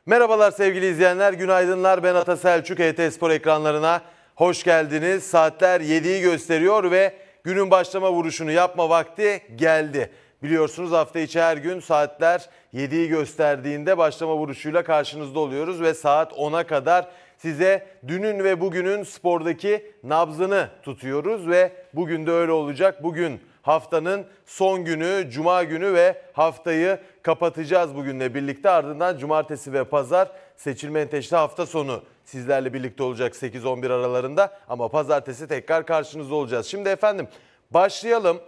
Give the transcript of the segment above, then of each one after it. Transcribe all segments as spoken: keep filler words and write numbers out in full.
Merhabalar sevgili izleyenler, günaydınlar. Ben Ata Selçuk, E T Spor ekranlarına hoş geldiniz. Saatler yediyi gösteriyor ve günün başlama vuruşunu yapma vakti geldi. Biliyorsunuz hafta içi her gün saatler yediyi gösterdiğinde başlama vuruşuyla karşınızda oluyoruz ve saat ona kadar size dünün ve bugünün spordaki nabzını tutuyoruz ve bugün de öyle olacak. Bugün haftanın son günü, cuma günü ve haftayı kapatacağız bugünle birlikte. Ardından cumartesi ve pazar Seçil Menteş'te hafta sonu sizlerle birlikte olacak sekiz on bir aralarında. Ama pazartesi tekrar karşınızda olacağız. Şimdi efendim başlayalım.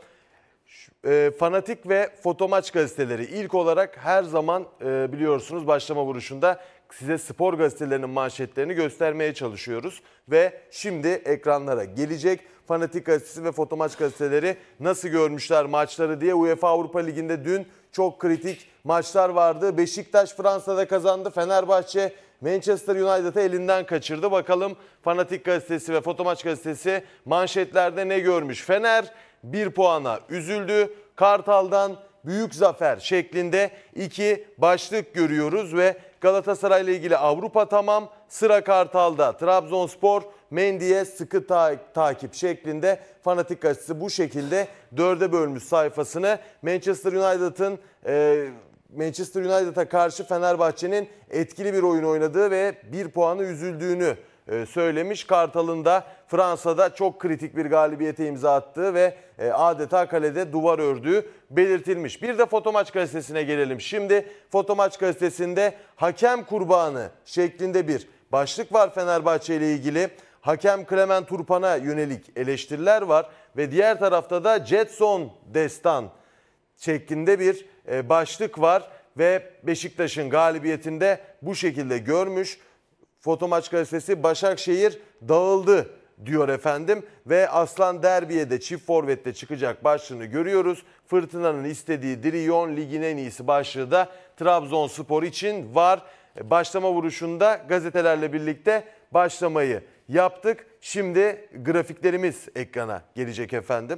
E, Fanatik ve Fotomaç gazeteleri ilk olarak her zaman e, biliyorsunuz başlama vuruşunda size spor gazetelerinin manşetlerini göstermeye çalışıyoruz. Ve şimdi ekranlara gelecek. Fanatik gazetesi ve Fotomaç gazeteleri nasıl görmüşler maçları diye. UEFA Avrupa Ligi'nde dün çok kritik maçlar vardı. Beşiktaş Fransa'da kazandı. Fenerbahçe Manchester United'ı elinden kaçırdı. Bakalım Fanatik gazetesi ve Fotomaç gazetesi manşetlerde ne görmüş? Fener bir puana üzüldü. Kartal'dan büyük zafer şeklinde iki başlık görüyoruz ve Galatasaray ile ilgili Avrupa tamam, sıra Kartal'da. Trabzonspor Mendy'ye sıkı ta- takip şeklinde Fanatik gazetesi bu şekilde dörde bölmüş sayfasını. Manchester United'ın e, Manchester United'a karşı Fenerbahçe'nin etkili bir oyun oynadığı ve bir puanı üzüldüğünü söylemiş. Kartal'ın da Fransa'da çok kritik bir galibiyete imza attığı ve adeta kalede duvar ördüğü belirtilmiş. Bir de Fotomaç gazetesine gelelim. Şimdi Fotomaç gazetesinde hakem kurbanı şeklinde bir başlık var Fenerbahçe ile ilgili. Hakem Clement Turpan'a yönelik eleştiriler var ve diğer tarafta da Jetson destan şeklinde bir başlık var ve Beşiktaş'ın galibiyetinde bu şekilde görmüş. Fotomaç gazetesi Başakşehir dağıldı diyor efendim ve Aslan derbiye de çift forvette çıkacak başlığını görüyoruz. Fırtınanın istediği Diriyon ligin en iyisi başlığı da Trabzonspor için var. Başlama vuruşunda gazetelerle birlikte başlamayı yaptık. Şimdi grafiklerimiz ekrana gelecek efendim.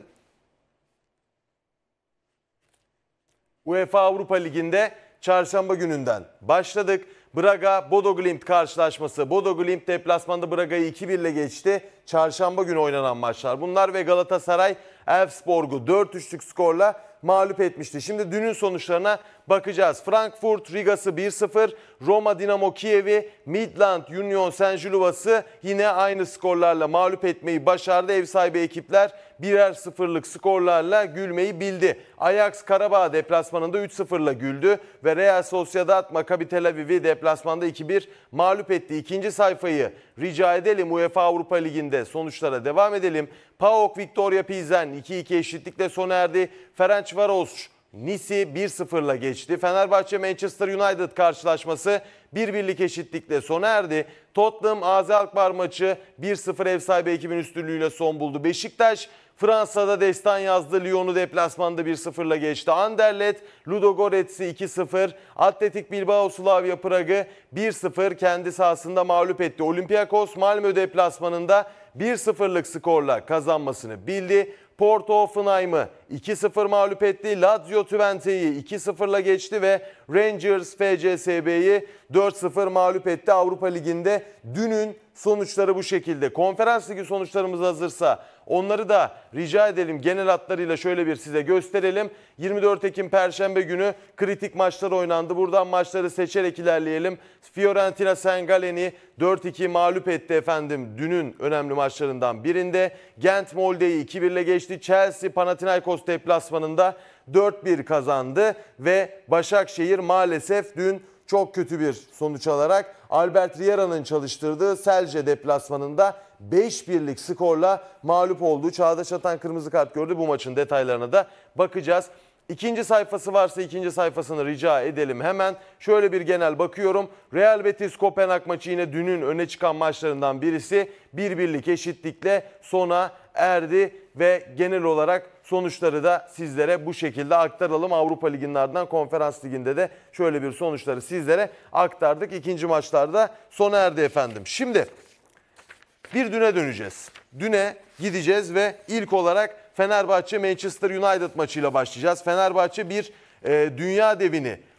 UEFA Avrupa Ligi'nde çarşamba gününden başladık. Braga Bodo Glimt karşılaşması. Bodo Glimt deplasmanda Braga'yı iki bir ile geçti. Çarşamba günü oynanan maçlar bunlar ve Galatasaray Elfsborg'u dört üçlük skorla mağlup etmişti. Şimdi dünün sonuçlarına bakacağız. Frankfurt Rigas'ı bir sıfır, Roma Dinamo Kiev'i, Midland Union Saint-Gillois'ı yine aynı skorlarla mağlup etmeyi başardı. Ev sahibi ekipler birer sıfırlık skorlarla gülmeyi bildi. Ajax Karabağ deplasmanında üç sıfırla güldü ve Real Sociedad Maccabi Tel Aviv'i deplasmanda iki bir mağlup etti. İkinci sayfayı rica edelim. UEFA Avrupa Ligi'nde sonuçlara devam edelim. PAOK Victoria Pilsen iki iki eşitlikle sona erdi. Ferencvaros Nice'i bir sıfırla geçti. Fenerbahçe Manchester United karşılaşması bir birlik eşitlikle sona erdi. Tottenham A Z Alkmaar maçı bir sıfır ev sahibi ekibin üstünlüğüyle son buldu. Beşiktaş Fransa'da destan yazdı. Lyon'u deplasmanda bir sıfırla geçti. Anderlecht Ludogorets'i iki sıfır. Atletik Bilbao Slavia Prag'ı bir sıfır kendi sahasında mağlup etti. Olympiakos Malmö deplasmanında bir sıfırlık skorla kazanmasını bildi. Porto Hoffenheim'ı iki sıfır mağlup etti. Lazio Twente'yi iki sıfırla geçti ve Rangers F C S B'yi dört sıfır mağlup etti. Avrupa Ligi'nde dünün sonuçları bu şekilde. Konferans Ligi sonuçlarımız hazırsa onları da rica edelim. Genel hatlarıyla şöyle bir size gösterelim. yirmi dört Ekim Perşembe günü kritik maçlar oynandı. Buradan maçları seçerek ilerleyelim. Fiorentina Saint Gallen'i dört iki mağlup etti efendim. Dünün önemli maçlarından birinde. Gent Molde'yi iki bir ile geçti. Chelsea Panathinaikos deplasmanında dört bir kazandı ve Başakşehir maalesef dün çok kötü bir sonuç alarak Albert Riera'nın çalıştırdığı Celje deplasmanında beş birlik skorla mağlup oldu. Çağdaş Atan kırmızı kart gördü. Bu maçın detaylarına da bakacağız. İkinci sayfası varsa ikinci sayfasını rica edelim. Hemen şöyle bir genel bakıyorum. Real Betis Kopenhag maçı yine dünün öne çıkan maçlarından birisi. bir birlik eşitlikle sona erdi ve genel olarak sonuçları da sizlere bu şekilde aktaralım. Avrupa Ligi'nin ardından Konferans Ligi'nde de şöyle bir sonuçları sizlere aktardık. İkinci maçlarda sona erdi efendim. Şimdi bir düne döneceğiz. Düne gideceğiz ve ilk olarak Fenerbahçe Manchester United maçıyla başlayacağız. Fenerbahçe bir e, dünya devini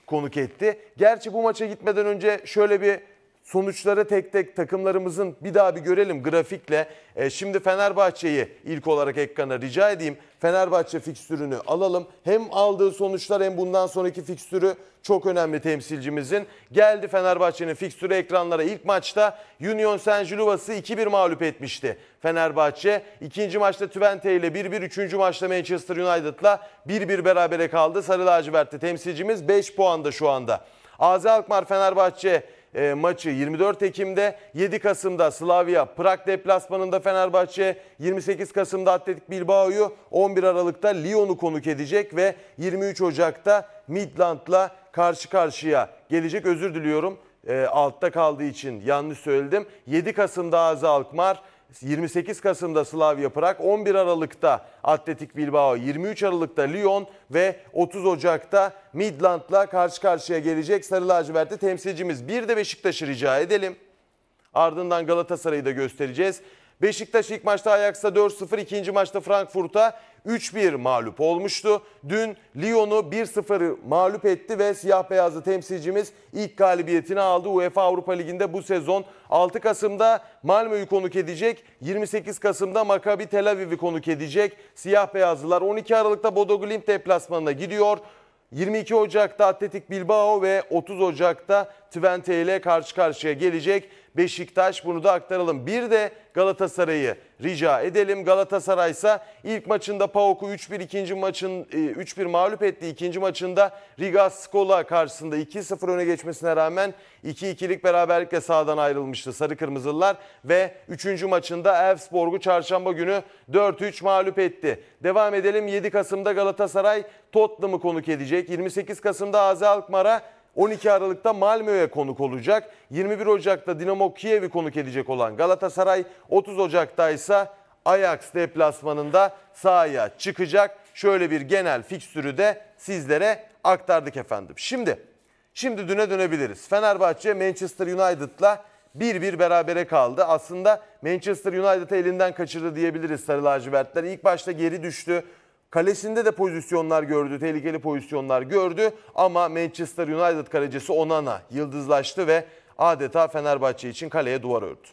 konuk etti. Gerçi bu maça gitmeden önce şöyle bir sonuçları tek tek takımlarımızın bir daha bir görelim grafikle. E, şimdi Fenerbahçe'yi ilk olarak ekrana rica edeyim. Fenerbahçe fikstürünü alalım. Hem aldığı sonuçlar hem bundan sonraki fikstürü çok önemli temsilcimizin. Geldi Fenerbahçe'nin fikstürü ekranlara. İlk maçta Union Saint-Gillois'ı iki bir mağlup etmişti Fenerbahçe. İkinci maçta Twente ile bir bir. Üçüncü maçta Manchester United'la bir bir berabere kaldı. Sarı lacivertli temsilcimiz beş puanda şu anda. A Z Alkmaar Fenerbahçe E, maçı yirmi dört Ekim'de, yedi Kasım'da Slavia Prag deplasmanında Fenerbahçe, yirmi sekiz Kasım'da Atletik Bilbao'yu, on bir Aralık'ta Lyon'u konuk edecek ve yirmi üç Ocak'ta Midland'la karşı karşıya gelecek. Özür diliyorum, e, altta kaldığı için yanlış söyledim. yedi Kasım'da A Z Alkmaar, yirmi sekiz Kasım'da Slavia Prag, on bir Aralık'ta Atletik Bilbao, yirmi üç Aralık'ta Lyon ve otuz Ocak'ta Midland'la karşı karşıya gelecek sarı lacivertli temsilcimiz. Bir de Beşiktaş'ı rica edelim. Ardından Galatasaray'ı da göstereceğiz. Beşiktaş ilk maçta Ajax'a dört sıfır, ikinci maçta Frankfurt'a üç bir mağlup olmuştu. Dün Lyon'u bir sıfır mağlup etti ve siyah beyazlı temsilcimiz ilk galibiyetini aldı. UEFA Avrupa Ligi'nde bu sezon altı Kasım'da Malmö'yü konuk edecek. yirmi sekiz Kasım'da Maccabi Tel Aviv'i konuk edecek. Siyah beyazlılar on iki Aralık'ta Bodo Glimt deplasmanına gidiyor. yirmi iki Ocak'ta Atletik Bilbao ve otuz Ocak'ta Twente ile karşı karşıya gelecek Beşiktaş. Bunu da aktaralım. Bir de Galatasaray'ı rica edelim. Galatasaray ise ilk maçında PAOK'u üç bir, ikinci maçın üç bir mağlup etti. İkinci maçında Riga Skola karşısında iki sıfır öne geçmesine rağmen iki ikilik beraberlikle sahadan ayrılmıştı Sarı Kırmızılılar ve üçüncü maçında Elfsborg'u çarşamba günü dört üç mağlup etti. Devam edelim. yedi Kasım'da Galatasaray Tottenham'ı konuk edecek. yirmi sekiz Kasım'da A Z Alkmaar'a, on iki Aralık'ta Malmö'ye konuk olacak. yirmi bir Ocak'ta Dinamo Kiev'i konuk edecek olan Galatasaray, otuz Ocak'ta ise Ajax deplasmanında sahaya çıkacak. Şöyle bir genel fikstürü de sizlere aktardık efendim. Şimdi, şimdi düne dönebiliriz. Fenerbahçe Manchester United'la bir bir berabere kaldı. Aslında Manchester United'ı elinden kaçırdı diyebiliriz sarı lacivertler. İlk başta geri düştü. Kalesinde de pozisyonlar gördü, tehlikeli pozisyonlar gördü ama Manchester United kalecisi Onana yıldızlaştı ve adeta Fenerbahçe için kaleye duvar ördü.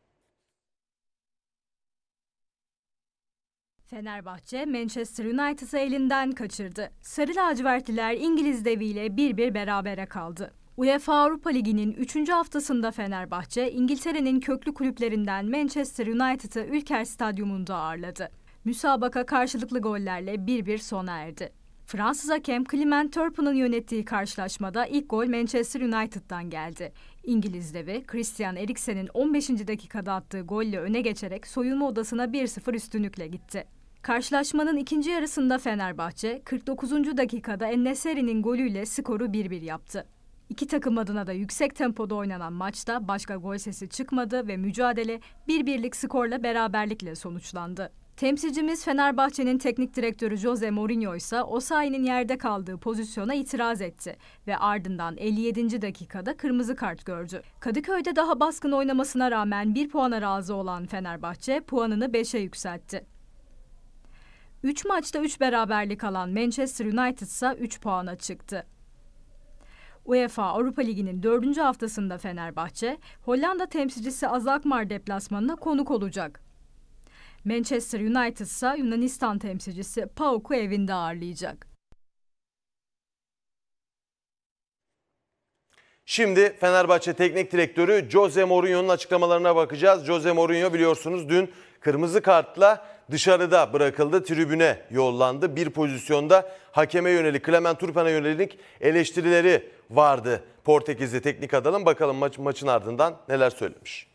Fenerbahçe Manchester United'ı elinden kaçırdı. Sarı lacivertliler İngiliz deviyle bir bir berabere kaldı. UEFA Avrupa Ligi'nin üçüncü haftasında Fenerbahçe, İngiltere'nin köklü kulüplerinden Manchester United'ı Ülker Stadyumunda ağırladı. Müsabaka karşılıklı gollerle bir bir sona erdi. Fransız hakem Clement Turpin'in yönettiği karşılaşmada ilk gol Manchester United'dan geldi. İngiliz devi Christian Eriksen'in on beşinci dakikada attığı golle öne geçerek soyunma odasına bir sıfır üstünlükle gitti. Karşılaşmanın ikinci yarısında Fenerbahçe kırk dokuzuncu dakikada En-Nesyri'nin golüyle skoru bir bir yaptı. İki takım adına da yüksek tempoda oynanan maçta başka gol sesi çıkmadı ve mücadele bir birlik skorla beraberlikle sonuçlandı. Temsilcimiz Fenerbahçe'nin teknik direktörü Jose Mourinho ise Osayi'nin yerde kaldığı pozisyona itiraz etti ve ardından elli yedinci dakikada kırmızı kart gördü. Kadıköy'de daha baskın oynamasına rağmen bir puana razı olan Fenerbahçe puanını beşe yükseltti. üç maçta üç beraberlik alan Manchester United ise üç puana çıktı. UEFA Avrupa Ligi'nin dördüncü haftasında Fenerbahçe, Hollanda temsilcisi A Z Alkmaar deplasmanına konuk olacak. Manchester United ise Yunanistan temsilcisi PAOK'u evinde ağırlayacak. Şimdi Fenerbahçe Teknik Direktörü Jose Mourinho'nun açıklamalarına bakacağız. Jose Mourinho biliyorsunuz dün kırmızı kartla dışarıda bırakıldı, tribüne yollandı. Bir pozisyonda hakeme yönelik, Clement Turpin'e yönelik eleştirileri vardı Portekizli teknik adamın. Bakalım maç, maçın ardından neler söylemiş.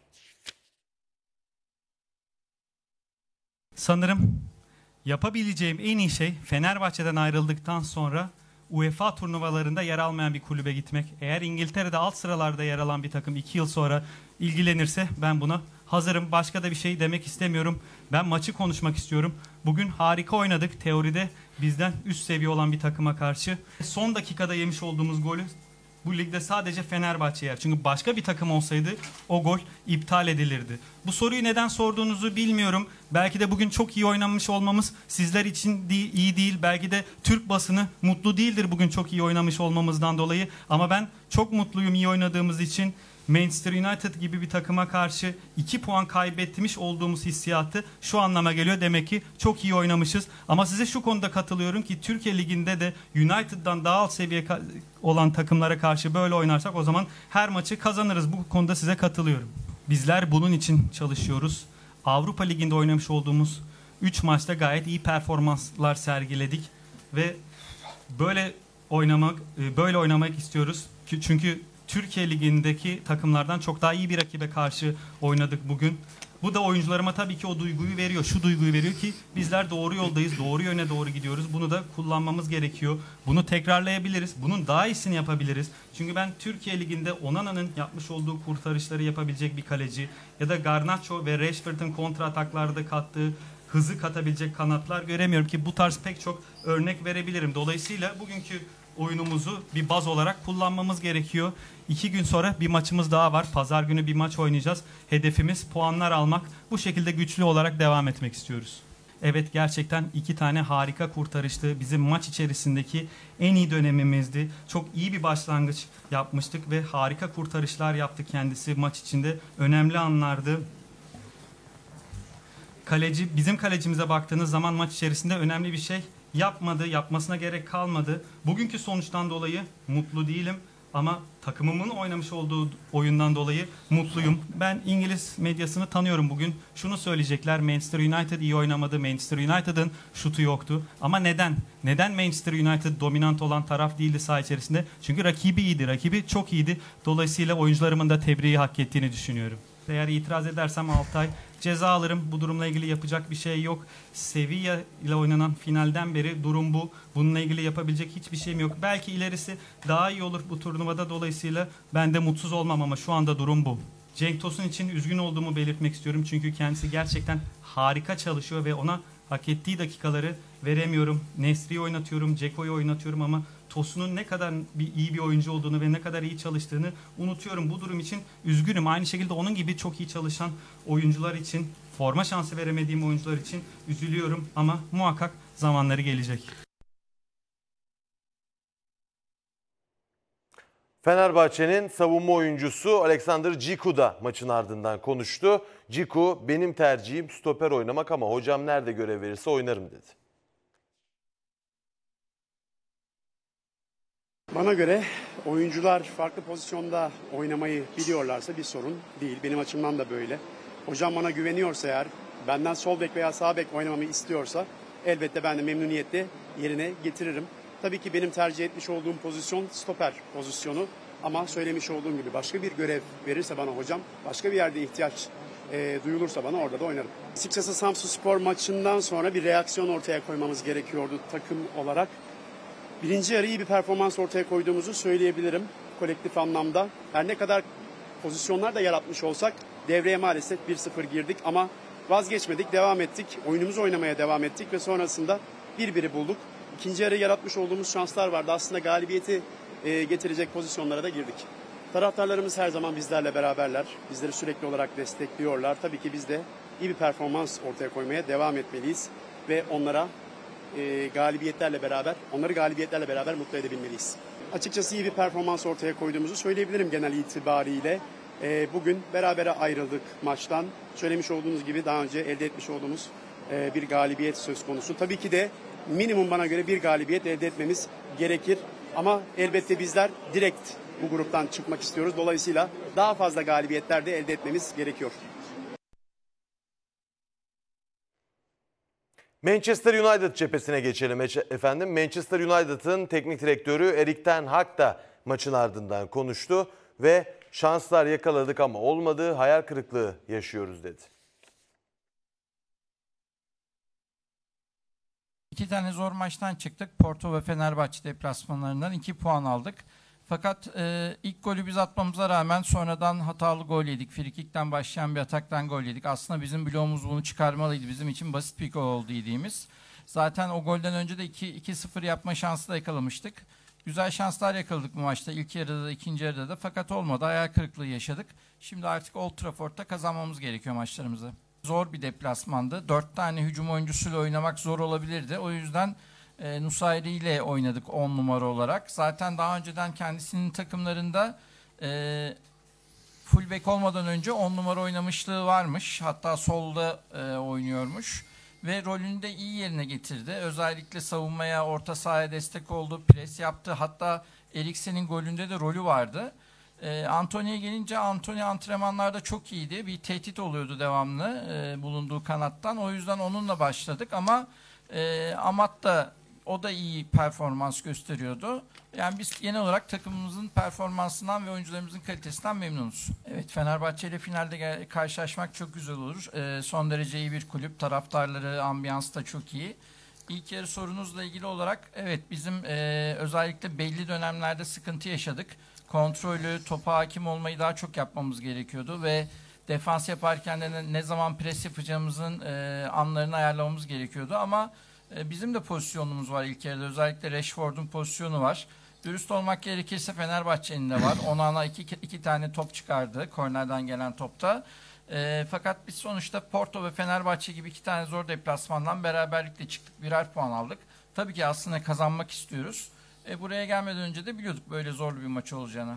Sanırım yapabileceğim en iyi şey Fenerbahçe'den ayrıldıktan sonra UEFA turnuvalarında yer almayan bir kulübe gitmek. Eğer İngiltere'de alt sıralarda yer alan bir takım iki yıl sonra ilgilenirse ben buna hazırım. Başka da bir şey demek istemiyorum. Ben maçı konuşmak istiyorum. Bugün harika oynadık. Teoride bizden üst seviye olan bir takıma karşı. Son dakikada yemiş olduğumuz golü bu ligde sadece Fenerbahçe yer. Çünkü başka bir takım olsaydı o gol iptal edilirdi. Bu soruyu neden sorduğunuzu bilmiyorum. Belki de bugün çok iyi oynamış olmamız sizler için iyi değil. Belki de Türk basını mutlu değildir bugün çok iyi oynamış olmamızdan dolayı. Ama ben çok mutluyum iyi oynadığımız için. Manchester United gibi bir takıma karşı iki puan kaybetmiş olduğumuz hissiyatı şu anlama geliyor. Demek ki çok iyi oynamışız. Ama size şu konuda katılıyorum ki Türkiye Ligi'nde de United'dan daha alt seviye olan takımlara karşı böyle oynarsak o zaman her maçı kazanırız. Bu konuda size katılıyorum. Bizler bunun için çalışıyoruz. Avrupa Ligi'nde oynamış olduğumuz üç maçta gayet iyi performanslar sergiledik ve böyle oynamak böyle oynamak istiyoruz. Çünkü Türkiye Ligi'ndeki takımlardan çok daha iyi bir rakibe karşı oynadık bugün. Bu da oyuncularıma tabii ki o duyguyu veriyor. Şu duyguyu veriyor ki bizler doğru yoldayız, doğru yöne doğru gidiyoruz. Bunu da kullanmamız gerekiyor. Bunu tekrarlayabiliriz. Bunun daha iyisini yapabiliriz. Çünkü ben Türkiye Ligi'nde Onana'nın yapmış olduğu kurtarışları yapabilecek bir kaleci ya da Garnacho ve Rashford'un kontra ataklarda kattığı hızı katabilecek kanatlar göremiyorum ki bu tarz pek çok örnek verebilirim. Dolayısıyla bugünkü oyunumuzu bir baz olarak kullanmamız gerekiyor. İki gün sonra bir maçımız daha var. Pazar günü bir maç oynayacağız. Hedefimiz puanlar almak. Bu şekilde güçlü olarak devam etmek istiyoruz. Evet, gerçekten iki tane harika kurtarıştı. Bizim maç içerisindeki en iyi dönemimizdi. Çok iyi bir başlangıç yapmıştık ve harika kurtarışlar yaptı kendisi maç içinde. Önemli anlardı. Kaleci, bizim kalecimize baktığınız zaman maç içerisinde önemli bir şey yapmadı, yapmasına gerek kalmadı. Bugünkü sonuçtan dolayı mutlu değilim ama takımımın oynamış olduğu oyundan dolayı mutluyum. Ben İngiliz medyasını tanıyorum bugün. Şunu söyleyecekler: Manchester United iyi oynamadı, Manchester United'ın şutu yoktu. Ama neden? Neden Manchester United dominant olan taraf değildi saha içerisinde? Çünkü rakibi iyiydi, rakibi çok iyiydi. Dolayısıyla oyuncularımın da tebriği hak ettiğini düşünüyorum. Eğer itiraz edersem Altay ceza alırım. Bu durumla ilgili yapacak bir şey yok. Sevilla ile oynanan finalden beri durum bu. Bununla ilgili yapabilecek hiçbir şeyim yok. Belki ilerisi daha iyi olur bu turnuvada. Dolayısıyla ben de mutsuz olmam ama şu anda durum bu. Cenk Tosun için üzgün olduğumu belirtmek istiyorum. Çünkü kendisi gerçekten harika çalışıyor ve ona hak ettiği dakikaları veremiyorum. Nesri'yi oynatıyorum, Ceko'yu oynatıyorum ama Tosun'un ne kadar bir, iyi bir oyuncu olduğunu ve ne kadar iyi çalıştığını unutuyorum. Bu durum için üzgünüm. Aynı şekilde onun gibi çok iyi çalışan oyuncular için, forma şansı veremediğim oyuncular için üzülüyorum ama muhakkak zamanları gelecek. Fenerbahçe'nin savunma oyuncusu Alexander Ciku da maçın ardından konuştu. Ciku, benim tercihim stoper oynamak ama hocam nerede görev verirse oynarım dedi. Bana göre oyuncular farklı pozisyonda oynamayı biliyorlarsa bir sorun değil. Benim açımdan da böyle. Hocam bana güveniyorsa eğer, benden sol bek veya sağ bek oynamamı istiyorsa elbette ben de memnuniyetle yerine getiririm. Tabii ki benim tercih etmiş olduğum pozisyon stoper pozisyonu ama söylemiş olduğum gibi başka bir görev verirse bana hocam, başka bir yerde ihtiyaç e, duyulursa bana orada da oynarım. Açıkçası Samsunspor maçından sonra bir reaksiyon ortaya koymamız gerekiyordu takım olarak. Birinci yarı iyi bir performans ortaya koyduğumuzu söyleyebilirim kolektif anlamda. Her ne kadar pozisyonlar da yaratmış olsak devreye maalesef bir sıfır girdik ama vazgeçmedik, devam ettik. Oyunumuzu oynamaya devam ettik ve sonrasında bir biri bulduk. İkinci yarı yaratmış olduğumuz şanslar vardı. Aslında galibiyeti e, getirecek pozisyonlara da girdik. Taraftarlarımız her zaman bizlerle beraberler. Bizleri sürekli olarak destekliyorlar. Tabii ki biz de iyi bir performans ortaya koymaya devam etmeliyiz ve onlara E, galibiyetlerle beraber, onları galibiyetlerle beraber mutlu edebilmeliyiz. Açıkçası iyi bir performans ortaya koyduğumuzu söyleyebilirim genel itibariyle. E, bugün berabere ayrıldık maçtan. Söylemiş olduğunuz gibi daha önce elde etmiş olduğumuz e, bir galibiyet söz konusu. Tabii ki de minimum bana göre bir galibiyet elde etmemiz gerekir. Ama elbette bizler direkt bu gruptan çıkmak istiyoruz. Dolayısıyla daha fazla galibiyetler de elde etmemiz gerekiyor. Manchester United cephesine geçelim efendim. Manchester United'ın teknik direktörü Erik ten Hag da maçın ardından konuştu ve şanslar yakaladık ama olmadı, hayal kırıklığı yaşıyoruz dedi. İki tane zor maçtan çıktık. Porto ve Fenerbahçe deplasmanlarından iki puan aldık. Fakat e, ilk golü biz atmamıza rağmen sonradan hatalı gol yedik. Frikikten başlayan bir ataktan gol yedik. Aslında bizim bloğumuz bunu çıkarmalıydı. Bizim için basit bir gol oldu yediğimiz. Zaten o golden önce de iki sıfır yapma şansı da yakalamıştık. Güzel şanslar yakaladık bu maçta. İlk yarıda da ikinci yarıda da, fakat olmadı. Hayal kırıklığı yaşadık. Şimdi artık Old Trafford'da kazanmamız gerekiyor maçlarımızı. Zor bir deplasmandı. Dört tane hücum oyuncusuyla oynamak zor olabilirdi. O yüzden e, Nusayri ile oynadık on numara olarak. Zaten daha önceden kendisinin takımlarında e, fullback olmadan önce on numara oynamışlığı varmış. Hatta solda e, oynuyormuş. Ve rolünü de iyi yerine getirdi. Özellikle savunmaya, orta sahaya destek oldu, pres yaptı. Hatta Eriksen'in golünde de rolü vardı. E, Antony'ye gelince, Antony antrenmanlarda çok iyiydi. Bir tehdit oluyordu devamlı e, bulunduğu kanattan. O yüzden onunla başladık ama e, Amat da, o da iyi performans gösteriyordu. Yani biz genel olarak takımımızın performansından ve oyuncularımızın kalitesinden memnunuz. Evet, Fenerbahçe ile finalde karşılaşmak çok güzel olur. E, son derece iyi bir kulüp. Taraftarları, ambiyans da çok iyi. İlk yarı sorunuzla ilgili olarak, evet, bizim e, özellikle belli dönemlerde sıkıntı yaşadık. Kontrolü, topa hakim olmayı daha çok yapmamız gerekiyordu ve defans yaparken de ne, ne zaman pres yapacağımızın e, anlarını ayarlamamız gerekiyordu. Ama e, bizim de pozisyonumuz var ilk yarıda. Özellikle Rashford'un pozisyonu var. Dürüst olmak gerekirse Fenerbahçe'nin de var. Onana iki, iki tane top çıkardı kornerden gelen topta. E, fakat biz sonuçta Porto ve Fenerbahçe gibi iki tane zor deplasmandan beraberlikle çıktık. Birer puan aldık. Tabii ki aslında kazanmak istiyoruz. E, buraya gelmeden önce de biliyorduk böyle zorlu bir maç olacağını.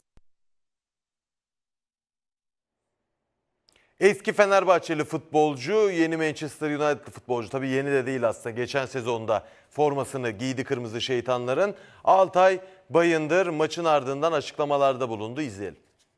Eski Fenerbahçeli futbolcu, yeni Manchester United'lı futbolcu. Tabii yeni de değil aslında. Geçen sezonda formasını giydi Kırmızı Şeytanların. Altay Bayındır maçın ardından açıklamalarda bulundu. İzleyelim.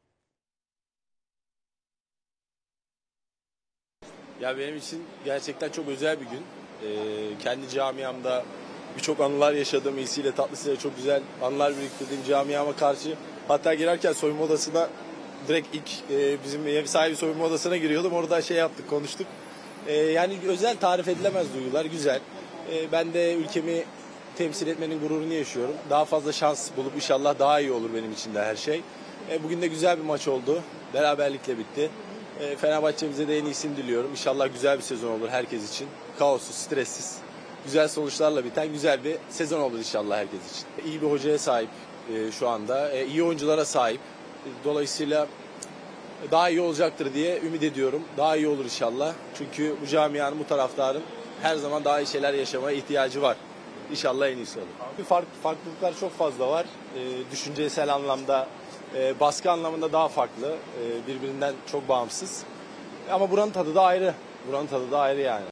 Ya benim için gerçekten çok özel bir gün. Ee, kendi camiamda birçok anılar yaşadığım, iyisiyle tatlısıyla çok güzel anılar biriktirdiğim camiama karşı, hatta girerken soyunma odasına direkt ilk e, bizim ev sahibi soyunma odasına giriyordum. Orada şey yaptık, konuştuk. E, yani özel, tarif edilemez duygular, güzel. E, ben de ülkemi temsil etmenin gururunu yaşıyorum. Daha fazla şans bulup inşallah daha iyi olur benim için de her şey. E, bugün de güzel bir maç oldu. Beraberlikle bitti. E, Fenerbahçe'mize de en iyisini diliyorum. İnşallah güzel bir sezon olur herkes için. Kaossuz, stressiz, güzel sonuçlarla biten güzel bir sezon olur inşallah herkes için. İyi bir hocaya sahip e, şu anda. E, iyi oyunculara sahip. Dolayısıyla daha iyi olacaktır diye ümit ediyorum. Daha iyi olur inşallah. Çünkü bu camianın, bu taraftarın her zaman daha iyi şeyler yaşamaya ihtiyacı var. İnşallah en iyisi olur. Fark, farklılıklar çok fazla var. E, düşüncesel anlamda, e, baskı anlamında daha farklı. E, birbirinden çok bağımsız. Ama buranın tadı da ayrı. Buranın tadı da ayrı yani.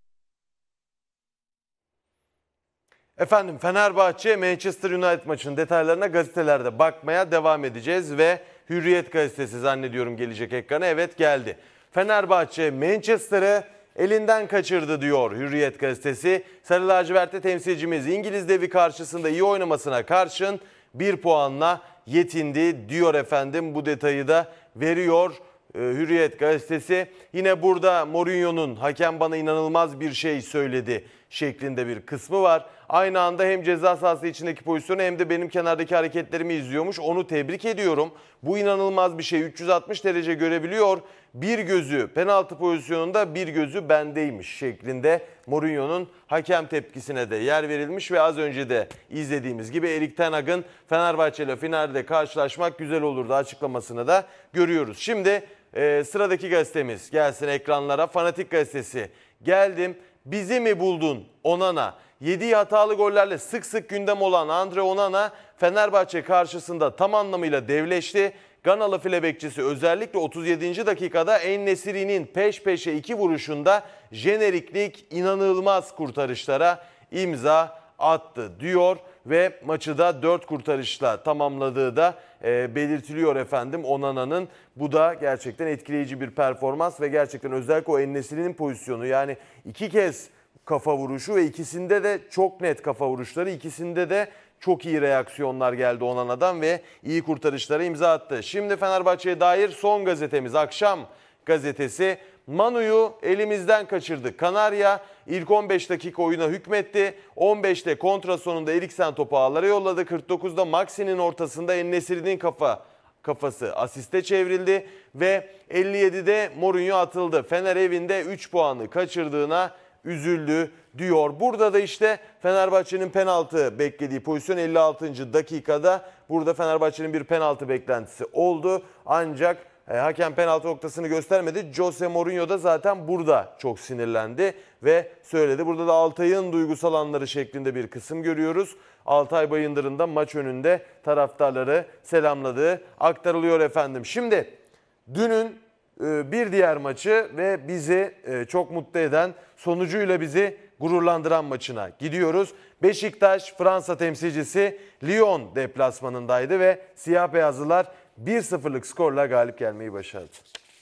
Efendim, Fenerbahçe Manchester United maçının detaylarına gazetelerde bakmaya devam edeceğiz ve Hürriyet gazetesi zannediyorum gelecek ekrana. Evet, geldi. Fenerbahçe Manchester'ı elinden kaçırdı diyor Hürriyet gazetesi. Sarı lacivertli temsilcimiz İngiliz devi karşısında iyi oynamasına karşın bir puanla yetindi diyor efendim. Bu detayı da veriyor Hürriyet gazetesi. Yine burada Mourinho'nun hakem bana inanılmaz bir şey söyledi şeklinde bir kısmı var. Aynı anda hem ceza sahası içindeki pozisyonu hem de benim kenardaki hareketlerimi izliyormuş. Onu tebrik ediyorum. Bu inanılmaz bir şey. üç yüz altmış derece görebiliyor. Bir gözü penaltı pozisyonunda, bir gözü bendeymiş şeklinde Mourinho'nun hakem tepkisine de yer verilmiş ve az önce de izlediğimiz gibi Erik ten Hag'ın Fenerbahçe ile finalde karşılaşmak güzel olurdu açıklamasını da görüyoruz. Şimdi e, sıradaki gazetemiz gelsin ekranlara. Fanatik gazetesi. Geldim. Bizi mi buldun Onana? Yediği hatalı gollerle sık sık gündem olan Andre Onana Fenerbahçe karşısında tam anlamıyla devleşti. Ganalı file bekçisi özellikle otuz yedinci dakikada En-Nesyri'nin peş peşe iki vuruşunda jeneriklik inanılmaz kurtarışlara imza attı diyor ve maçı da dört kurtarışla tamamladığı da e, belirtiliyor efendim Onana'nın. Bu da gerçekten etkileyici bir performans ve gerçekten özellikle o En-Nesyri'nin pozisyonu, yani iki kez kafa vuruşu ve ikisinde de çok net kafa vuruşları, ikisinde de çok iyi reaksiyonlar geldi Onana'dan ve iyi kurtarışlara imza attı. Şimdi Fenerbahçe'ye dair son gazetemiz Akşam gazetesi. Manu'yu elimizden kaçırdı. Kanarya ilk on beş dakika oyuna hükmetti. on beşte kontra sonunda Eriksen topu ağlara yolladı. kırk dokuzda Maxi'nin ortasında En-Nesyri'nin kafa kafası asiste çevrildi ve elli yedide Mourinho atıldı. Fener evinde üç puanı kaçırdığına üzüldü diyor. Burada da işte Fenerbahçe'nin penaltı beklediği pozisyon elli altıncı dakikada. Burada Fenerbahçe'nin bir penaltı beklentisi oldu. Ancak e, hakem penaltı noktasını göstermedi. Jose Mourinho da zaten burada çok sinirlendi ve söyledi. Burada da Altay'ın duygusal anları şeklinde bir kısım görüyoruz. Altay Bayındır'ın da maç önünde taraftarları selamladığı aktarılıyor efendim. Şimdi dünün bir diğer maçı ve bizi çok mutlu eden, sonucuyla bizi gururlandıran maçına gidiyoruz. Beşiktaş Fransa temsilcisi Lyon deplasmanındaydı ve siyah beyazlılar bir sıfırlık skorla galip gelmeyi başardı.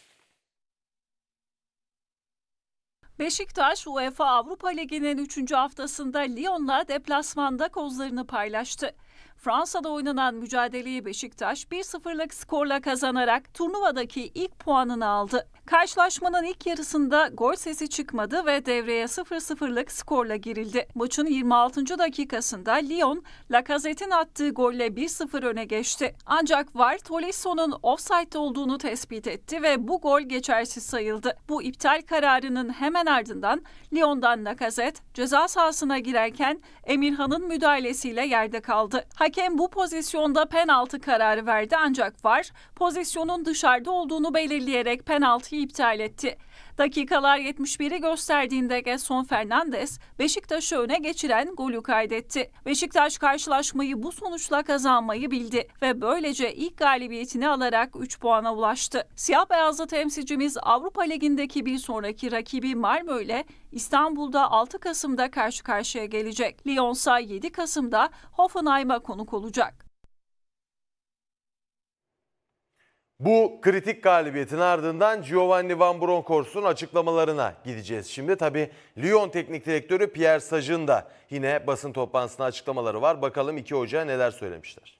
Beşiktaş UEFA Avrupa Ligi'nin üçüncü haftasında Lyon'la deplasmanda kozlarını paylaştı. Fransa'da oynanan mücadeleyi Beşiktaş bir sıfırlık skorla kazanarak turnuvadaki ilk puanını aldı. Karşılaşmanın ilk yarısında gol sesi çıkmadı ve devreye sıfır sıfırlık skorla girildi. Maçın yirmi altıncı dakikasında Lyon, Lacazette'in attığı golle bir sıfır öne geçti. Ancak V A R Tolisso'nun offside olduğunu tespit etti ve bu gol geçersiz sayıldı. Bu iptal kararının hemen ardından Lyon'dan Lacazette ceza sahasına girerken Emirhan'ın müdahalesiyle yerde kaldı. Hakem bu pozisyonda penaltı kararı verdi ancak V A R pozisyonun dışarıda olduğunu belirleyerek penaltıyı iptal etti. Dakikalar yetmiş biri gösterdiğinde Gelson Fernandes Beşiktaş'ı öne geçiren golü kaydetti. Beşiktaş karşılaşmayı bu sonuçla kazanmayı bildi ve böylece ilk galibiyetini alarak üç puana ulaştı. Siyah beyazlı temsilcimiz Avrupa Ligi'ndeki bir sonraki rakibi Malmö ile İstanbul'da altı Kasım'da karşı karşıya gelecek. Lyon ise yedi Kasım'da Hoffenheim'a konuk olacak. Bu kritik galibiyetin ardından Giovanni Van Bronckhorst'un açıklamalarına gideceğiz. Şimdi tabii Lyon Teknik Direktörü Pierre Sage'ın da yine basın toplantısında açıklamaları var. Bakalım iki hoca neler söylemişler.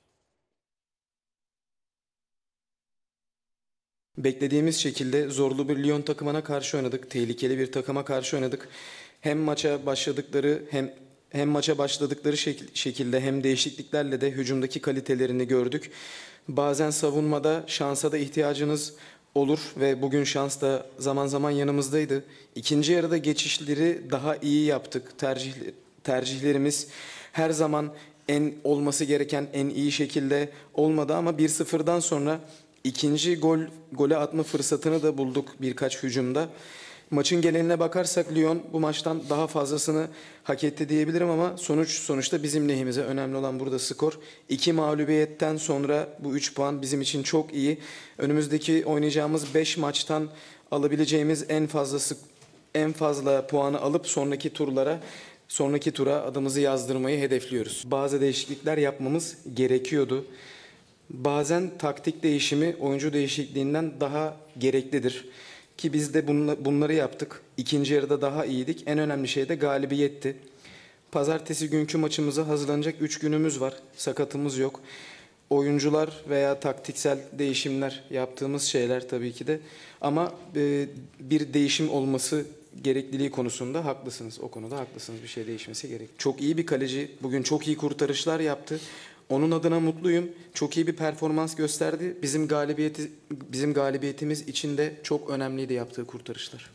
Beklediğimiz şekilde zorlu bir Lyon takımına karşı oynadık. Tehlikeli bir takıma karşı oynadık. Hem maça başladıkları hem hem maça başladıkları şekilde hem değişikliklerle de hücumdaki kalitelerini gördük. Bazen savunmada şansa da ihtiyacınız olur ve bugün şans da zaman zaman yanımızdaydı. İkinci yarıda geçişleri daha iyi yaptık. Tercih, tercihlerimiz her zaman en olması gereken en iyi şekilde olmadı ama bir sıfırdan sonra ikinci gol gole atma fırsatını da bulduk birkaç hücumda. Maçın geneline bakarsak Lyon bu maçtan daha fazlasını hak etti diyebilirim ama sonuç sonuçta bizim lehimize. Önemli olan burada skor. İki mağlubiyetten sonra bu üç puan bizim için çok iyi. Önümüzdeki oynayacağımız beş maçtan alabileceğimiz en fazla en fazla puanı alıp sonraki turlara sonraki tura adımızı yazdırmayı hedefliyoruz. Bazı değişiklikler yapmamız gerekiyordu. Bazen taktik değişimi oyuncu değişikliğinden daha gereklidir. Ki biz de bunları yaptık. İkinci yarıda daha iyiydik. En önemli şey de galibiyetti. Pazartesi günkü maçımıza hazırlanacak üç günümüz var. Sakatımız yok. Oyuncular veya taktiksel değişimler yaptığımız şeyler tabii ki de. Ama bir değişim olması gerekliliği konusunda haklısınız. O konuda haklısınız. Bir şey değişmesi gerek. Çok iyi bir kaleci. Bugün çok iyi kurtarışlar yaptı. Onun adına mutluyum. Çok iyi bir performans gösterdi. Bizim galibiyeti bizim galibiyetimiz için de çok önemliydi yaptığı kurtarışlar.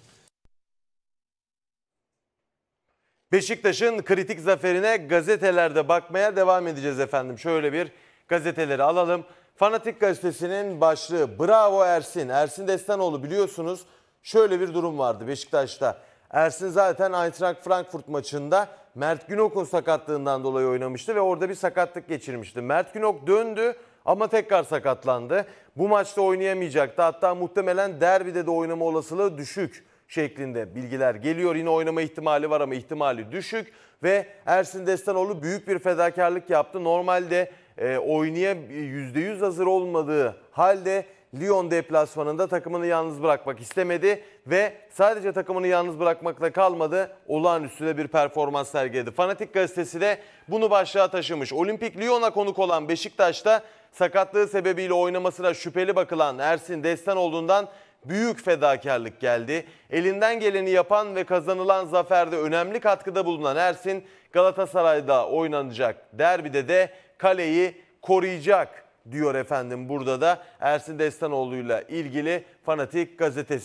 Beşiktaş'ın kritik zaferine gazetelerde bakmaya devam edeceğiz efendim. Şöyle bir gazeteleri alalım. Fanatik gazetesinin başlığı Bravo Ersin. Ersin Destanoğlu biliyorsunuz şöyle bir durum vardı Beşiktaş'ta. Ersin zaten Eintracht Frankfurt maçında Mert Günok'un sakatlığından dolayı oynamıştı ve orada bir sakatlık geçirmişti. Mert Günok döndü ama tekrar sakatlandı. Bu maçta oynayamayacaktı. Hatta muhtemelen derbide de oynama olasılığı düşük şeklinde bilgiler geliyor. Yine oynama ihtimali var ama ihtimali düşük ve Ersin Destanoğlu büyük bir fedakarlık yaptı. Normalde e, oynaya yüzde yüz hazır olmadığı halde Lyon deplasmanında takımını yalnız bırakmak istemedi ve sadece takımını yalnız bırakmakla kalmadı. Olağanüstü de bir performans sergiledi. Fanatik gazetesi de bunu başlığa taşımış. Olimpik Lyon'a konuk olan Beşiktaş'ta sakatlığı sebebiyle oynamasına şüpheli bakılan Ersin Destanoğlu'ndan büyük fedakarlık geldi. Elinden geleni yapan ve kazanılan zaferde önemli katkıda bulunan Ersin, Galatasaray'da oynanacak derbide de kaleyi koruyacak diyor efendim burada da Ersin Destanoğlu'yla ilgili Fanatik gazetesi.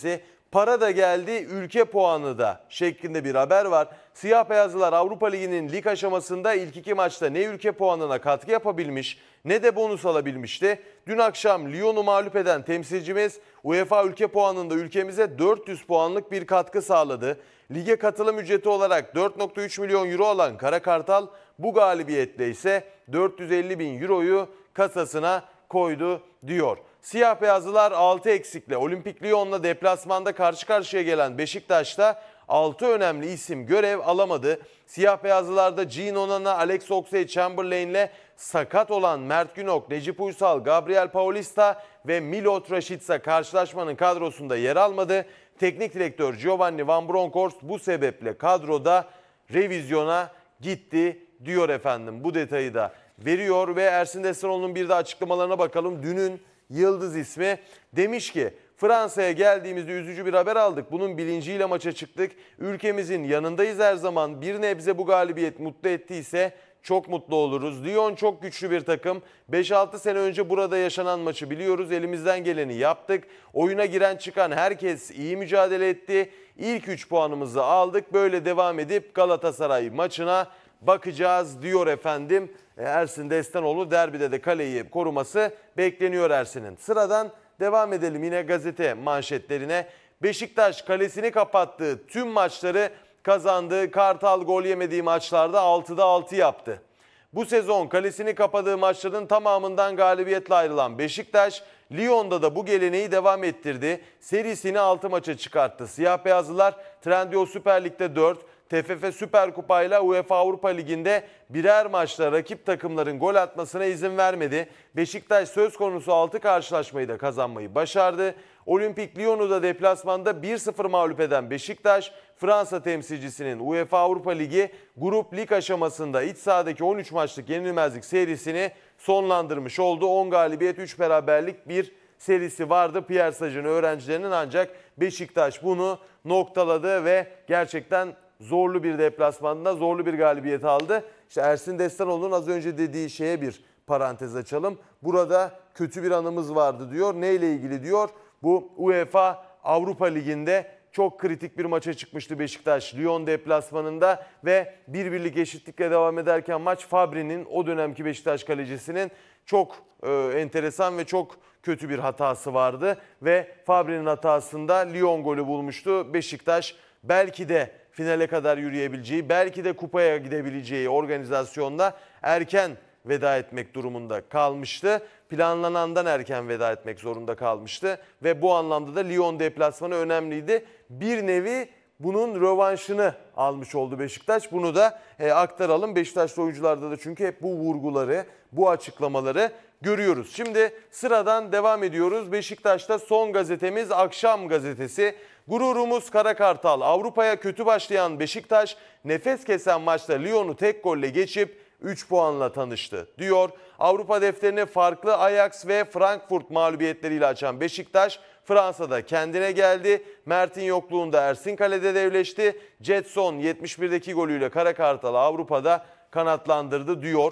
Para da geldi, ülke puanı da şeklinde bir haber var. Siyah beyazlılar Avrupa Ligi'nin lig aşamasında ilk iki maçta ne ülke puanına katkı yapabilmiş ne de bonus alabilmişti. Dün akşam Lyon'u mağlup eden temsilcimiz UEFA ülke puanında ülkemize dört yüz puanlık bir katkı sağladı. Lige katılım ücreti olarak dört nokta üç milyon euro alan Kara Kartal bu galibiyetle ise dört yüz elli bin euroyu kasasına koydu diyor. Siyah beyazlılar altı eksikle Olimpik Lyon'la deplasmanda karşı karşıya gelen Beşiktaş'ta altı önemli isim görev alamadı. Siyah beyazlılarda Gene Onana, Alex Oxlade-Chamberlain'le sakat olan Mert Günok, Necip Uysal, Gabriel Paulista ve Milot Rashica karşılaşmanın kadrosunda yer almadı. Teknik direktör Giovanni Van Bronckhorst bu sebeple kadroda revizyona gitti diyor efendim. Bu detayı da veriyor ve Ersin Destanoğlu'nun bir de açıklamalarına bakalım. Dünün yıldız ismi demiş ki Fransa'ya geldiğimizde üzücü bir haber aldık. Bunun bilinciyle maça çıktık. Ülkemizin yanındayız her zaman. Bir nebze bu galibiyet mutlu ettiyse çok mutlu oluruz. Lyon çok güçlü bir takım. beş altı sene önce burada yaşanan maçı biliyoruz. Elimizden geleni yaptık. Oyuna giren çıkan herkes iyi mücadele etti. İlk üç puanımızı aldık. Böyle devam edip Galatasaray maçına bakacağız diyor efendim. Ersin Destanoğlu derbide de kaleyi koruması bekleniyor Ersin'in. Sıradan devam edelim yine gazete manşetlerine. Beşiktaş kalesini kapattığı tüm maçları kazandı. Kartal gol yemediği maçlarda altıda altı yaptı. Bu sezon kalesini kapadığı maçların tamamından galibiyetle ayrılan Beşiktaş, Lyon'da da bu geleneği devam ettirdi. Serisini altı maça çıkarttı. Siyah beyazlılar Trendyol Süper Lig'de dört, T F F Süper Kupa ile UEFA Avrupa Ligi'nde birer maçta rakip takımların gol atmasına izin vermedi. Beşiktaş söz konusu altı karşılaşmayı da kazanmayı başardı. Olimpik Lyon'u da deplasmanda bir sıfır mağlup eden Beşiktaş, Fransa temsilcisinin UEFA Avrupa Ligi grup lig aşamasında iç sahadaki on üç maçlık yenilmezlik serisini sonlandırmış oldu. on galibiyet, üç beraberlik bir serisi vardı Pierre Sage'ın öğrencilerinin, ancak Beşiktaş bunu noktaladı ve gerçekten zorlu bir deplasmanda zorlu bir galibiyet aldı. İşte Ersin Destanoğlu'nun az önce dediği şeye bir parantez açalım. Burada kötü bir anımız vardı diyor. Neyle ilgili diyor? Bu UEFA Avrupa Ligi'nde çok kritik bir maça çıkmıştı Beşiktaş Lyon deplasmanında ve bir birlik eşitlikle devam ederken maç Fabri'nin, o dönemki Beşiktaş kalecisinin çok e, enteresan ve çok kötü bir hatası vardı ve Fabri'nin hatasında Lyon golü bulmuştu. Beşiktaş belki de finale kadar yürüyebileceği, belki de kupaya gidebileceği organizasyonda erken veda etmek durumunda kalmıştı. Planlanandan erken veda etmek zorunda kalmıştı ve bu anlamda da Lyon deplasmanı önemliydi. Bir nevi bunun rövanşını almış oldu Beşiktaş. Bunu da e, aktaralım. Beşiktaşlı oyuncularda da çünkü hep bu vurguları, bu açıklamaları görüyoruz. Şimdi sıradan devam ediyoruz. Beşiktaş'ta son gazetemiz Akşam gazetesi. Gururumuz Kara Kartal. Avrupa'ya kötü başlayan Beşiktaş nefes kesen maçta Lyon'u tek golle geçip üç puanla tanıştı diyor. Avrupa defterini farklı Ajax ve Frankfurt mağlubiyetleriyle açan Beşiktaş Fransa'da kendine geldi. Mert'in yokluğunda Ersin kalede devleşti. Jetson yetmiş birdeki golüyle Kara Kartal'ı Avrupa'da kanatlandırdı diyor.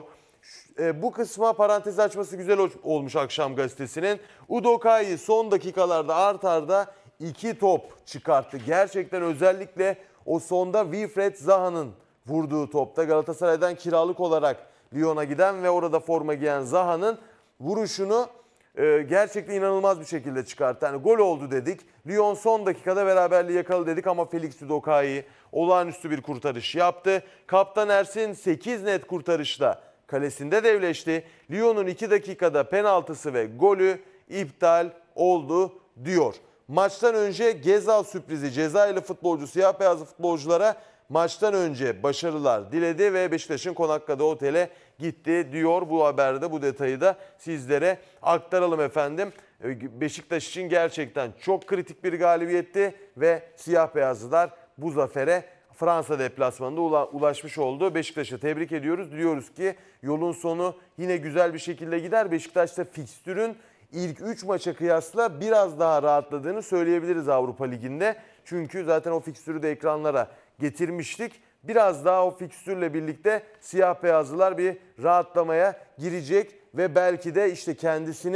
Bu kısma parantez açması güzel olmuş Akşam gazetesinin. Udokai son dakikalarda art arda iki top çıkarttı. Gerçekten özellikle o sonda Wilfried Zaha'nın vurduğu topta Galatasaray'dan kiralık olarak Lyon'a giden ve orada forma giyen Zaha'nın vuruşunu e, gerçekten inanılmaz bir şekilde çıkarttı. Yani gol oldu dedik. Lyon son dakikada beraberliği yakaladı dedik ama Felix Udokai olağanüstü bir kurtarış yaptı. Kaptan Ersin sekiz net kurtarışla kalesinde devleşti. Lyon'un iki dakikada penaltısı ve golü iptal oldu diyor. Maçtan önce Gezal sürprizi, Cezayirli futbolcu siyah beyazlı futbolculara maçtan önce başarılar diledi ve Beşiktaş'ın konakladığı otele gitti diyor. Bu haberde bu detayı da sizlere aktaralım efendim. Beşiktaş için gerçekten çok kritik bir galibiyetti ve siyah beyazlılar bu zafere Fransa deplasmanında ulaşmış oldu. Beşiktaş'ı tebrik ediyoruz. Diliyoruz ki yolun sonu yine güzel bir şekilde gider. Beşiktaş'ta fikstürün ilk üç maça kıyasla biraz daha rahatladığını söyleyebiliriz Avrupa Ligi'nde. Çünkü zaten o fikstürü de ekranlara getirmiştik. Biraz daha o fikstürle birlikte siyah beyazlılar bir rahatlamaya girecek ve belki de işte kendisini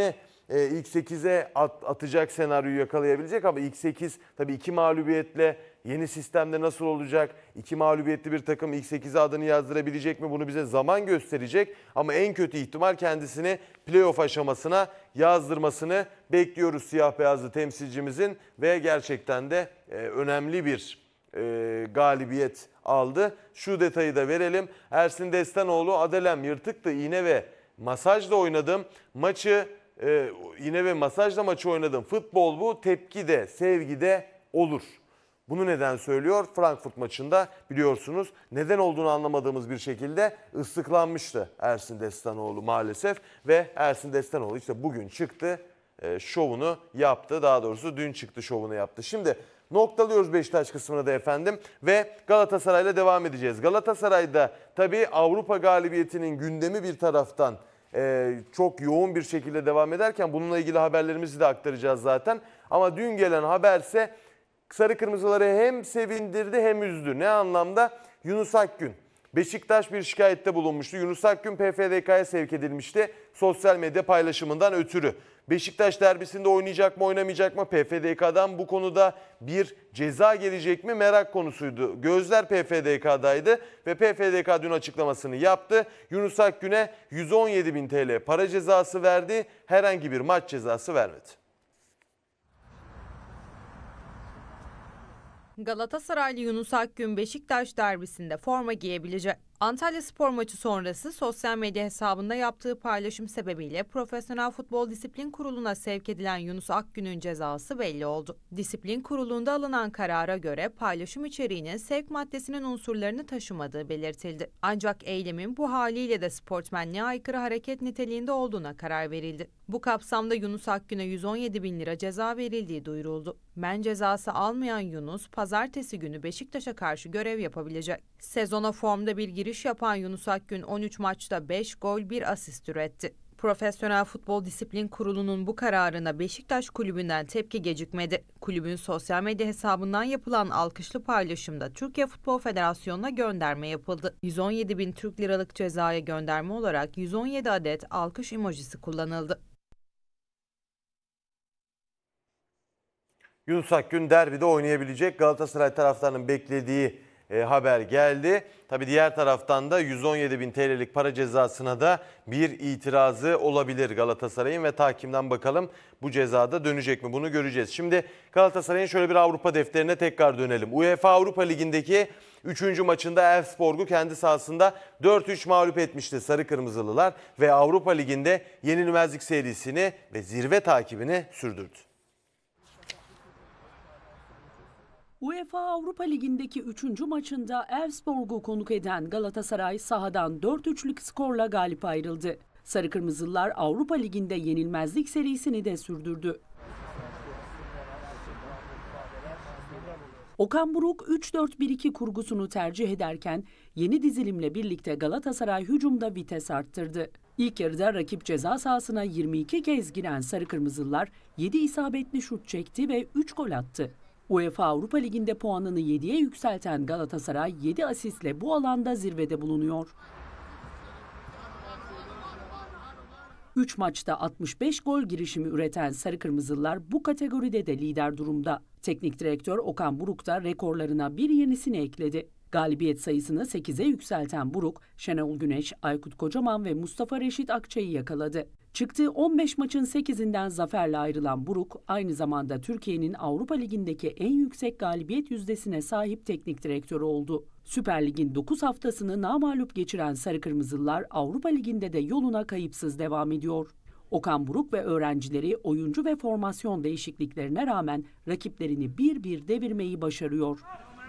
e, ilk sekize at, atacak senaryoyu yakalayabilecek ama ilk sekiz tabii iki mağlubiyetle yeni sistemde nasıl olacak? İki mağlubiyetli bir takım ilk sekize adını yazdırabilecek mi? Bunu bize zaman gösterecek ama en kötü ihtimal kendisini playoff aşamasına yazdırmasını bekliyoruz siyah beyazlı temsilcimizin ve gerçekten de e, önemli bir e, galibiyet aldı. Şu detayı da verelim. Ersin Destanoğlu, Adelem yırtıktı, iğne ve masajla oynadım. Maçı e, iğne ve masajla maçı oynadım. Futbol bu, tepki de sevgi de olur. Bunu neden söylüyor? Frankfurt maçında biliyorsunuz neden olduğunu anlamadığımız bir şekilde ıslıklanmıştı Ersin Destanoğlu maalesef. Ve Ersin Destanoğlu işte bugün çıktı, e, şovunu yaptı. Daha doğrusu dün çıktı, şovunu yaptı. Şimdi noktalıyoruz Beşiktaş kısmını da efendim ve Galatasaray'la devam edeceğiz. Galatasaray'da tabii Avrupa galibiyetinin gündemi bir taraftan e, çok yoğun bir şekilde devam ederken bununla ilgili haberlerimizi de aktaracağız zaten. Ama dün gelen haberse sarı kırmızıları hem sevindirdi hem üzdü. Ne anlamda? Yunus Akgün. Beşiktaş bir şikayette bulunmuştu. Yunus Akgün P F D K'ya sevk edilmişti sosyal medya paylaşımından ötürü. Beşiktaş derbisinde oynayacak mı oynamayacak mı? P F D K'dan bu konuda bir ceza gelecek mi? Merak konusuydu. Gözler P F D K'daydı ve P F D K dün açıklamasını yaptı. Yunus Akgün'e yüz on yedi bin T L para cezası verdi. Herhangi bir maç cezası vermedi. Galatasaraylı Yunus Akgün Beşiktaş derbisinde forma giyebilecek. Antalyaspor maçı sonrası sosyal medya hesabında yaptığı paylaşım sebebiyle Profesyonel Futbol Disiplin Kurulu'na sevk edilen Yunus Akgün'ün cezası belli oldu. Disiplin Kurulu'nda alınan karara göre paylaşım içeriğinin sevk maddesinin unsurlarını taşımadığı belirtildi. Ancak eylemin bu haliyle de sportmenliğe aykırı hareket niteliğinde olduğuna karar verildi. Bu kapsamda Yunus Akgün'e yüz on yedi bin lira ceza verildiği duyuruldu. Men cezası almayan Yunus, pazartesi günü Beşiktaş'a karşı görev yapabilecek. Sezona formda bir giriş yapan Yunus Akgün on üç maçta beş gol bir asist üretti. Profesyonel Futbol Disiplin Kurulu'nun bu kararına Beşiktaş kulübünden tepki gecikmedi. Kulübün sosyal medya hesabından yapılan alkışlı paylaşımda Türkiye Futbol Federasyonu'na gönderme yapıldı. yüz on yedi bin Türk liralık cezaya gönderme olarak yüz on yedi adet alkış emojisi kullanıldı. Yunus Akgün derbide oynayabilecek. Galatasaray taraftarının beklediği e, haber geldi. Tabii diğer taraftan da yüz on yedi bin T L'lik para cezasına da bir itirazı olabilir Galatasaray'ın ve takimden bakalım bu cezada dönecek mi, bunu göreceğiz. Şimdi Galatasaray'ın şöyle bir Avrupa defterine tekrar dönelim. UEFA Avrupa Ligi'ndeki üçüncü maçında Elfsborg'u kendi sahasında dört üç mağlup etmişti Sarı Kırmızılılar ve Avrupa Ligi'nde yenilmezlik serisini ve zirve takibini sürdürdü. UEFA Avrupa Ligi'ndeki üçüncü maçında Elfsborg'u konuk eden Galatasaray sahadan dört üçlük skorla galip ayrıldı. Sarı Kırmızılar Avrupa Ligi'nde yenilmezlik serisini de sürdürdü. Okan Buruk üç dört bir iki kurgusunu tercih ederken yeni dizilimle birlikte Galatasaray hücumda vites arttırdı. İlk yarıda rakip ceza sahasına yirmi iki kez giren Sarı Kırmızılar yedi isabetli şut çekti ve üç gol attı. UEFA Avrupa Ligi'nde puanını yediye yükselten Galatasaray yedi asistle bu alanda zirvede bulunuyor. üç maçta altmış beş gol girişimi üreten Sarı Kırmızılar bu kategoride de lider durumda. Teknik direktör Okan Buruk da rekorlarına bir yenisini ekledi. Galibiyet sayısını sekize yükselten Buruk, Şenol Güneş, Aykut Kocaman ve Mustafa Reşit Akçay'ı yakaladı. Çıktığı on beş maçın sekizinden zaferle ayrılan Buruk, aynı zamanda Türkiye'nin Avrupa Ligi'ndeki en yüksek galibiyet yüzdesine sahip teknik direktörü oldu. Süper Lig'in dokuz haftasını namağlup geçiren Sarı Kırmızılar Avrupa Ligi'nde de yoluna kayıpsız devam ediyor. Okan Buruk ve öğrencileri oyuncu ve formasyon değişikliklerine rağmen rakiplerini bir bir devirmeyi başarıyor.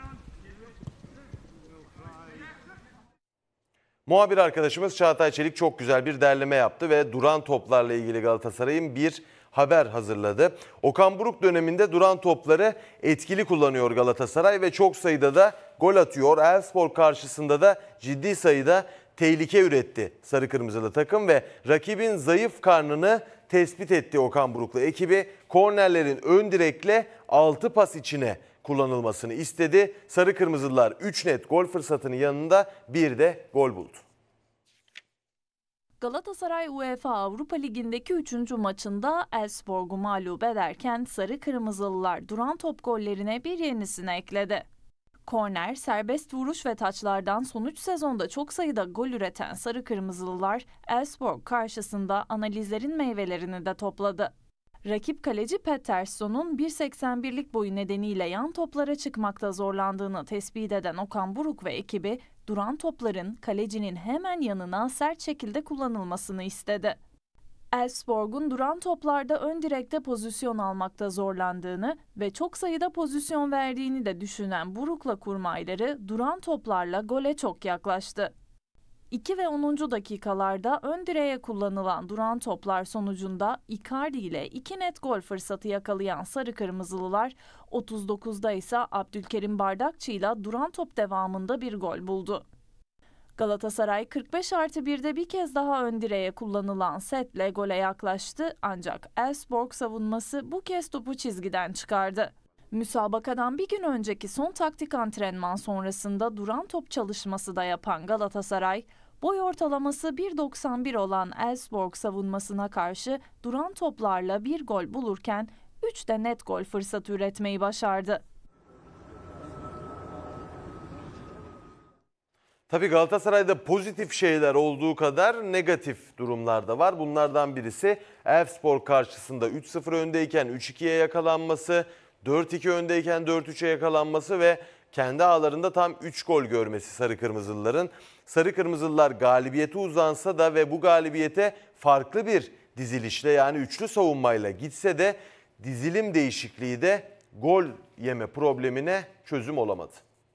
Muhabir arkadaşımız Çağatay Çelik çok güzel bir derleme yaptı ve duran toplarla ilgili Galatasaray'ın bir haber hazırladı. Okan Buruk döneminde duran topları etkili kullanıyor Galatasaray ve çok sayıda da gol atıyor. Elfsborg karşısında da ciddi sayıda tehlike üretti Sarı Kırmızılı takım ve rakibin zayıf karnını tespit etti Okan Buruk'la ekibi. Kornerlerin ön direkle altı pas içine kullanılmasını istedi. Sarı Kırmızılar üç net gol fırsatının yanında bir de gol buldu. Galatasaray UEFA Avrupa Ligi'ndeki üçüncü maçında Elfsborg'u mağlup ederken Sarı Kırmızılılar duran top gollerine bir yenisini ekledi. Korner, serbest vuruş ve taçlardan son üç sezonda çok sayıda gol üreten Sarı Kırmızılılar Elfsborg karşısında analizlerin meyvelerini de topladı. Rakip kaleci Pettersson'un bir seksen birlik boyu nedeniyle yan toplara çıkmakta zorlandığını tespit eden Okan Buruk ve ekibi duran topların kalecinin hemen yanına sert şekilde kullanılmasını istedi. Elfsborg'un duran toplarda ön direkte pozisyon almakta zorlandığını ve çok sayıda pozisyon verdiğini de düşünen Buruk'la kurmayları duran toplarla gole çok yaklaştı. iki ve onuncu dakikalarda ön direğe kullanılan duran toplar sonucunda Icardi ile iki net gol fırsatı yakalayan Sarı Kırmızılılar otuz dokuzda ise Abdülkerim Bardakçı ile duran top devamında bir gol buldu. Galatasaray kırk beş artı birde bir kez daha ön direğe kullanılan setle gole yaklaştı ancak Elfsborg savunması bu kez topu çizgiden çıkardı. Müsabakadan bir gün önceki son taktik antrenman sonrasında duran top çalışması da yapan Galatasaray, boy ortalaması bir doksan bir olan Elfsborg savunmasına karşı duran toplarla bir gol bulurken üç de net gol fırsatı üretmeyi başardı. Tabii Galatasaray'da pozitif şeyler olduğu kadar negatif durumlar da var. Bunlardan birisi Elfsborg karşısında üç sıfır öndeyken üç ikiye yakalanması, dört iki öndeyken dört üçe yakalanması ve kendi ağlarında tam üç gol görmesi Sarı Kırmızılıların. Sarı Kırmızılılar galibiyete uzansa da ve bu galibiyete farklı bir dizilişle yani üçlü savunmayla gitse de dizilim değişikliği de gol yeme problemine çözüm olamadı.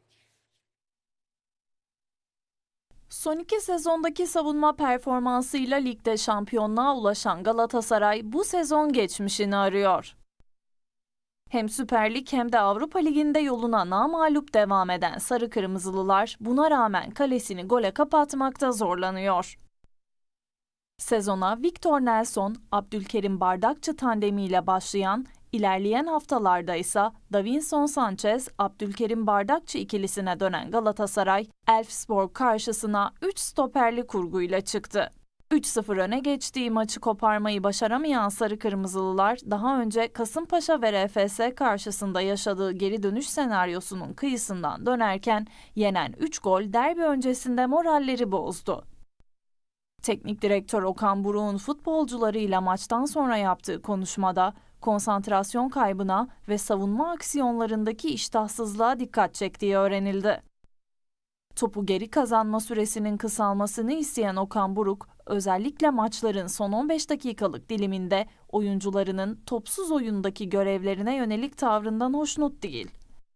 Son iki sezondaki savunma performansıyla ligde şampiyonluğa ulaşan Galatasaray bu sezon geçmişini arıyor. Hem Süper Lig hem de Avrupa Ligi'nde yoluna namağlup devam eden Sarı Kırmızılılar buna rağmen kalesini gole kapatmakta zorlanıyor. Sezona Victor Nelson, Abdülkerim Bardakçı tandemiyle başlayan, ilerleyen haftalarda ise Davinson Sanchez, Abdülkerim Bardakçı ikilisine dönen Galatasaray, Elfsborg karşısına üç stoperli kurguyla çıktı. üç sıfır öne geçtiği maçı koparmayı başaramayan Sarı Kırmızılılar daha önce Kasımpaşa ve R F S karşısında yaşadığı geri dönüş senaryosunun kıyısından dönerken yenen üç gol derbi öncesinde moralleri bozdu. Teknik direktör Okan Buruk'un futbolcularıyla maçtan sonra yaptığı konuşmada konsantrasyon kaybına ve savunma aksiyonlarındaki iştahsızlığa dikkat çektiği öğrenildi. Topu geri kazanma süresinin kısalmasını isteyen Okan Buruk, özellikle maçların son on beş dakikalık diliminde oyuncularının topsuz oyundaki görevlerine yönelik tavrından hoşnut değil.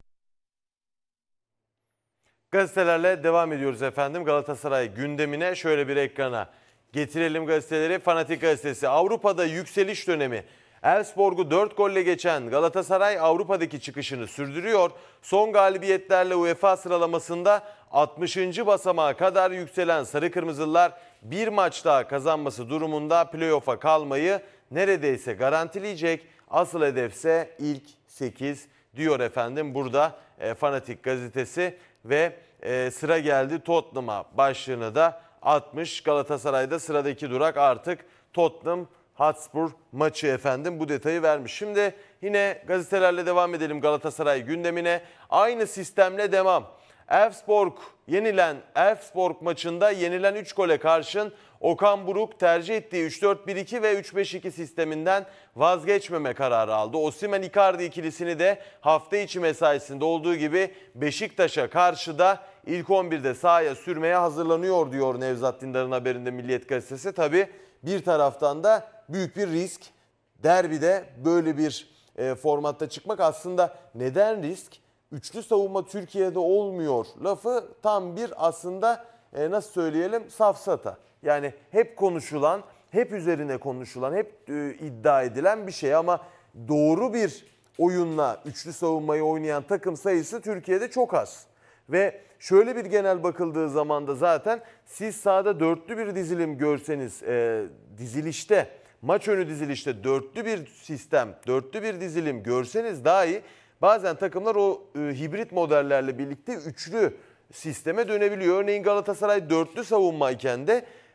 Gazetelerle devam ediyoruz efendim. Galatasaray gündemine şöyle bir ekrana getirelim gazeteleri. Fanatik Gazetesi, Avrupa'da yükseliş dönemi. Elfsborg'u dört golle geçen Galatasaray Avrupa'daki çıkışını sürdürüyor. Son galibiyetlerle UEFA sıralamasında altmışıncı basamağa kadar yükselen Sarı Kırmızılılar bir maç daha kazanması durumunda playoff'a kalmayı neredeyse garantileyecek. Asıl hedefse ilk sekiz diyor efendim burada e, Fanatik Gazetesi ve e, sıra geldi Tottenham'a başlığını da atmış. Galatasaray'da sıradaki durak artık Tottenham Hotspur maçı efendim, bu detayı vermiş. Şimdi yine gazetelerle devam edelim Galatasaray gündemine. Aynı sistemle devam. Elfsborg yenilen Elfsborg maçında yenilen üç gole karşın Okan Buruk tercih ettiği üç dört bir iki ve üç beş iki sisteminden vazgeçmeme kararı aldı. Osimhen Icardi ikilisini de hafta içi mesaisinde olduğu gibi Beşiktaş'a karşı da ilk on birde sahaya sürmeye hazırlanıyor diyor Nevzat Dindar'ın haberinde Milliyet Gazetesi. Tabii bir taraftan da büyük bir risk. Derbide böyle bir e, formatta çıkmak aslında neden risk? Üçlü savunma Türkiye'de olmuyor lafı tam bir aslında e, nasıl söyleyelim safsata. Yani hep konuşulan, hep üzerine konuşulan, hep e, iddia edilen bir şey ama doğru bir oyunla üçlü savunmayı oynayan takım sayısı Türkiye'de çok az. Ve şöyle bir genel bakıldığı zaman da zaten siz sahada dörtlü bir dizilim görseniz e, dizilişte, maç önü dizilişte dörtlü bir sistem, dörtlü bir dizilim görseniz dahi bazen takımlar o e, hibrit modellerle birlikte üçlü sisteme dönebiliyor. Örneğin Galatasaray dörtlü savunmayken de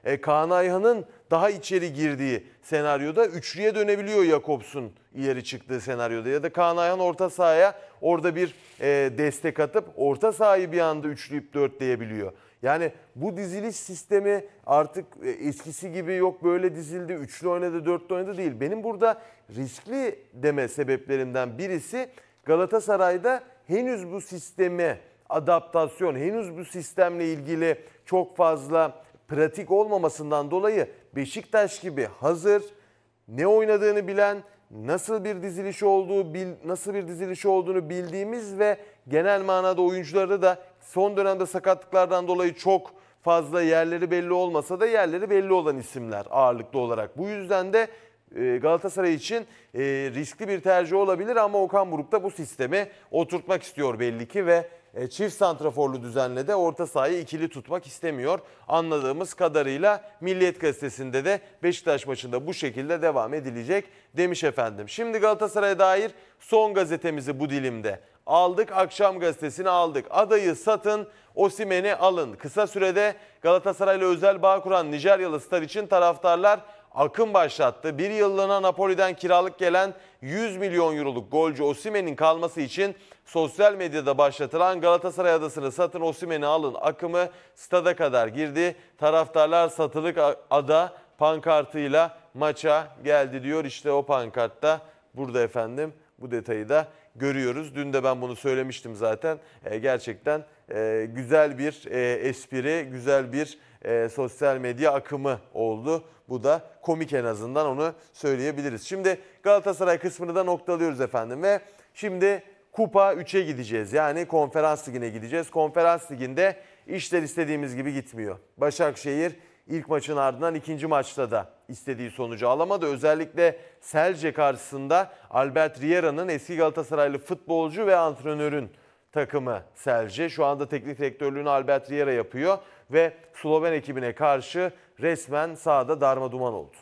e, Kaan Ayhan'ın daha içeri girdiği senaryoda üçlüye dönebiliyor Jakobs'un ileri çıktığı senaryoda. Ya da Kaan Ayhan orta sahaya orada bir e, destek atıp orta sahayı bir anda üçleyip dörtleyebiliyor. Yani bu diziliş sistemi artık eskisi gibi yok böyle dizildi, üçlü oynadı, dörtlü oynadı değil. Benim burada riskli deme sebeplerimden birisi Galatasaray'da henüz bu sisteme adaptasyon, henüz bu sistemle ilgili çok fazla pratik olmamasından dolayı Beşiktaş gibi hazır, ne oynadığını bilen, nasıl bir diziliş olduğu, nasıl bir diziliş olduğunu bildiğimiz ve genel manada oyuncuları da son dönemde sakatlıklardan dolayı çok fazla yerleri belli olmasa da yerleri belli olan isimler ağırlıklı olarak. Bu yüzden de Galatasaray için riskli bir tercih olabilir ama Okan Buruk da bu sistemi oturtmak istiyor belli ki ve çift santraforlu düzenle de orta sahayı ikili tutmak istemiyor. Anladığımız kadarıyla Milliyet Gazetesi'nde de Beşiktaş maçında bu şekilde devam edilecek demiş efendim. Şimdi Galatasaray'a dair son gazetemizi bu dilimde aldık. Akşam gazetesini aldık. Adayı satın, Osimhen'i alın. Kısa sürede Galatasaray'la özel bağ kuran Nijeryalı star için taraftarlar akım başlattı. Bir yıllığına Napoli'den kiralık gelen yüz milyon euroluk golcü Osimhen'in kalması için sosyal medyada başlatılan Galatasaray adasını satın Osimhen'i alın akımı stada kadar girdi. Taraftarlar satılık ada pankartıyla maça geldi diyor. İşte o pankartta burada efendim, bu detayı da görüyoruz. Dün de ben bunu söylemiştim zaten. E, gerçekten e, güzel bir e, espri, güzel bir e, sosyal medya akımı oldu. Bu da komik, en azından onu söyleyebiliriz. Şimdi Galatasaray kısmını da noktalıyoruz efendim ve şimdi Kupa üçe gideceğiz. Yani Konferans Ligi'ne gideceğiz. Konferans Ligi'nde işler istediğimiz gibi gitmiyor. Başakşehir ilk maçın ardından ikinci maçta da istediği sonucu alamadı. Özellikle Celje karşısında Albert Riera'nın, eski Galatasaraylı futbolcu ve antrenörün takımı Celje. Şu anda teknik direktörlüğünü Albert Riera yapıyor ve Sloven ekibine karşı resmen sahada darmaduman oldu.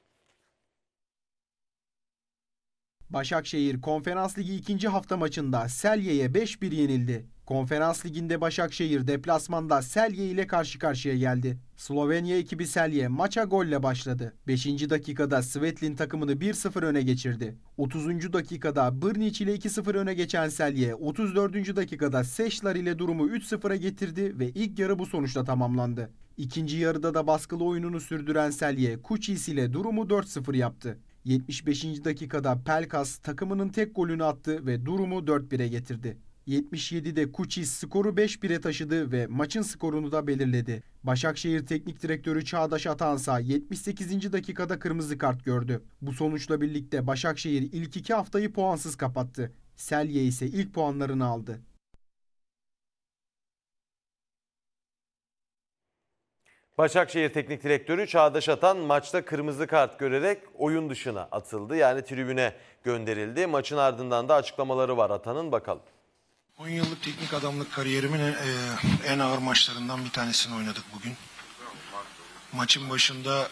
Başakşehir Konferans Ligi ikinci hafta maçında Celje'ye beş bir yenildi. Konferans Ligi'nde Başakşehir deplasmanda Celje ile karşı karşıya geldi. Slovenya ekibi Celje maça golle başladı. beşinci dakikada Svetlin takımını bir sıfır öne geçirdi. otuzuncu dakikada Brnić ile iki sıfır öne geçen Celje, otuz dördüncü dakikada Seşlar ile durumu üç sıfıra getirdi ve ilk yarı bu sonuçla tamamlandı. İkinci yarıda da baskılı oyununu sürdüren Celje, Kučis ile durumu dört sıfır yaptı. yetmiş beşinci dakikada Pelkas takımının tek golünü attı ve durumu dört bire getirdi. yetmiş yedide Kučis skoru beş bire taşıdı ve maçın skorunu da belirledi. Başakşehir Teknik Direktörü Çağdaş Atansa yetmiş sekizinci dakikada kırmızı kart gördü. Bu sonuçla birlikte Başakşehir ilk iki haftayı puansız kapattı. Celje ise ilk puanlarını aldı. Başakşehir Teknik Direktörü Çağdaş Atan maçta kırmızı kart görerek oyun dışına atıldı. Yani tribüne gönderildi. Maçın ardından da açıklamaları var Atan'ın, bakalım. on yıllık teknik adamlık kariyerimin e, en ağır maçlarından bir tanesini oynadık bugün. Maçın başında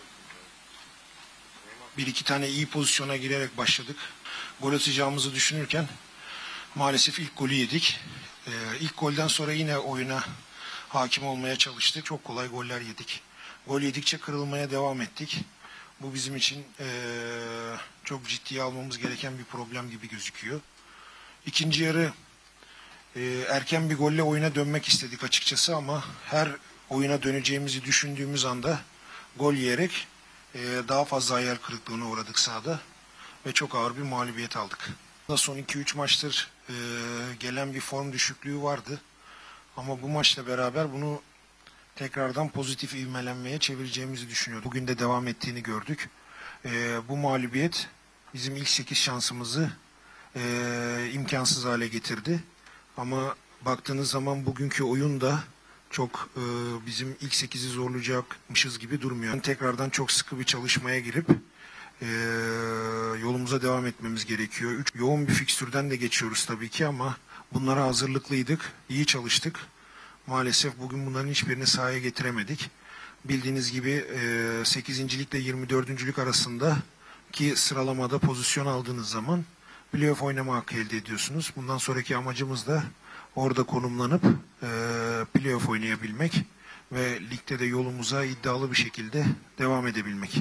bir iki tane iyi pozisyona girerek başladık. Gol atacağımızı düşünürken maalesef ilk golü yedik. E, ilk golden sonra yine oyuna hakim olmaya çalıştık. Çok kolay goller yedik. Gol yedikçe kırılmaya devam ettik. Bu bizim için e, çok ciddiye almamız gereken bir problem gibi gözüküyor. İkinci yarı e, erken bir golle oyuna dönmek istedik açıkçası ama her oyuna döneceğimizi düşündüğümüz anda gol yiyerek e, daha fazla hayal kırıklığına uğradık sahada ve çok ağır bir mağlubiyet aldık. Son iki üç maçtır e, gelen bir form düşüklüğü vardı. Ama bu maçla beraber bunu tekrardan pozitif ivmelenmeye çevireceğimizi düşünüyorduk. Bugün de devam ettiğini gördük. Ee, bu mağlubiyet bizim ilk sekiz şansımızı e, imkansız hale getirdi. Ama baktığınız zaman bugünkü oyun da çok e, bizim ilk sekizi zorlayacakmışız gibi durmuyor. Tekrardan çok sıkı bir çalışmaya girip e, yolumuza devam etmemiz gerekiyor. Üç, yoğun bir fikstürden de geçiyoruz tabii ki ama bunlara hazırlıklıydık, iyi çalıştık. Maalesef bugün bunların hiçbirini sahaya getiremedik. Bildiğiniz gibi sekizincilikle yirmi dördüncülük arasında ki sıralamada pozisyon aldığınız zaman playoff oynama hakkı elde ediyorsunuz. Bundan sonraki amacımız da orada konumlanıp playoff oynayabilmek ve ligde de yolumuza iddialı bir şekilde devam edebilmek.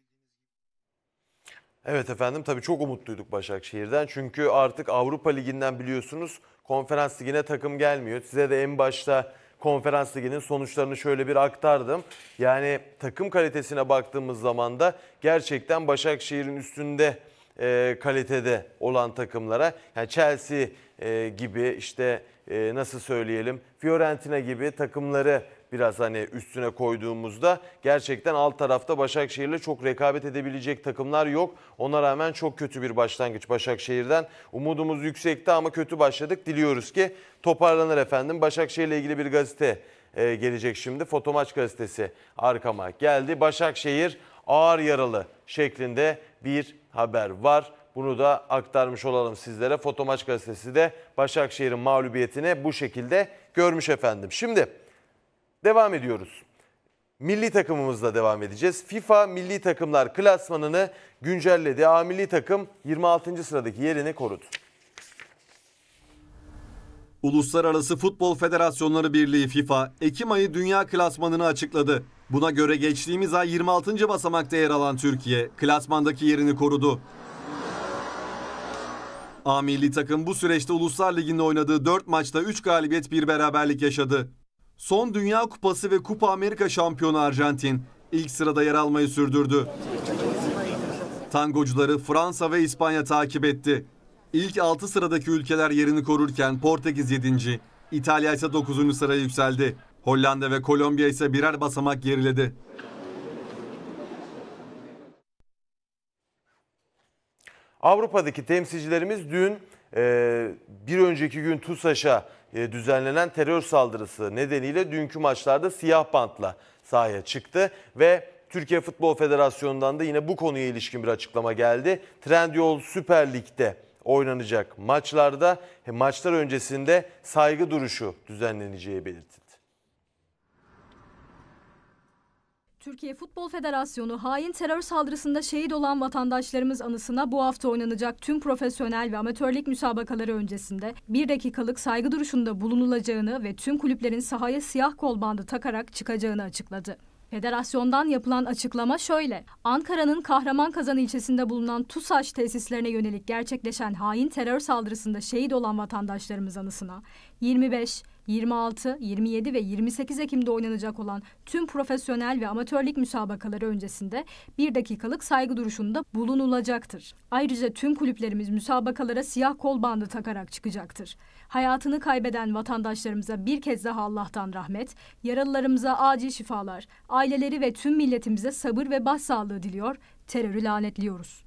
Evet efendim, tabii çok umutluyduk Başakşehir'den. Çünkü artık Avrupa Ligi'nden biliyorsunuz Konferans Ligi'ne takım gelmiyor. Size de en başta Konferans Ligi'nin sonuçlarını şöyle bir aktardım. Yani takım kalitesine baktığımız zaman da gerçekten Başakşehir'in üstünde e, kalitede olan takımlara, yani Chelsea e, gibi, işte e, nasıl söyleyelim, Fiorentina gibi takımları biraz hani üstüne koyduğumuzda gerçekten alt tarafta Başakşehir'le çok rekabet edebilecek takımlar yok. Ona rağmen çok kötü bir başlangıç Başakşehir'den. Umudumuz yüksekti ama kötü başladık. Diliyoruz ki toparlanır efendim. Başakşehir'le ilgili bir gazete e, gelecek şimdi. Fotomaç gazetesi arkama geldi. Başakşehir ağır yaralı şeklinde bir haber var. Bunu da aktarmış olalım sizlere. Fotomaç gazetesi de Başakşehir'in mağlubiyetini bu şekilde görmüş efendim. Şimdi devam ediyoruz. Milli takımımızla devam edeceğiz. FIFA milli takımlar klasmanını güncelledi. A milli takım yirmi altıncı sıradaki yerini korudu. Uluslararası Futbol Federasyonları Birliği FIFA, Ekim ayı dünya klasmanını açıkladı. Buna göre geçtiğimiz ay yirmi altıncı basamakta yer alan Türkiye, klasmandaki yerini korudu. A milli takım bu süreçte Uluslar Ligi'nde oynadığı dört maçta üç galibiyet bir beraberlik yaşadı. Son Dünya Kupası ve Kupa Amerika şampiyonu Arjantin ilk sırada yer almayı sürdürdü. Tangocuları Fransa ve İspanya takip etti. İlk altı sıradaki ülkeler yerini korurken Portekiz yedinci, İtalya ise dokuzuncu sıraya yükseldi. Hollanda ve Kolombiya ise birer basamak geriledi. Avrupa'daki temsilcilerimiz dün e, bir önceki gün TUSAŞ'a e, düzenlenen terör saldırısı nedeniyle dünkü maçlarda siyah bantla sahaya çıktı ve Türkiye Futbol Federasyonu'ndan da yine bu konuya ilişkin bir açıklama geldi. Trendyol Süper Lig'de oynanacak maçlarda maçlar öncesinde saygı duruşu düzenleneceği belirtildi. Türkiye Futbol Federasyonu hain terör saldırısında şehit olan vatandaşlarımız anısına bu hafta oynanacak tüm profesyonel ve amatörlük müsabakaları öncesinde bir dakikalık saygı duruşunda bulunulacağını ve tüm kulüplerin sahaya siyah kol bandı takarak çıkacağını açıkladı. Federasyondan yapılan açıklama şöyle: Ankara'nın Kahramankazan ilçesinde bulunan TUSAŞ tesislerine yönelik gerçekleşen hain terör saldırısında şehit olan vatandaşlarımız anısına yirmi beş, yirmi altı, yirmi yedi ve yirmi sekiz Ekim'de oynanacak olan tüm profesyonel ve amatörlük müsabakaları öncesinde bir dakikalık saygı duruşunda bulunulacaktır. Ayrıca tüm kulüplerimiz müsabakalara siyah kol bandı takarak çıkacaktır. Hayatını kaybeden vatandaşlarımıza bir kez daha Allah'tan rahmet, yaralılarımıza acil şifalar, aileleri ve tüm milletimize sabır ve başsağlığı diliyor, terörü lanetliyoruz.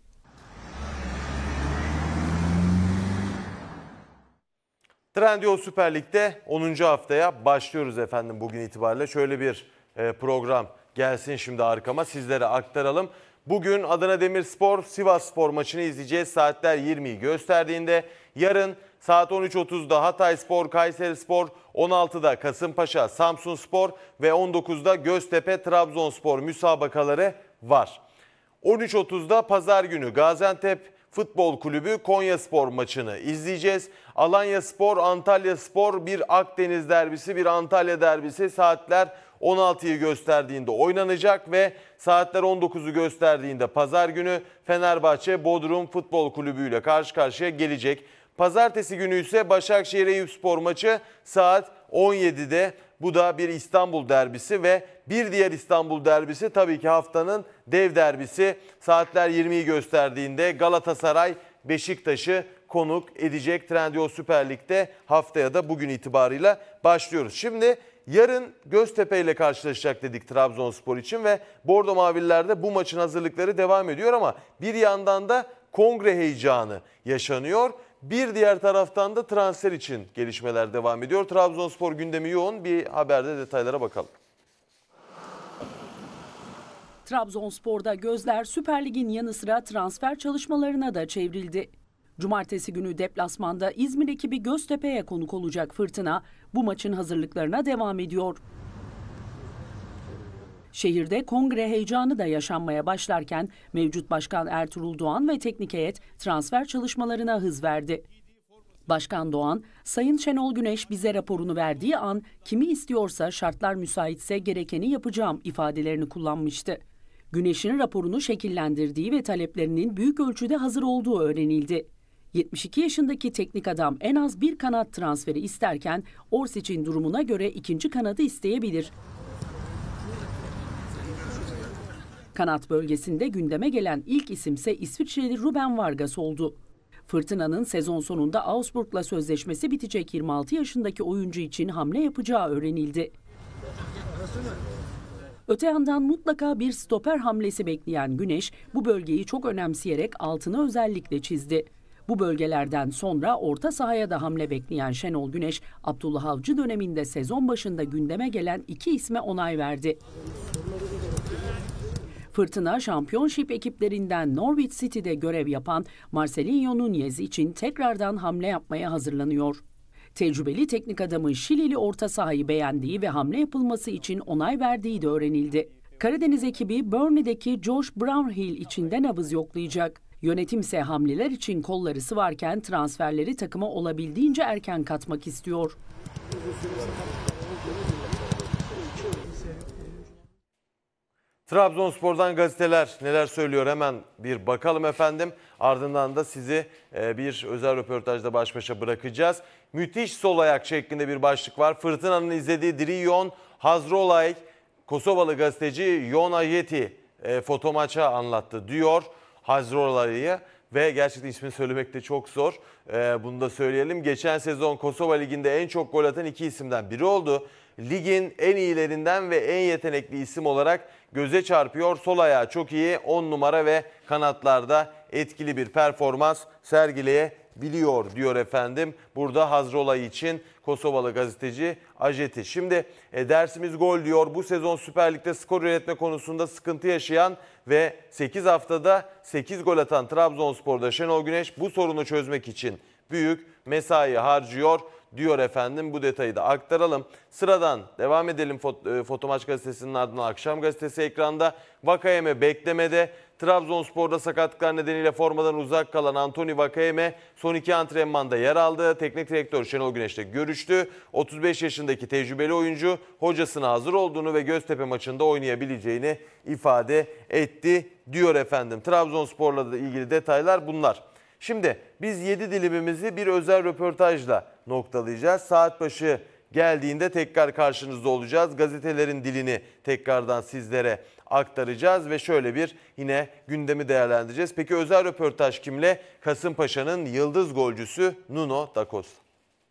Trendyol Süper Lig'de onuncu haftaya başlıyoruz efendim bugün itibariyle. Şöyle bir program gelsin şimdi arkama, sizlere aktaralım. Bugün Adana Demirspor Sivasspor maçını izleyeceğiz. Saatler yirmiyi gösterdiğinde yarın saat on üç otuzda Hatayspor Kayserispor, on altıda Kasımpaşa Samsunspor ve on dokuzda Göztepe Trabzonspor müsabakaları var. on üç otuzda pazar günü Gaziantep Futbol Kulübü Konyaspor maçını izleyeceğiz. Alanyaspor Antalyaspor, bir Akdeniz derbisi, bir Antalya derbisi saatler on altıyı gösterdiğinde oynanacak ve saatler on dokuzu gösterdiğinde pazar günü Fenerbahçe Bodrum Futbol Kulübü ile karşı karşıya gelecek. Pazartesi günü ise Başakşehir Eyüpspor maçı saat on yedide. Bu da bir İstanbul derbisi ve bir diğer İstanbul derbisi tabii ki haftanın dev derbisi. Saatler yirmiyi gösterdiğinde Galatasaray Beşiktaş'ı konuk edecek. Trendyol Süper Lig'de haftaya da bugün itibarıyla başlıyoruz. Şimdi yarın Göztepe ile karşılaşacak dedik Trabzonspor için ve Bordo Mavililer'de bu maçın hazırlıkları devam ediyor ama bir yandan da kongre heyecanı yaşanıyor. Bir diğer taraftan da transfer için gelişmeler devam ediyor. Trabzonspor gündemi yoğun. Bir haberde detaylara bakalım. Trabzonspor'da gözler Süper Lig'in yanı sıra transfer çalışmalarına da çevrildi. Cumartesi günü deplasmanda İzmir ekibi Göztepe'ye konuk olacak Fırtına bu maçın hazırlıklarına devam ediyor. Şehirde kongre heyecanı da yaşanmaya başlarken mevcut başkan Ertuğrul Doğan ve teknik heyet transfer çalışmalarına hız verdi. Başkan Doğan, Sayın Şenol Güneş bize raporunu verdiği an kimi istiyorsa şartlar müsaitse gerekeni yapacağım ifadelerini kullanmıştı. Güneş'in raporunu şekillendirdiği ve taleplerinin büyük ölçüde hazır olduğu öğrenildi. yetmiş iki yaşındaki teknik adam en az bir kanat transferi isterken Orsic'in durumuna göre ikinci kanadı isteyebilir. Kanat bölgesinde gündeme gelen ilk isimse İsviçreli Ruben Vargas oldu. Fırtına'nın sezon sonunda Augsburg'la sözleşmesi bitecek yirmi altı yaşındaki oyuncu için hamle yapacağı öğrenildi. Öte yandan mutlaka bir stoper hamlesi bekleyen Güneş bu bölgeyi çok önemseyerek altını özellikle çizdi. Bu bölgelerden sonra orta sahaya da hamle bekleyen Şenol Güneş, Abdullah Avcı döneminde sezon başında gündeme gelen iki isme onay verdi. Fırtına, Championship ekiplerinden Norwich City'de görev yapan Marcelinho Núñez için tekrardan hamle yapmaya hazırlanıyor. Tecrübeli teknik adamın Şilili orta sahayı beğendiği ve hamle yapılması için onay verdiği de öğrenildi. Karadeniz ekibi Burnley'deki Josh Brownhill için de nabız yoklayacak. Yönetimse hamleler için kolları sıvarken transferleri takıma olabildiğince erken katmak istiyor. Trabzonspor'dan gazeteler neler söylüyor hemen bir bakalım efendim. Ardından da sizi bir özel röportajda baş başa bırakacağız. Müthiş sol ayak şeklinde bir başlık var. Fırtına'nın izlediği Driyon Hazrolay, Kosovalı gazeteci Jon Ajeti e, foto maça anlattı diyor Hazrolay'ı. Ve gerçekten ismini söylemek de çok zor. Ee, bunu da söyleyelim. Geçen sezon Kosova Ligi'nde en çok gol atan iki isimden biri oldu. Ligin en iyilerinden ve en yetenekli isim olarak göze çarpıyor. Sol ayağı çok iyi. on numara ve kanatlarda etkili bir performans sergileyebiliyor diyor efendim. Burada Hazrolay için Kosovalı gazeteci Ajeti. Şimdi e, dersimiz gol diyor. Bu sezon Süper Lig'de skor üretme konusunda sıkıntı yaşayan ve sekiz haftada sekiz gol atan Trabzonspor'da Şenol Güneş bu sorunu çözmek için büyük mesai harcıyor diyor efendim. Bu detayı da aktaralım. Sıradan devam edelim. Fotomaç gazetesinin ardından Akşam gazetesi ekranda. Vakayeme beklemede. Trabzonspor'da sakatlıklar nedeniyle formadan uzak kalan Anthony Vakayeme son iki antrenmanda yer aldı. Teknik direktör Şenol Güneş'le görüştü. otuz beş yaşındaki tecrübeli oyuncu hocasına hazır olduğunu ve Göztepe maçında oynayabileceğini ifade etti diyor efendim. Trabzonspor'la da ilgili detaylar bunlar. Şimdi biz yedi dilimimizi bir özel röportajla noktalayacağız. Saat başı geldiğinde tekrar karşınızda olacağız. Gazetelerin dilini tekrardan sizlere aktaracağız ve şöyle bir yine gündemi değerlendireceğiz. Peki özel röportaj kimle? Kasımpaşa'nın yıldız golcüsü Nuno da Costa.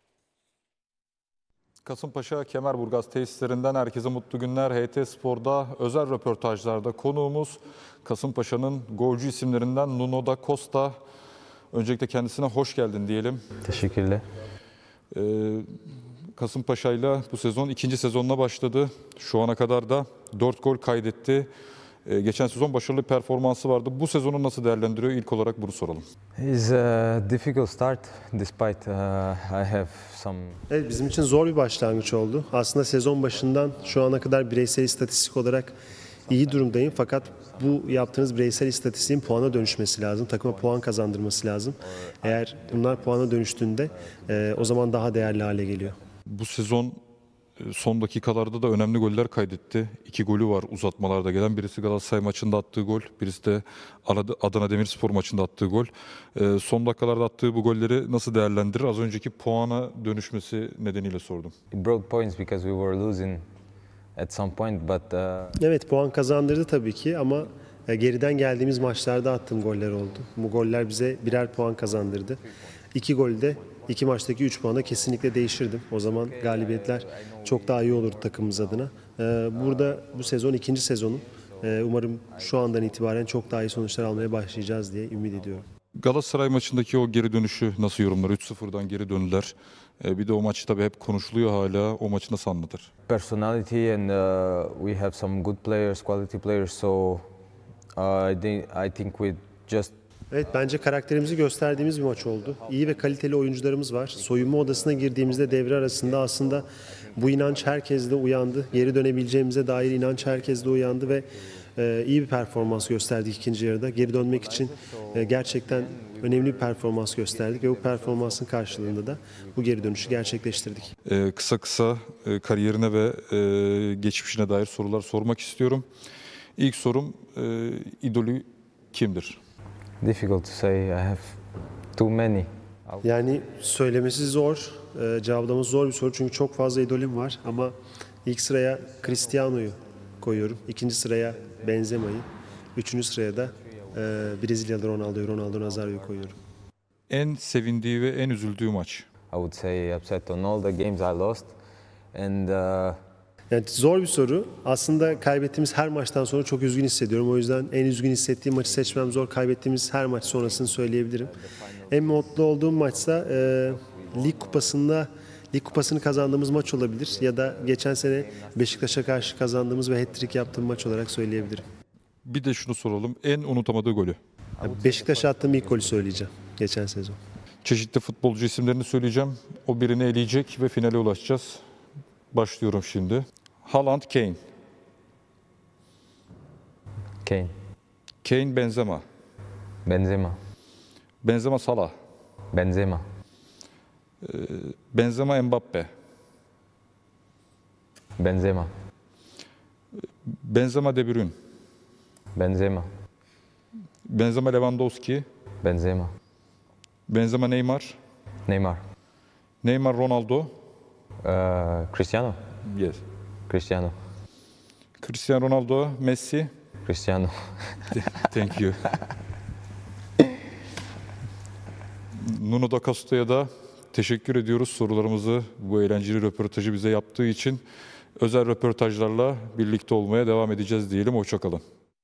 Kasımpaşa Kemerburgaz tesislerinden herkese mutlu günler. H T Spor'da özel röportajlarda konuğumuz Kasımpaşa'nın golcü isimlerinden Nuno da Costa. Öncelikle kendisine hoş geldin diyelim. Teşekkürler. Ee, Kasımpaşa'yla bu sezon ikinci sezonuna başladı. Şu ana kadar da dört gol kaydetti. Ee, geçen sezon başarılı bir performansı vardı. Bu sezonu nasıl değerlendiriyor? İlk olarak bunu soralım. It's a difficult start despite uh, I have some. Evet, bizim için zor bir başlangıç oldu. Aslında sezon başından şu ana kadar bireysel istatistik olarak iyi durumdayım fakat bu yaptığınız bireysel istatistiğin puana dönüşmesi lazım. Takıma puan kazandırması lazım. Eğer bunlar puana dönüştüğünde e, o zaman daha değerli hale geliyor. Bu sezon son dakikalarda da önemli goller kaydetti. İki golü var uzatmalarda gelen. Birisi Galatasaray maçında attığı gol, birisi de Adana Demirspor maçında attığı gol. E, son dakikalarda attığı bu golleri nasıl değerlendirir? Az önceki puana dönüşmesi nedeniyle sordum. It broke points because we were losing at some point, but uh... Evet, puan kazandırdı tabii ki ama geriden geldiğimiz maçlarda attığım goller oldu. Bu goller bize birer puan kazandırdı. İki golde, iki maçtaki üç puana kesinlikle değişirdim. O zaman galibiyetler çok daha iyi olurdu takımımız adına. Burada bu sezon ikinci sezonum. Umarım şu andan itibaren çok daha iyi sonuçlar almaya başlayacağız diye ümit ediyorum. Galatasaray maçındaki o geri dönüşü nasıl yorumlar? üç sıfırdan geri döndüler. Bir de o maç tabii hep konuşuluyor hala. O maçı nasıl anlatır? Personality and uh, we have some good players, quality players. So uh, I think I think we just. Evet, bence karakterimizi gösterdiğimiz bir maç oldu. İyi ve kaliteli oyuncularımız var. Soyunma odasına girdiğimizde devre arasında aslında bu inanç herkeste uyandı. Geri dönebileceğimize dair inanç herkeste uyandı ve e, iyi bir performans gösterdik ikinci yarıda. Geri dönmek için e, gerçekten önemli bir performans gösterdik ve bu performansın karşılığında da bu geri dönüşü gerçekleştirdik. Ee, kısa kısa e, kariyerine ve e, geçmişine dair sorular sormak istiyorum. İlk sorum, e, idolü kimdir? Difficult to say. I have too many. Yani söylemesi zor, e, cevaplaması zor bir soru çünkü çok fazla idolüm var ama ilk sıraya Cristiano'yu koyuyorum, ikinci sıraya Benzema'yı, üçüncü sıraya da e, Brezilyalı Ronaldo'yu, Ronaldo Nazario'yu koyuyorum. En sevindiği ve en üzüldüğü maç? I would say upset on all the games I lost. And uh, Yani zor bir soru. Aslında kaybettiğimiz her maçtan sonra çok üzgün hissediyorum. O yüzden en üzgün hissettiğim maçı seçmem zor. Kaybettiğimiz her maç sonrasını söyleyebilirim. En mutlu olduğum maçsa e, lig kupasında lig kupasını kazandığımız maç olabilir ya da geçen sene Beşiktaş'a karşı kazandığımız ve hat-trick yaptığım maç olarak söyleyebilirim. Bir de şunu soralım, en unutamadığı golü? Beşiktaş'a attığım ilk golü söyleyeceğim geçen sezon. Çeşitli futbolcu isimlerini söyleyeceğim. O birini eleyecek ve finale ulaşacağız. Başlıyorum şimdi. Haaland, Kane. Kane. Kane, Benzema. Benzema. Benzema, Salah. Benzema. Ee, Benzema, Mbappe. Benzema. Benzema, De Bruyne. Benzema. Benzema, Lewandowski. Benzema. Benzema, Neymar. Neymar. Neymar, Ronaldo. Uh, Cristiano. Yes. Cristiano. Cristiano Ronaldo, Messi. Cristiano. Thank you. Nuno da Costa'ya da teşekkür ediyoruz sorularımızı, bu eğlenceli röportajı bize yaptığı için. Özel röportajlarla birlikte olmaya devam edeceğiz diyelim. Hoşça kalın.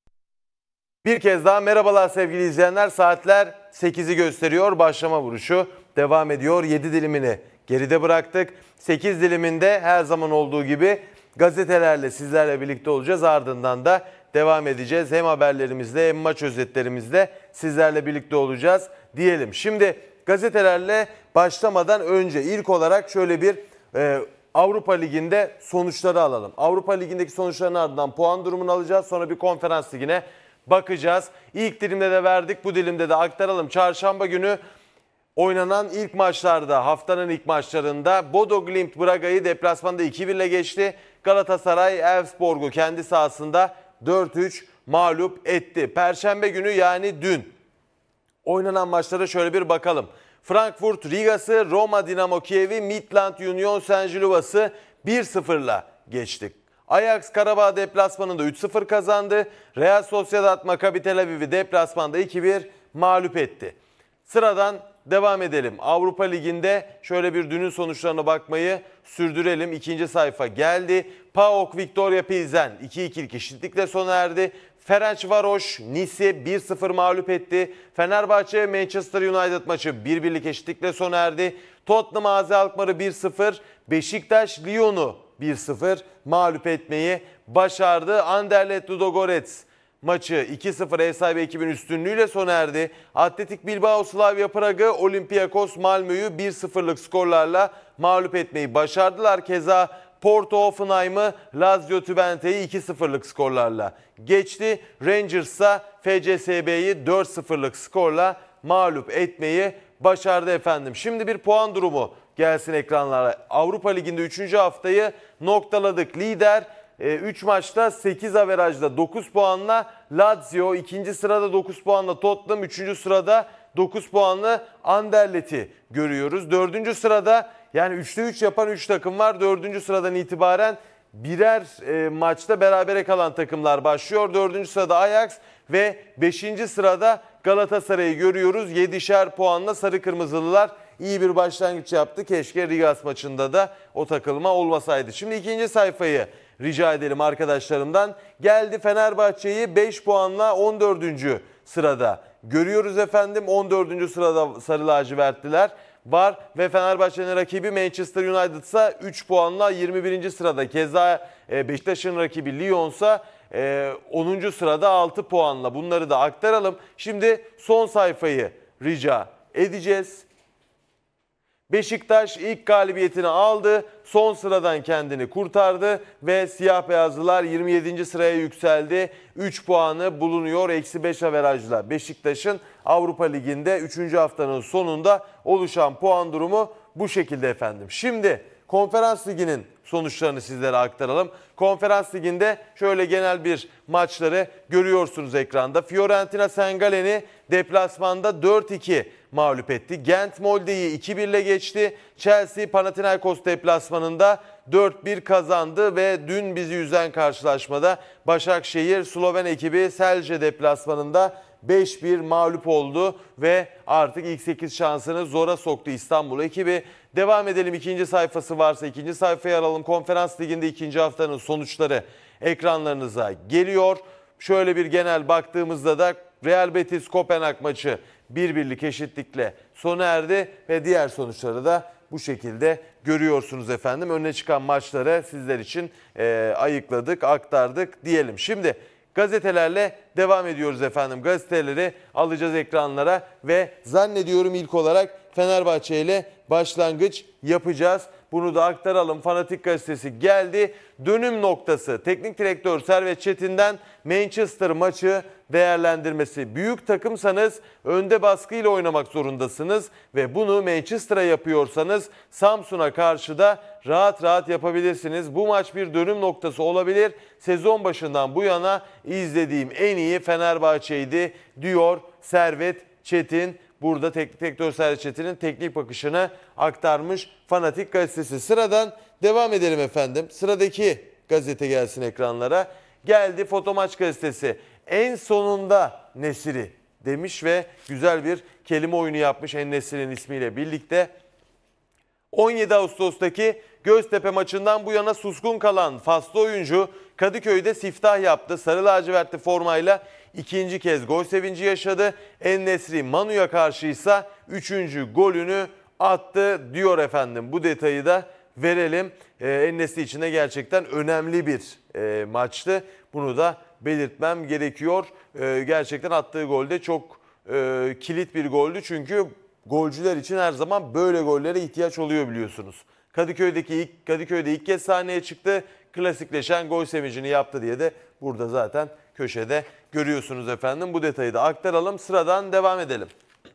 Bir kez daha merhabalar sevgili izleyenler. Saatler sekizi gösteriyor. Başlama vuruşu devam ediyor. yedi dilimini geride bıraktık. sekiz diliminde her zaman olduğu gibi gazetelerle sizlerle birlikte olacağız. Ardından da devam edeceğiz. Hem haberlerimizle hem maç özetlerimizle sizlerle birlikte olacağız diyelim. Şimdi gazetelerle başlamadan önce ilk olarak şöyle bir e, Avrupa Ligi'nde sonuçları alalım. Avrupa Ligi'ndeki sonuçların ardından puan durumunu alacağız. Sonra bir konferans ligine bakacağız. İlk dilimde de verdik, bu dilimde de aktaralım. Çarşamba günü oynanan ilk maçlarda, haftanın ilk maçlarında Bodo Glimt Braga'yı deplasmanda iki bir ile geçti. Galatasaray Elfsborg'u kendi sahasında dört üç mağlup etti. Perşembe günü yani dün oynanan maçlara şöyle bir bakalım. Frankfurt Riga'sı, Roma Dinamo Kiev'i, Midland Union Saint-Gillois'ı bir sıfırla geçtik. Ajax Karabağ deplasmanında üç sıfır kazandı. Real Sociedad Maccabi Tel Aviv'i deplasmanda iki bir mağlup etti. Sıradan devam edelim. Avrupa Ligi'nde şöyle bir dünün sonuçlarına bakmayı sürdürelim. İkinci sayfa geldi. PAOK Viktoria Pilsen iki ikilik eşitlikle sona erdi. Ferencvaros Nice'i bir sıfır mağlup etti. Fenerbahçe Manchester United maçı bir birlik eşitlikle sona erdi. Tottenham A Z Alkmaar'ı bir sıfır, Beşiktaş Lyon'u bir sıfır mağlup etmeyi başardı. Anderlecht Ludogorets maçı iki sıfır ev sahibi ekibin üstünlüğüyle sona erdi. Atletik Bilbao Slavia Prag'ı, Olympiakos Malmö'yü bir sıfırlık skorlarla mağlup etmeyi başardılar. Keza Porto Hoffenheim'ı, Lazio Twente'yi iki sıfırlık skorlarla geçti. Rangers ise F C S B'yi dört sıfırlık skorla mağlup etmeyi başardı efendim. Şimdi bir puan durumu gelsin ekranlara. Avrupa Ligi'nde üçüncü haftayı noktaladık. Lider üç maçta sekiz averajda dokuz puanla Lazio, ikinci sırada dokuz puanla Tottenham, üçüncü sırada dokuz puanlı Anderlecht'i görüyoruz. dördüncü sırada yani üçte üç yapan üç takım var. dördüncü sıradan itibaren birer e, maçta berabere kalan takımlar başlıyor. dördüncü sırada Ajax ve beşinci sırada Galatasaray'ı görüyoruz. yedişer puanla sarı kırmızılılar iyi bir başlangıç yaptı. Keşke Rigas maçında da o takılma olmasaydı. Şimdi ikinci sayfayı rica edelim arkadaşlarımdan. Geldi Fenerbahçe'yi beş puanla on dördüncü sırada görüyoruz efendim. on dördüncü sırada sarı lacivertliler var ve Fenerbahçe'nin rakibi Manchester United ise üç puanla yirmi birinci sırada. Keza Beşiktaş'ın rakibi Lyon ise onuncu sırada altı puanla. Bunları da aktaralım. Şimdi son sayfayı rica edeceğiz. Beşiktaş ilk galibiyetini aldı. Son sıradan kendini kurtardı ve siyah beyazlılar yirmi yedinci sıraya yükseldi. üç puanı bulunuyor eksi beş averajla. Beşiktaş'ın Avrupa Ligi'nde üçüncü haftanın sonunda oluşan puan durumu bu şekilde efendim. Şimdi Konferans Ligi'nin sonuçlarını sizlere aktaralım. Konferans Ligi'nde şöyle genel bir maçları görüyorsunuz ekranda. Fiorentina Saint Gallen'i deplasmanda dört iki mağlup etti. Gent Molde'yi iki bir ile geçti. Chelsea Panathinaikos deplasmanında dört bir kazandı ve dün bizi üzen karşılaşmada Başakşehir Sloven ekibi Celje deplasmanında beş bir mağlup oldu ve artık ilk sekiz şansını zora soktu İstanbul ekibi. Devam edelim, ikinci sayfası varsa ikinci sayfaya alalım. Konferans Ligi'nde ikinci haftanın sonuçları ekranlarınıza geliyor. Şöyle bir genel baktığımızda da Real Betis Kopenhag maçı bir birlik eşitlikle sona erdi ve diğer sonuçları da bu şekilde görüyorsunuz efendim. Öne çıkan maçları sizler için e, ayıkladık, aktardık diyelim. Şimdi gazetelerle devam ediyoruz efendim. Gazeteleri alacağız ekranlara ve zannediyorum ilk olarak Fenerbahçe ile başlangıç yapacağız. Bunu da aktaralım. Fanatik gazetesi geldi. Dönüm noktası teknik direktör Servet Çetin'den Manchester maçı değerlendirmesi. Büyük takımsanız önde baskıyla oynamak zorundasınız ve bunu Manchester'a yapıyorsanız Samsun'a karşı da rahat rahat yapabilirsiniz. Bu maç bir dönüm noktası olabilir. Sezon başından bu yana izlediğim en iyi Fenerbahçe'ydi diyor Servet Çetin. Burada teknik direktör Servet Çetin'in teknik bakışını aktarmış Fanatik gazetesi. Sıradan devam edelim efendim. Sıradaki gazete gelsin ekranlara. Geldi Fotomaç gazetesi. En sonunda Nesiri demiş ve güzel bir kelime oyunu yapmış En-Nesyri'nin ismiyle birlikte. on yedi Ağustos'taki Göztepe maçından bu yana suskun kalan Faslı oyuncu Kadıköy'de siftah yaptı. Sarı lacivertli formayla ikinci kez gol sevinci yaşadı. En-Nesyri Manu'ya karşıysa üçüncü golünü attı diyor efendim. Bu detayı da verelim. Ee, En-Nesyri için de gerçekten önemli bir e, maçtı. Bunu da belirtmem gerekiyor. Ee, gerçekten attığı golde çok e, kilit bir goldü. Çünkü golcüler için her zaman böyle gollere ihtiyaç oluyor biliyorsunuz. Kadıköy'deki ilk, Kadıköy'de ilk kez sahneye çıktı. Klasikleşen gol sevincini yaptı diye de burada zaten köşede görüyorsunuz efendim. Bu detayı da aktaralım. Sıradan devam edelim.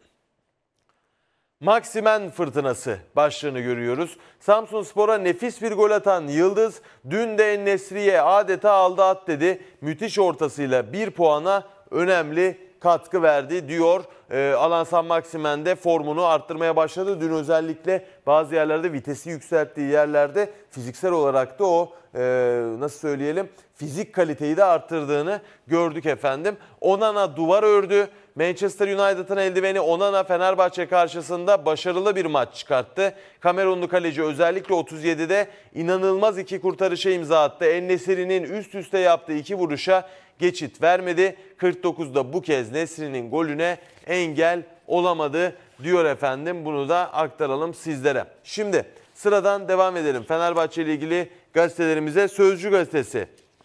Maximen fırtınası başlığını görüyoruz. Samsunspor'a nefis bir gol atan Yıldız dün de En-Nesyri'ye adeta aldı at dedi. Müthiş ortasıyla bir puana önemli katkı verdi diyor. E, Alan San Maximen de formunu arttırmaya başladı. Dün özellikle bazı yerlerde vitesi yükselttiği yerlerde fiziksel olarak da o e, nasıl söyleyelim fizik kaliteyi de arttırdığını gördük efendim. Onana duvar ördü. Manchester United'ın eldiveni Onana Fenerbahçe karşısında başarılı bir maç çıkarttı. Kamerunlu kaleci özellikle otuz yedide inanılmaz iki kurtarışa imza attı. En-Nesyri'nin üst üste yaptığı iki vuruşa geçit vermedi. kırk dokuzda bu kez Nesri'nin golüne engel olamadı diyor efendim. Bunu da aktaralım sizlere. Şimdi sıradan devam edelim. Fenerbahçe ile ilgili gazetelerimize. Sözcü gazetesi.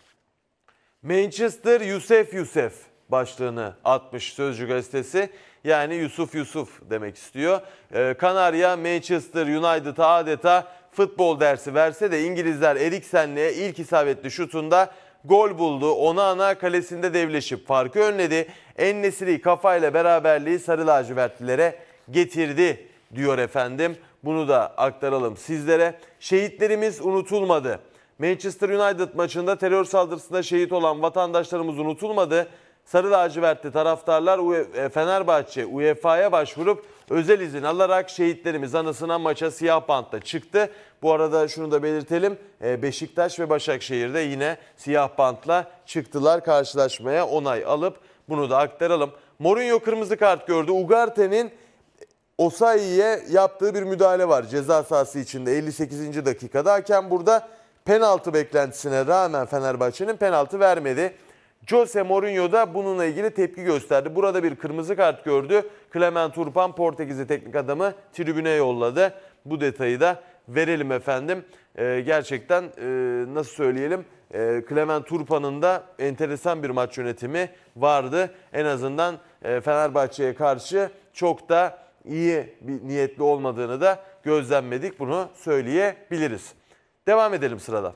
Manchester Yusuf Yusuf başlığını atmış Sözcü gazetesi. Yani Yusuf Yusuf demek istiyor. Ee, Kanarya Manchester United'a adeta futbol dersi verse de İngilizler Eriksen'le ilk isabetli şutunda gol buldu. Onana kalesinde devleşip farkı önledi. En-Nesyri kafayla beraberliği sarı lacivertlilere getirdi diyor efendim. Bunu da aktaralım sizlere. Şehitlerimiz unutulmadı. Manchester United maçında terör saldırısında şehit olan vatandaşlarımız unutulmadı. Sarı lacivertli taraftarlar Fenerbahçe U E F A'ya başvurup özel izin alarak şehitlerimiz anısına maça siyah bantla çıktı. Bu arada şunu da belirtelim. Beşiktaş ve Başakşehir'de yine siyah bantla çıktılar karşılaşmaya onay alıp bunu da aktaralım. Mourinho kırmızı kart gördü. Ugarte'nin Osayi'ye yaptığı bir müdahale var ceza sahası içinde elli sekizinci dakikada. Hakem burada penaltı beklentisine rağmen Fenerbahçe'nin penaltı vermedi. Jose Mourinho da bununla ilgili tepki gösterdi. Burada bir kırmızı kart gördü. Clement Turpan Portekizli teknik adamı tribüne yolladı. Bu detayı da verelim efendim. Ee, gerçekten e, nasıl söyleyelim e, Clement Turpan'ın da enteresan bir maç yönetimi vardı. En azından e, Fenerbahçe'ye karşı çok da iyi bir niyetli olmadığını da gözlemledik. Bunu söyleyebiliriz. Devam edelim sırada.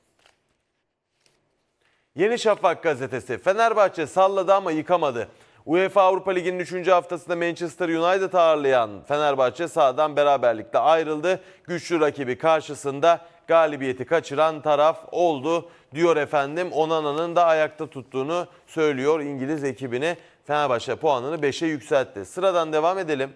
Yeni Şafak gazetesi, Fenerbahçe salladı ama yıkamadı. UEFA Avrupa Ligi'nin üçüncü haftasında Manchester United ağırlayan Fenerbahçe sahadan beraberlikle ayrıldı. Güçlü rakibi karşısında galibiyeti kaçıran taraf oldu diyor efendim. Onana'nın da ayakta tuttuğunu söylüyor İngiliz ekibini. Fenerbahçe puanını beşe yükseltti. Sıradan devam edelim.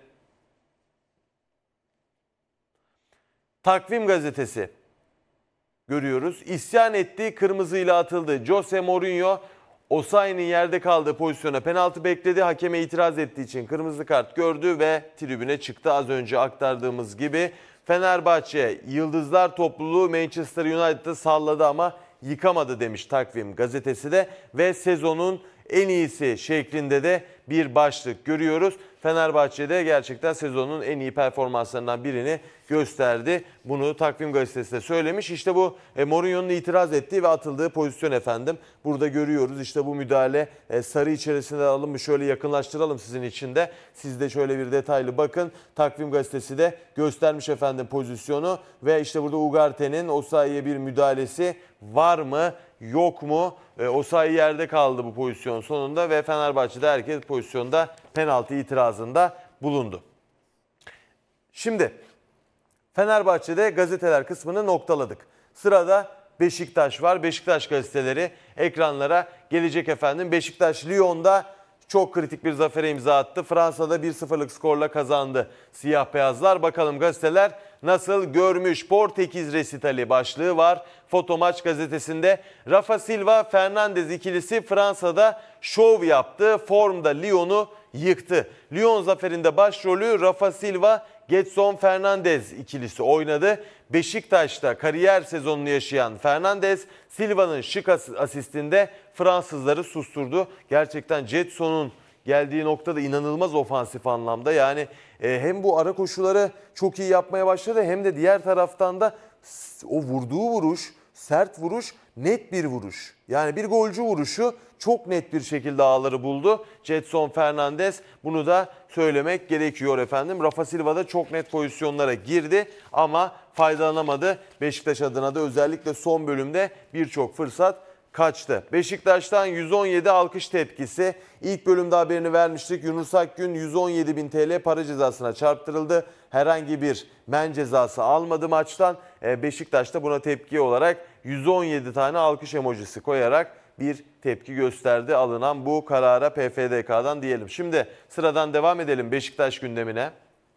Takvim gazetesi görüyoruz. İsyan etti, kırmızıyla atıldı. Jose Mourinho Osayi'nin yerde kaldığı pozisyona penaltı bekledi. Hakeme itiraz ettiği için kırmızı kart gördü ve tribüne çıktı. Az önce aktardığımız gibi Fenerbahçe Yıldızlar topluluğu Manchester United'ı salladı ama yıkamadı demiş Takvim gazetesi de ve sezonun en iyisi şeklinde de bir başlık görüyoruz. Fenerbahçe'de gerçekten sezonun en iyi performanslarından birini gösterdi. Bunu Takvim gazetesi de söylemiş. İşte bu e, Mourinho'nun itiraz ettiği ve atıldığı pozisyon efendim. Burada görüyoruz işte bu müdahale e, sarı içerisinde alınmış. Şöyle yakınlaştıralım sizin için de. Siz de şöyle bir detaylı bakın. Takvim gazetesi de göstermiş efendim pozisyonu. Ve işte burada Ugarte'nin Osayi'ye bir müdahalesi var mı yok mu? E, Osayi yerde kaldı bu pozisyon sonunda ve Fenerbahçe'de herkes pozisyonda penaltı itirazında bulundu. Şimdi Fenerbahçe'de gazeteler kısmını noktaladık. Sırada Beşiktaş var. Beşiktaş gazeteleri ekranlara gelecek efendim. Beşiktaş Lyon'da çok kritik bir zafere imza attı. Fransa'da bir sıfırlık skorla kazandı siyah beyazlar. Bakalım gazeteler nasıl görmüş? Portekiz resitali başlığı var. Fotomaç gazetesinde Rafa Silva Fernandez ikilisi Fransa'da şov yaptı. Formda Lyon'u yıktı. Lyon zaferinde başrolü Rafa Silva Gedson Fernandez ikilisi oynadı. Beşiktaş'ta kariyer sezonunu yaşayan Fernandez, Silva'nın şık asistinde Fransızları susturdu. Gerçekten Getson'un geldiği noktada inanılmaz ofansif anlamda. Yani e, hem bu ara koşuları çok iyi yapmaya başladı hem de diğer taraftan da o vurduğu vuruş, sert vuruş, net bir vuruş. Yani bir golcü vuruşu çok net bir şekilde ağları buldu. Gedson Fernandez, bunu da söylemek gerekiyor efendim. Rafa Silva da çok net pozisyonlara girdi ama faydalanamadı. Beşiktaş adına da özellikle son bölümde birçok fırsat kaçtı. Beşiktaş'tan yüz on yedi alkış tepkisi. İlk bölümde haberini vermiştik. Yunus Akgün yüz on yedi bin T L para cezasına çarptırıldı. Herhangi bir men cezası almadı maçtan. Beşiktaş da buna tepki olarak yüz on yedi tane alkış emojisi koyarak bir tepki gösterdi alınan bu karara P F D K'dan diyelim. Şimdi sıradan devam edelim Beşiktaş gündemine.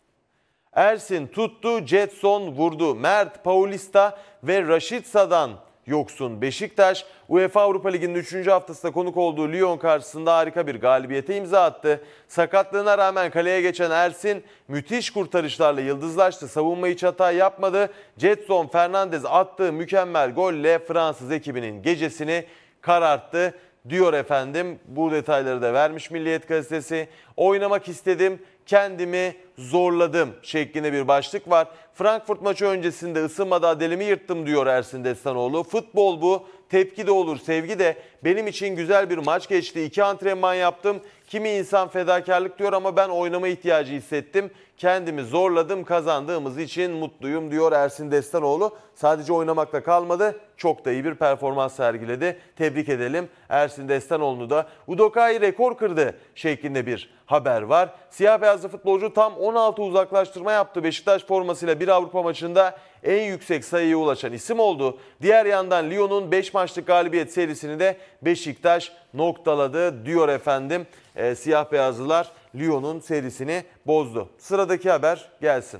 Ersin tuttu, Gedson vurdu. Mert, Paulista ve Raşitsa'dan yoksun Beşiktaş. UEFA Avrupa Ligi'nin üçüncü haftasında konuk olduğu Lyon karşısında harika bir galibiyete imza attı. Sakatlığına rağmen kaleye geçen Ersin müthiş kurtarışlarla yıldızlaştı. Savunma hiç hata yapmadı. Gedson Fernandez attığı mükemmel golle Fransız ekibinin gecesini kararttı diyor efendim. Bu detayları da vermiş Milliyet gazetesi. Oynamak istedim, kendimi zorladım şeklinde bir başlık var. Frankfurt maçı öncesinde ısınmada adelimi yırttım diyor Ersin Destanoğlu. Futbol bu, tepki de olur, sevgi de. Benim için güzel bir maç geçti. İki antrenman yaptım. Kimi insan fedakarlık diyor ama ben oynama ihtiyacı hissettim. Kendimi zorladım, kazandığımız için mutluyum diyor Ersin Destanoğlu. Sadece oynamakla kalmadı, çok da iyi bir performans sergiledi. Tebrik edelim Ersin Destanoğlu'nu da. Udokai rekor kırdı şeklinde bir haber var. Siyah beyazlı futbolcu tam on altı uzaklaştırma yaptı. Beşiktaş formasıyla bir Avrupa maçında en yüksek sayıya ulaşan isim oldu. Diğer yandan Lyon'un beş maçlık galibiyet serisini de Beşiktaş noktaladı diyor efendim. E, siyah beyazlılar Lyon'un serisini bozdu. Sıradaki haber gelsin.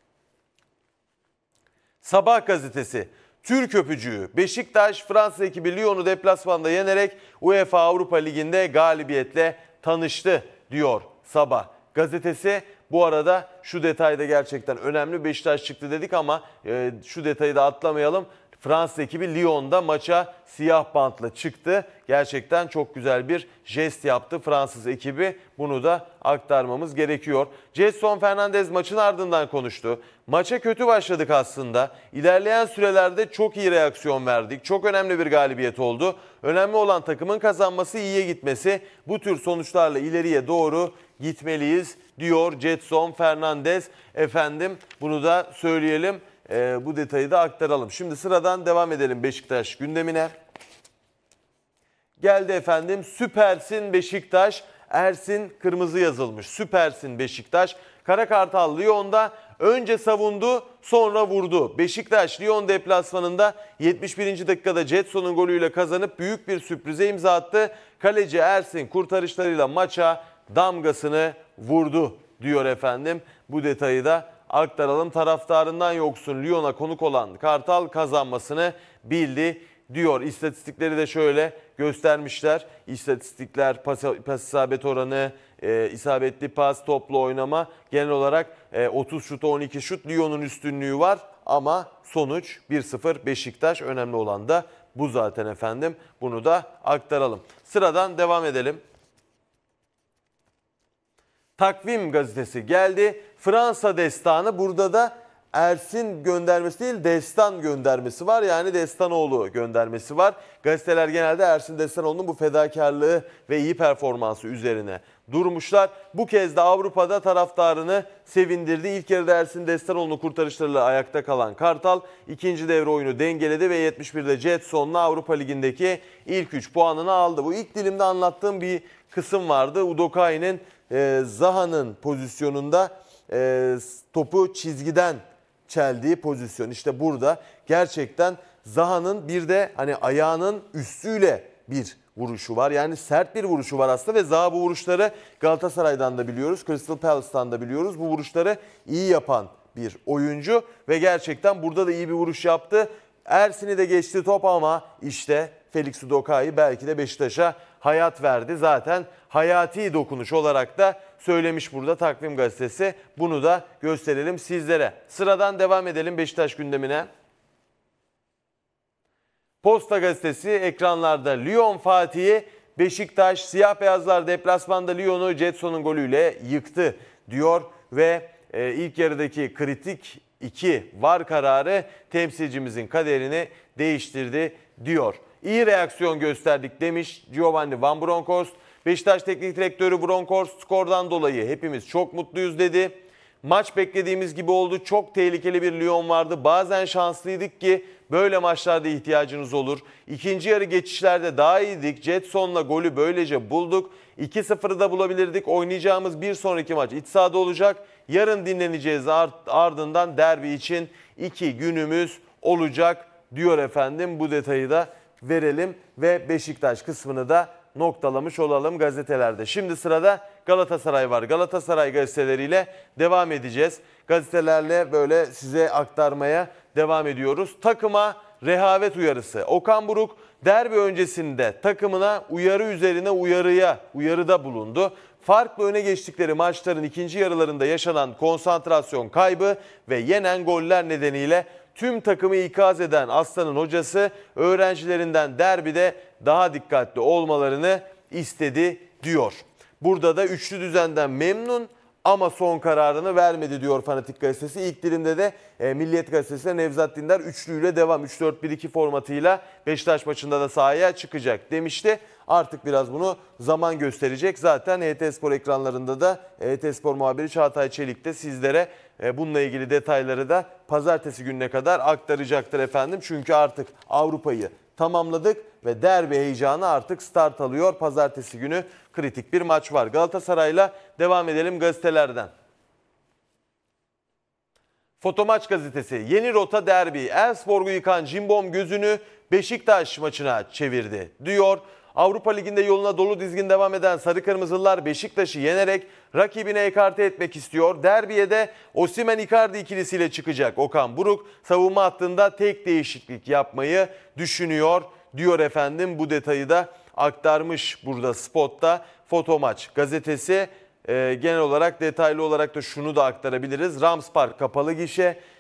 Sabah gazetesi. Türk öpücüğü. Beşiktaş Fransız ekibi Lyon'u deplasmanda yenerek UEFA Avrupa Ligi'nde galibiyetle tanıştı diyor Sabah gazetesi. Bu arada şu detay da gerçekten önemli. Beşiktaş çıktı dedik ama e, şu detayı da atlamayalım. Fransız ekibi Lyon'da maça siyah bantla çıktı. Gerçekten çok güzel bir jest yaptı Fransız ekibi. Bunu da aktarmamız gerekiyor. Jetson Fernandez maçın ardından konuştu. Maça kötü başladık aslında. İlerleyen sürelerde çok iyi reaksiyon verdik. Çok önemli bir galibiyet oldu. Önemli olan takımın kazanması, iyiye gitmesi. Bu tür sonuçlarla ileriye doğru gitmeliyiz diyor Jetson Fernandez. Efendim bunu da söyleyelim. Ee, bu detayı da aktaralım. Şimdi sıradan devam edelim Beşiktaş gündemine. Geldi efendim, süpersin Beşiktaş. Ersin Kırmızı yazılmış. Süpersin Beşiktaş. Kara Kartal Lyon'da önce savundu, sonra vurdu. Beşiktaş Lyon deplasmanında yetmiş birinci dakikada Jetson'un golüyle kazanıp büyük bir sürprize imza attı. Kaleci Ersin kurtarışlarıyla maça damgasını vurdu diyor efendim. Bu detayı da aktaralım. Taraftarından yoksun Lyon'a konuk olan Kartal kazanmasını bildi diyor. İstatistikleri de şöyle göstermişler. İstatistikler, pas, pas isabet oranı, e, isabetli pas, toplu oynama. Genel olarak e, otuz şuta on iki şut Lyon'un üstünlüğü var. Ama sonuç bir sıfır Beşiktaş. Önemli olan da bu zaten efendim. Bunu da aktaralım. Sıradan devam edelim. Takvim gazetesi geldi. Fransa destanı, burada da Ersin göndermesi değil Destan göndermesi var. Yani Destanoğlu göndermesi var. Gazeteler genelde Ersin Destanoğlu'nun bu fedakarlığı ve iyi performansı üzerine durmuşlar. Bu kez de Avrupa'da taraftarını sevindirdi. İlk yarıda Ersin Destanoğlu'nun kurtarışlarıyla ayakta kalan Kartal ikinci devre oyunu dengeledi ve yetmiş birde Jetson'la Avrupa Ligi'ndeki ilk üç puanını aldı. Bu ilk dilimde anlattığım bir kısım vardı. Udokai'nin e, Zaha'nın pozisyonunda e, topu çizgiden çeldiği pozisyon. İşte burada gerçekten Zaha'nın bir de hani ayağının üstüyle bir vuruşu var. Yani sert bir vuruşu var aslında ve Zaha bu vuruşları Galatasaray'dan da biliyoruz, Crystal Palace'tan da biliyoruz. Bu vuruşları iyi yapan bir oyuncu ve gerçekten burada da iyi bir vuruş yaptı. Ersin'i de geçti top ama işte Felix Udokai belki de Beşiktaş'a hayat verdi. Zaten hayati dokunuş olarak da söylemiş burada Takvim Gazetesi. Bunu da gösterelim sizlere. Sıradan devam edelim Beşiktaş gündemine. Posta Gazetesi ekranlarda Lyon Fatih'i Beşiktaş siyah beyazlar deplasmanda Lyon'u Jetson'un golüyle yıktı diyor ve e, ilk yarıdaki kritik iki var kararı temsilcimizin kaderini değiştirdi diyor. İyi reaksiyon gösterdik demiş Giovanni Van Bronckhorst. Beşiktaş Teknik Direktörü Bronckhorst skordan dolayı hepimiz çok mutluyuz dedi. Maç beklediğimiz gibi oldu. Çok tehlikeli bir Lyon vardı. Bazen şanslıydık ki böyle maçlarda ihtiyacınız olur. İkinci yarı geçişlerde daha iyiydik. Jetson'la golü böylece bulduk. iki sıfırı da bulabilirdik. Oynayacağımız bir sonraki maç iç sahada olacak. Yarın dinleneceğiz, ardından derbi için iki günümüz olacak diyor efendim. Bu detayı da verelim ve Beşiktaş kısmını da noktalamış olalım gazetelerde. Şimdi sırada Galatasaray var. Galatasaray gazeteleriyle devam edeceğiz. Gazetelerle böyle size aktarmaya devam ediyoruz. Takıma rehavet uyarısı. Okan Buruk derbi öncesinde takımına uyarı üzerine uyarıya, uyarıda bulundu. Farklı öne geçtikleri maçların ikinci yarılarında yaşanan konsantrasyon kaybı ve yenen goller nedeniyle tüm takımı ikaz eden Aslan'ın hocası öğrencilerinden derbide daha dikkatli olmalarını istedi diyor. Burada da üçlü düzenden memnun ama son kararını vermedi diyor Fanatik Gazetesi. İlk dilimde de e, Milliyet Gazetesi'ne Nevzat Dindar üçlüyle devam. üç dört bir iki formatıyla Beşiktaş maçında da sahaya çıkacak demişti. Artık biraz bunu zaman gösterecek. Zaten E T Spor ekranlarında da E T Spor muhabiri Çağatay Çelik de sizlere e, bununla ilgili detayları da pazartesi gününe kadar aktaracaktır efendim. Çünkü artık Avrupa'yı tamamladık ve derbi heyecanı artık start alıyor. Pazartesi günü kritik bir maç var. Galatasaray'la devam edelim gazetelerden. Fotomaç gazetesi yeni rota derbi. Elfsborg'u yıkan Cimbom gözünü Beşiktaş maçına çevirdi diyor. Avrupa Ligi'nde yoluna dolu dizgin devam eden Sarı Kırmızılılar Beşiktaş'ı yenerek rakibine ekarte etmek istiyor. Derbiye de Osimhen-Icardi ikilisiyle çıkacak Okan Buruk. Savunma hattında tek değişiklik yapmayı düşünüyor diyor efendim. Bu detayı da aktarmış burada spotta Fotomaç gazetesi. Ee, genel olarak detaylı olarak da şunu da aktarabiliriz. Rams Park kapalı gişe.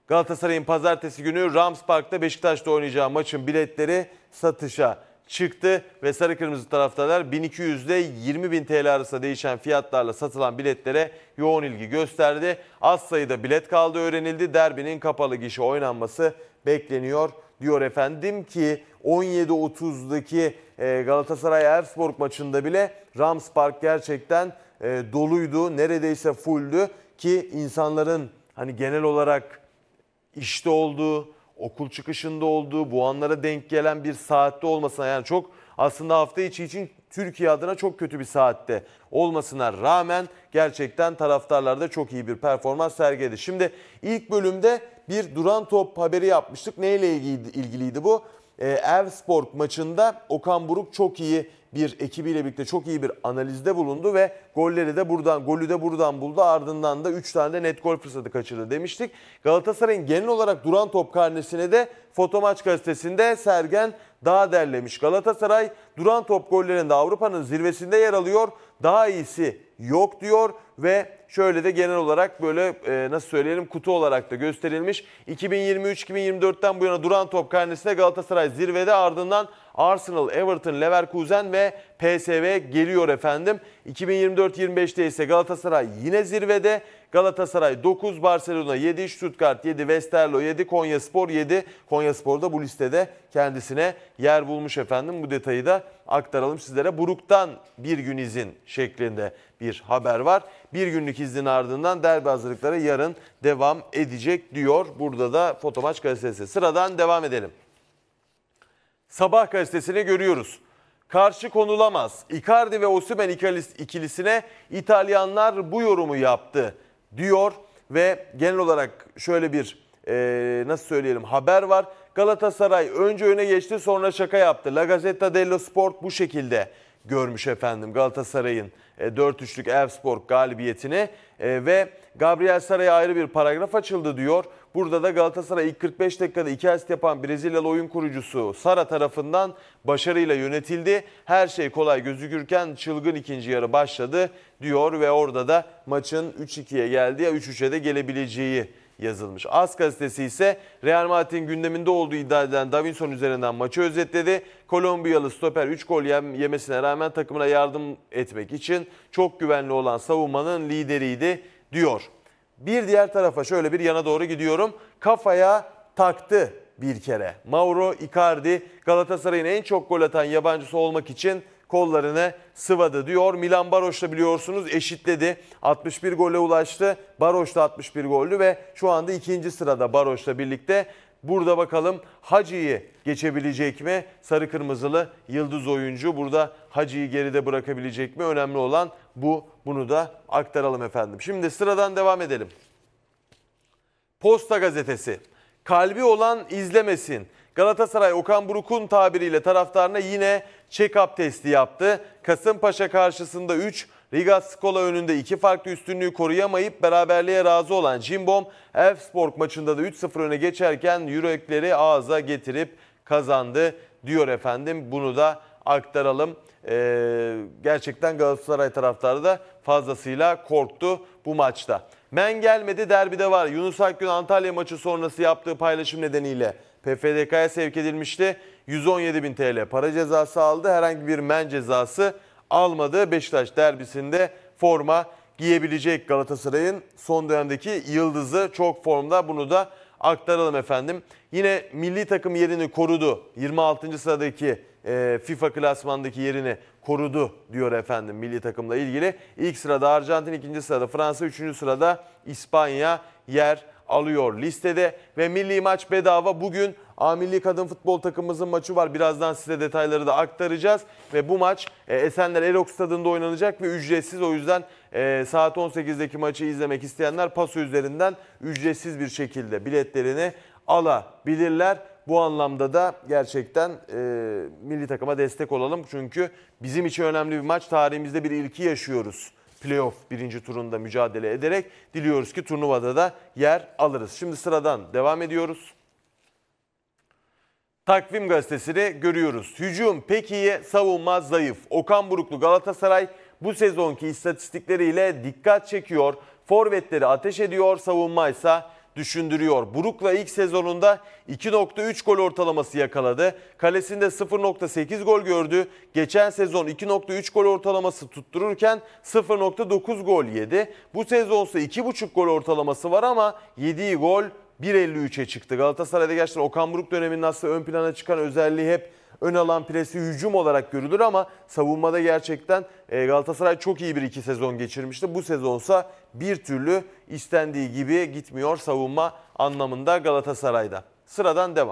Galatasaray'ın pazartesi günü Rams Park'ta Beşiktaş'ta oynayacağı maçın biletleri satışa çıktı ve sarı kırmızı taraftarlar bin iki yüz ile yirmi bin T L arasında değişen fiyatlarla satılan biletlere yoğun ilgi gösterdi. Az sayıda bilet kaldığı öğrenildi. Derbinin kapalı gişe oynanması bekleniyor diyor efendim ki on yedi otuzdaki Galatasaray Elfsborg maçında bile Rams Park gerçekten doluydu. Neredeyse fulldü ki insanların hani genel olarak işte olduğu, okul çıkışında olduğu, bu anlara denk gelen bir saatte olmasına, yani çok aslında hafta içi için Türkiye adına çok kötü bir saatte olmasına rağmen gerçekten taraftarlar da çok iyi bir performans sergiledi. Şimdi ilk bölümde bir duran top haberi yapmıştık. Neyle ilgiliydi bu? Ee, Elfsborg maçında Okan Buruk çok iyi bir ekibiyle birlikte çok iyi bir analizde bulundu ve golleri de buradan, golü de buradan buldu. Ardından da üç tane de net gol fırsatı kaçırdı demiştik. Galatasaray'ın genel olarak duran top karnesine de Fotomaç gazetesinde Sergen Dağ derlemiş. Galatasaray duran top gollerinde Avrupa'nın zirvesinde yer alıyor. Daha iyisi yok diyor ve şöyle de genel olarak böyle e, nasıl söyleyelim kutu olarak da gösterilmiş. iki bin yirmi üç iki bin yirmi dörtten bu yana duran top karnesinde Galatasaray zirvede, ardından Arsenal, Everton, Leverkusen ve P S V geliyor efendim. iki bin yirmi dört yirmi beşte ise Galatasaray yine zirvede. Galatasaray dokuz, Barcelona yedi, Stuttgart yedi, Westerlo yedi, Konyaspor yedi. Konyaspor da bu listede kendisine yer bulmuş efendim. Bu detayı da aktaralım sizlere. Buruk'tan bir gün izin şeklinde bir haber var. Bir günlük iznin ardından derbi hazırlıkları yarın devam edecek diyor. Burada da Fotomaç gazetesi. Sıradan devam edelim. Sabah gazetesini görüyoruz. Karşı konulamaz. Icardi ve Osimhen ikilisine İtalyanlar bu yorumu yaptı diyor ve genel olarak şöyle bir e, nasıl söyleyelim haber var. Galatasaray önce öne geçti, sonra şaka yaptı. La Gazzetta dello Sport bu şekilde görmüş efendim Galatasaray'ın e, dört üçlük Elfsborg galibiyetini e, ve Gabriel Sara'ya ayrı bir paragraf açıldı diyor. Burada da Galatasaray ilk kırk beş dakikada iki asist yapan Brezilyalı oyun kurucusu Sara tarafından başarıyla yönetildi. Her şey kolay gözükürken çılgın ikinci yarı başladı diyor ve orada da maçın üç ikiye geldiği, üç üçe de gelebileceği yazılmış. AS gazetesi ise Real Madrid'in gündeminde olduğu iddia edilen Davinson üzerinden maçı özetledi. Kolombiyalı stoper üç gol yemesine rağmen takımına yardım etmek için çok güvenli olan savunmanın lideriydi diyor. Bir diğer tarafa şöyle bir yana doğru gidiyorum. Kafaya taktı bir kere. Mauro Icardi Galatasaray'ın en çok gol atan yabancısı olmak için kollarını sıvadı diyor. Milan Baroş'la biliyorsunuz eşitledi. altmış bir gole ulaştı. Baroş da altmış bir gollü ve şu anda ikinci sırada Baroş'la birlikte. Burada bakalım Hacı'yı geçebilecek mi? Sarı kırmızılı yıldız oyuncu burada Hacı'yı geride bırakabilecek mi? Önemli olan bu. Bunu da aktaralım efendim. Şimdi sıradan devam edelim. Posta gazetesi. Kalbi olan izlemesin. Galatasaray Okan Buruk'un tabiriyle taraftarına yine check-up testi yaptı. Kasımpaşa karşısında üç, Riga Skola önünde iki farklı üstünlüğü koruyamayıp beraberliğe razı olan Cimbom, Elfsborg maçında da üç sıfır öne geçerken yürekleri ağza getirip kazandı diyor efendim. Bunu da aktaralım. Ee, gerçekten Galatasaray taraftarı da fazlasıyla korktu bu maçta. Men gelmedi, derbide var. Yunus Akgün Antalya maçı sonrası yaptığı paylaşım nedeniyle P F D K'ya sevk edilmişti. yüz on yedi bin T L para cezası aldı. Herhangi bir men cezası almadı. Beşiktaş derbisinde forma giyebilecek Galatasaray'ın son dönemdeki yıldızı, çok formda, bunu da aktaralım efendim. Yine milli takım yerini korudu. yirmi altıncı sıradaki e, FIFA klasmandaki yerini korudu diyor efendim milli takımla ilgili. İlk sırada Arjantin, ikinci sırada Fransa, üçüncü sırada İspanya yer alıyor listede ve milli maç bedava. Bugün A Milli Kadın Futbol takımımızın maçı var. Birazdan size detayları da aktaracağız. Ve bu maç Esenler Erok Stadı'nda oynanacak ve ücretsiz. O yüzden saat on sekizdeki maçı izlemek isteyenler Paso üzerinden ücretsiz bir şekilde biletlerini alabilirler. Bu anlamda da gerçekten e, milli takıma destek olalım. Çünkü bizim için önemli bir maç. Tarihimizde bir ilki yaşıyoruz. Playoff birinci turunda mücadele ederek diliyoruz ki turnuvada da yer alırız. Şimdi sıradan devam ediyoruz. Takvim gazetesini görüyoruz. Hücum pek iyi, savunma zayıf. Okan Buruklu Galatasaray bu sezonki istatistikleriyle dikkat çekiyor. Forvetleri ateş ediyor, savunmaysa düşündürüyor. Buruk'la ilk sezonunda iki nokta üç gol ortalaması yakaladı. Kalesinde sıfır nokta sekiz gol gördü. Geçen sezon iki nokta üç gol ortalaması tuttururken sıfır nokta dokuz gol yedi. Bu sezonsa iki buçuk gol ortalaması var ama yediği gol bir virgül elli üçe çıktı. Galatasaray'da gerçekten Okan Buruk döneminin aslında ön plana çıkan özelliği hep ön alan presi, hücum olarak görülür ama savunmada gerçekten Galatasaray çok iyi bir iki sezon geçirmişti. Bu sezonsa bir türlü istendiği gibi gitmiyor savunma anlamında Galatasaray'da. Sıradan devam.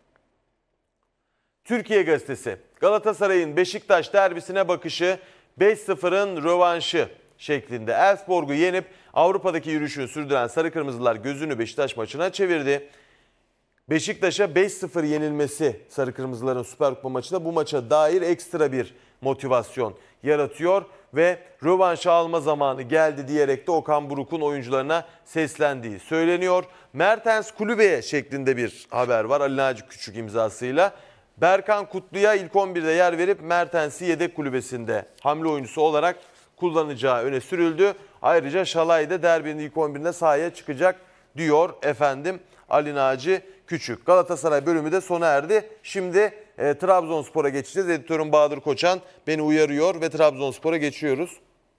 Türkiye Gazetesi, Galatasaray'ın Beşiktaş derbisine bakışı beş sıfırın rövanşı şeklinde. Elfsborg'u yenip Avrupa'daki yürüyüşünü sürdüren Sarı Kırmızılar gözünü Beşiktaş maçına çevirdi. Beşiktaş'a beş sıfır yenilmesi Sarı Kırmızıların Süper Kupa maçında bu maça dair ekstra bir motivasyon yaratıyor ve rövanşı alma zamanı geldi diyerek de Okan Buruk'un oyuncularına seslendiği söyleniyor. Mertens kulübeye şeklinde bir haber var Ali Naci Küçük imzasıyla. Berkan Kutlu'ya ilk on birde yer verip Mertens'i yedek kulübesinde hamle oyuncusu olarak kullanacağı öne sürüldü. Ayrıca Şalay da derbinin ilk on birinde sahaya çıkacak diyor efendim Ali Naci Küçük. Galatasaray bölümü de sona erdi. Şimdi e, Trabzonspor'a geçeceğiz. Editörüm Bahadır Koçan beni uyarıyor ve Trabzonspor'a geçiyoruz.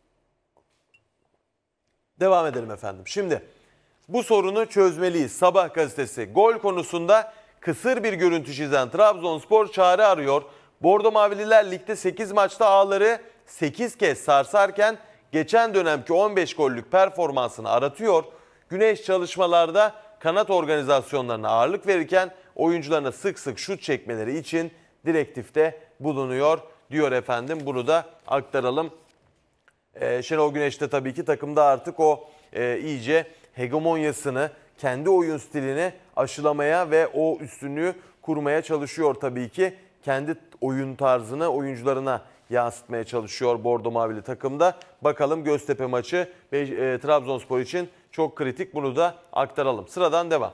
Devam edelim efendim. Şimdi bu sorunu çözmeliyiz. Sabah gazetesi gol konusunda kısır bir görüntü çizen Trabzonspor çare arıyor. Bordo Mavililer ligde sekiz maçta ağları sekiz kez sarsarken geçen dönemki on beş gollük performansını aratıyor. Güneş çalışmalarda kanat organizasyonlarına ağırlık verirken oyuncularına sık sık şut çekmeleri için direktifte bulunuyor diyor efendim. Bunu da aktaralım. Ee, Şenol Güneş de tabii ki takımda artık o e, iyice hegemonyasını, kendi oyun stilini aşılamaya ve o üstünlüğü kurmaya çalışıyor tabii ki. Kendi oyun tarzını oyuncularına yansıtmaya çalışıyor Bordo Mavili takımda. Bakalım Göztepe maçı ve e, Trabzonspor için çok kritik, bunu da aktaralım. Sıradan devam.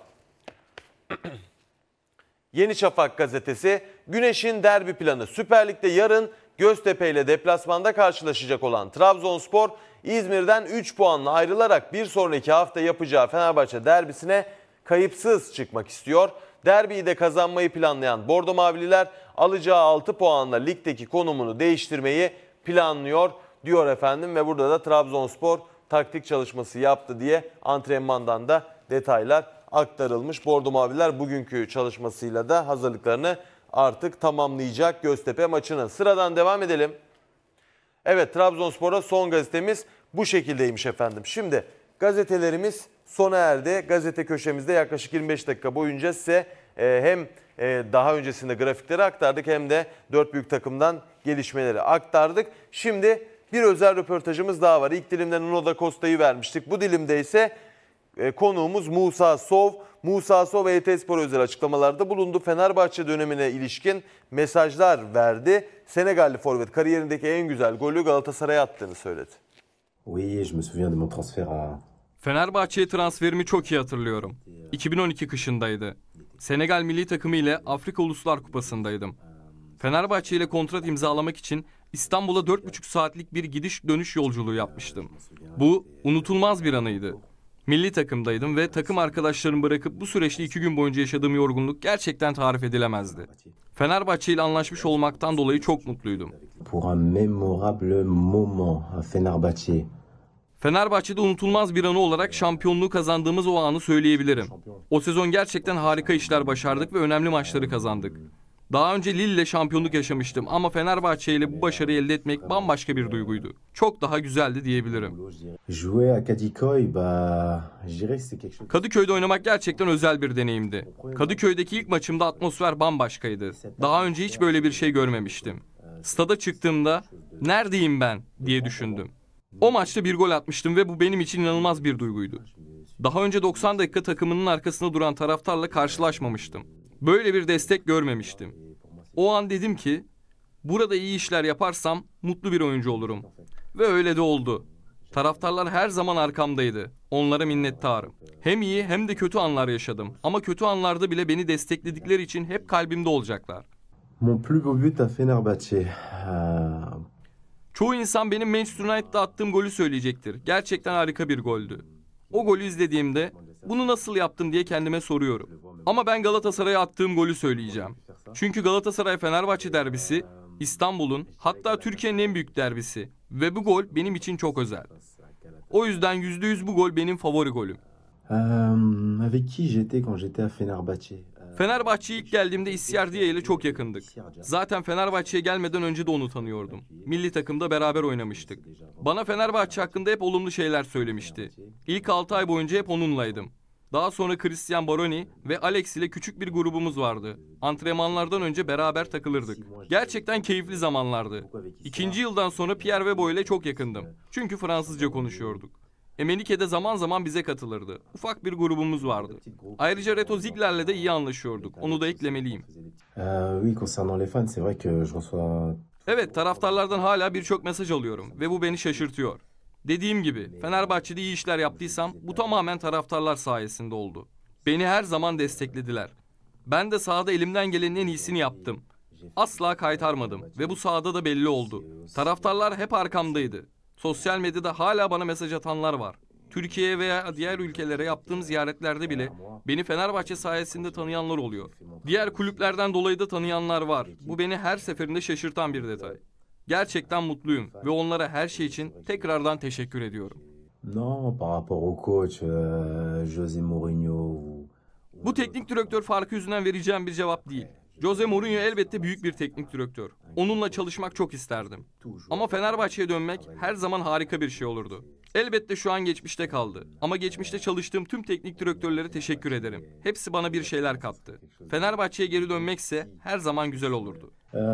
Yeni Şafak gazetesi Güneş'in derbi planı. Süper Lig'de yarın Göztepe ile deplasmanda karşılaşacak olan Trabzonspor İzmir'den üç puanla ayrılarak bir sonraki hafta yapacağı Fenerbahçe derbisine kayıpsız çıkmak istiyor. Derbiyi de kazanmayı planlayan Bordo Mavililer alacağı altı puanla ligdeki konumunu değiştirmeyi planlıyor diyor efendim ve burada da Trabzonspor taktik çalışması yaptı diye antrenmandan da detaylar aktarılmış. Bordo Mavililer bugünkü çalışmasıyla da hazırlıklarını artık tamamlayacak Göztepe maçının. Sıradan devam edelim. Evet, Trabzonspor'a son gazetemiz bu şekildeymiş efendim. Şimdi gazetelerimiz sona erdi. Gazete köşemizde yaklaşık yirmi beş dakika boyunca size e, hem e, daha öncesinde grafikleri aktardık hem de dört büyük takımdan gelişmeleri aktardık. Şimdi bir özel röportajımız daha var. İlk dilimde Nuno da Costa'yı vermiştik. Bu dilimde ise e, konuğumuz Musa Sov. Musa Sov E T Spor özel açıklamalarda bulundu. Fenerbahçe dönemine ilişkin mesajlar verdi. Senegalli forvet kariyerindeki en güzel golü Galatasaray'a attığını söyledi. Oui, je me souviens de mon transfert à Fenerbahçe'ye transferimi çok iyi hatırlıyorum. iki bin on iki kışındaydı. Senegal milli takımı ile Afrika Uluslar Kupası'ndaydım. Fenerbahçe ile kontrat imzalamak için İstanbul'a dört buçuk saatlik bir gidiş dönüş yolculuğu yapmıştım. Bu unutulmaz bir anıydı. Milli takımdaydım ve takım arkadaşlarımı bırakıp bu süreçte iki gün boyunca yaşadığım yorgunluk gerçekten tarif edilemezdi. Fenerbahçe ile anlaşmış olmaktan dolayı çok mutluydum. Pour un mémorable moment à Fenerbahçe. Fenerbahçe'de unutulmaz bir anı olarak şampiyonluğu kazandığımız o anı söyleyebilirim. O sezon gerçekten harika işler başardık ve önemli maçları kazandık. Daha önce Lille ile şampiyonluk yaşamıştım ama Fenerbahçe ile bu başarıyı elde etmek bambaşka bir duyguydu. Çok daha güzeldi diyebilirim. Kadıköy'de oynamak gerçekten özel bir deneyimdi. Kadıköy'deki ilk maçımda atmosfer bambaşkaydı. Daha önce hiç böyle bir şey görmemiştim. Stada çıktığımda neredeyim ben diye düşündüm. O maçta bir gol atmıştım ve bu benim için inanılmaz bir duyguydu. Daha önce doksan dakika takımının arkasında duran taraftarla karşılaşmamıştım. Böyle bir destek görmemiştim. O an dedim ki, burada iyi işler yaparsam mutlu bir oyuncu olurum. Ve öyle de oldu. Taraftarlar her zaman arkamdaydı. Onlara minnettarım. Hem iyi hem de kötü anlar yaşadım. Ama kötü anlarda bile beni destekledikleri için hep kalbimde olacaklar. Mon plus beau but à Fenerbahçe. Çoğu insan benim Manchester United'da attığım golü söyleyecektir. Gerçekten harika bir goldü. O golü izlediğimde Bunu nasıl yaptım diye kendime soruyorum. Ama ben Galatasaray'a attığım golü söyleyeceğim. Çünkü Galatasaray-Fenerbahçe derbisi İstanbul'un, hatta Türkiye'nin en büyük derbisi ve bu gol benim için çok özel. O yüzden yüzde yüz bu gol benim favori golüm. Fenerbahçe'ye ilk geldiğimde Issiardia ile çok yakındık. Zaten Fenerbahçe'ye gelmeden önce de onu tanıyordum. Milli takımda beraber oynamıştık. Bana Fenerbahçe hakkında hep olumlu şeyler söylemişti. İlk altı ay boyunca hep onunlaydım. Daha sonra Christian Baroni ve Alex ile küçük bir grubumuz vardı. Antrenmanlardan önce beraber takılırdık. Gerçekten keyifli zamanlardı. İkinci yıldan sonra Pierre Webo ile çok yakındım. Çünkü Fransızca konuşuyorduk. Emenike'de zaman zaman bize katılırdı. Ufak bir grubumuz vardı. Ayrıca Reto Ziegler'le de iyi anlaşıyorduk. Onu da eklemeliyim. Evet, taraftarlardan hala birçok mesaj alıyorum ve bu beni şaşırtıyor. Dediğim gibi Fenerbahçe'de iyi işler yaptıysam bu tamamen taraftarlar sayesinde oldu. Beni her zaman desteklediler. Ben de sahada elimden gelenin en iyisini yaptım. Asla kaytarmadım ve bu sahada da belli oldu. Taraftarlar hep arkamdaydı. Sosyal medyada hala bana mesaj atanlar var. Türkiye'ye veya diğer ülkelere yaptığım ziyaretlerde bile beni Fenerbahçe sayesinde tanıyanlar oluyor. Diğer kulüplerden dolayı da tanıyanlar var. Bu beni her seferinde şaşırtan bir detay. Gerçekten mutluyum ve onlara her şey için tekrardan teşekkür ediyorum. Non, par rapport au coach José Mourinho. Bu teknik direktör farkı yüzünden vereceğim bir cevap değil. Jose Mourinho elbette büyük bir teknik direktör. Onunla çalışmak çok isterdim. Ama Fenerbahçe'ye dönmek her zaman harika bir şey olurdu. Elbette şu an geçmişte kaldı. Ama geçmişte çalıştığım tüm teknik direktörlere teşekkür ederim. Hepsi bana bir şeyler kattı. Fenerbahçe'ye geri dönmekse her zaman güzel olurdu.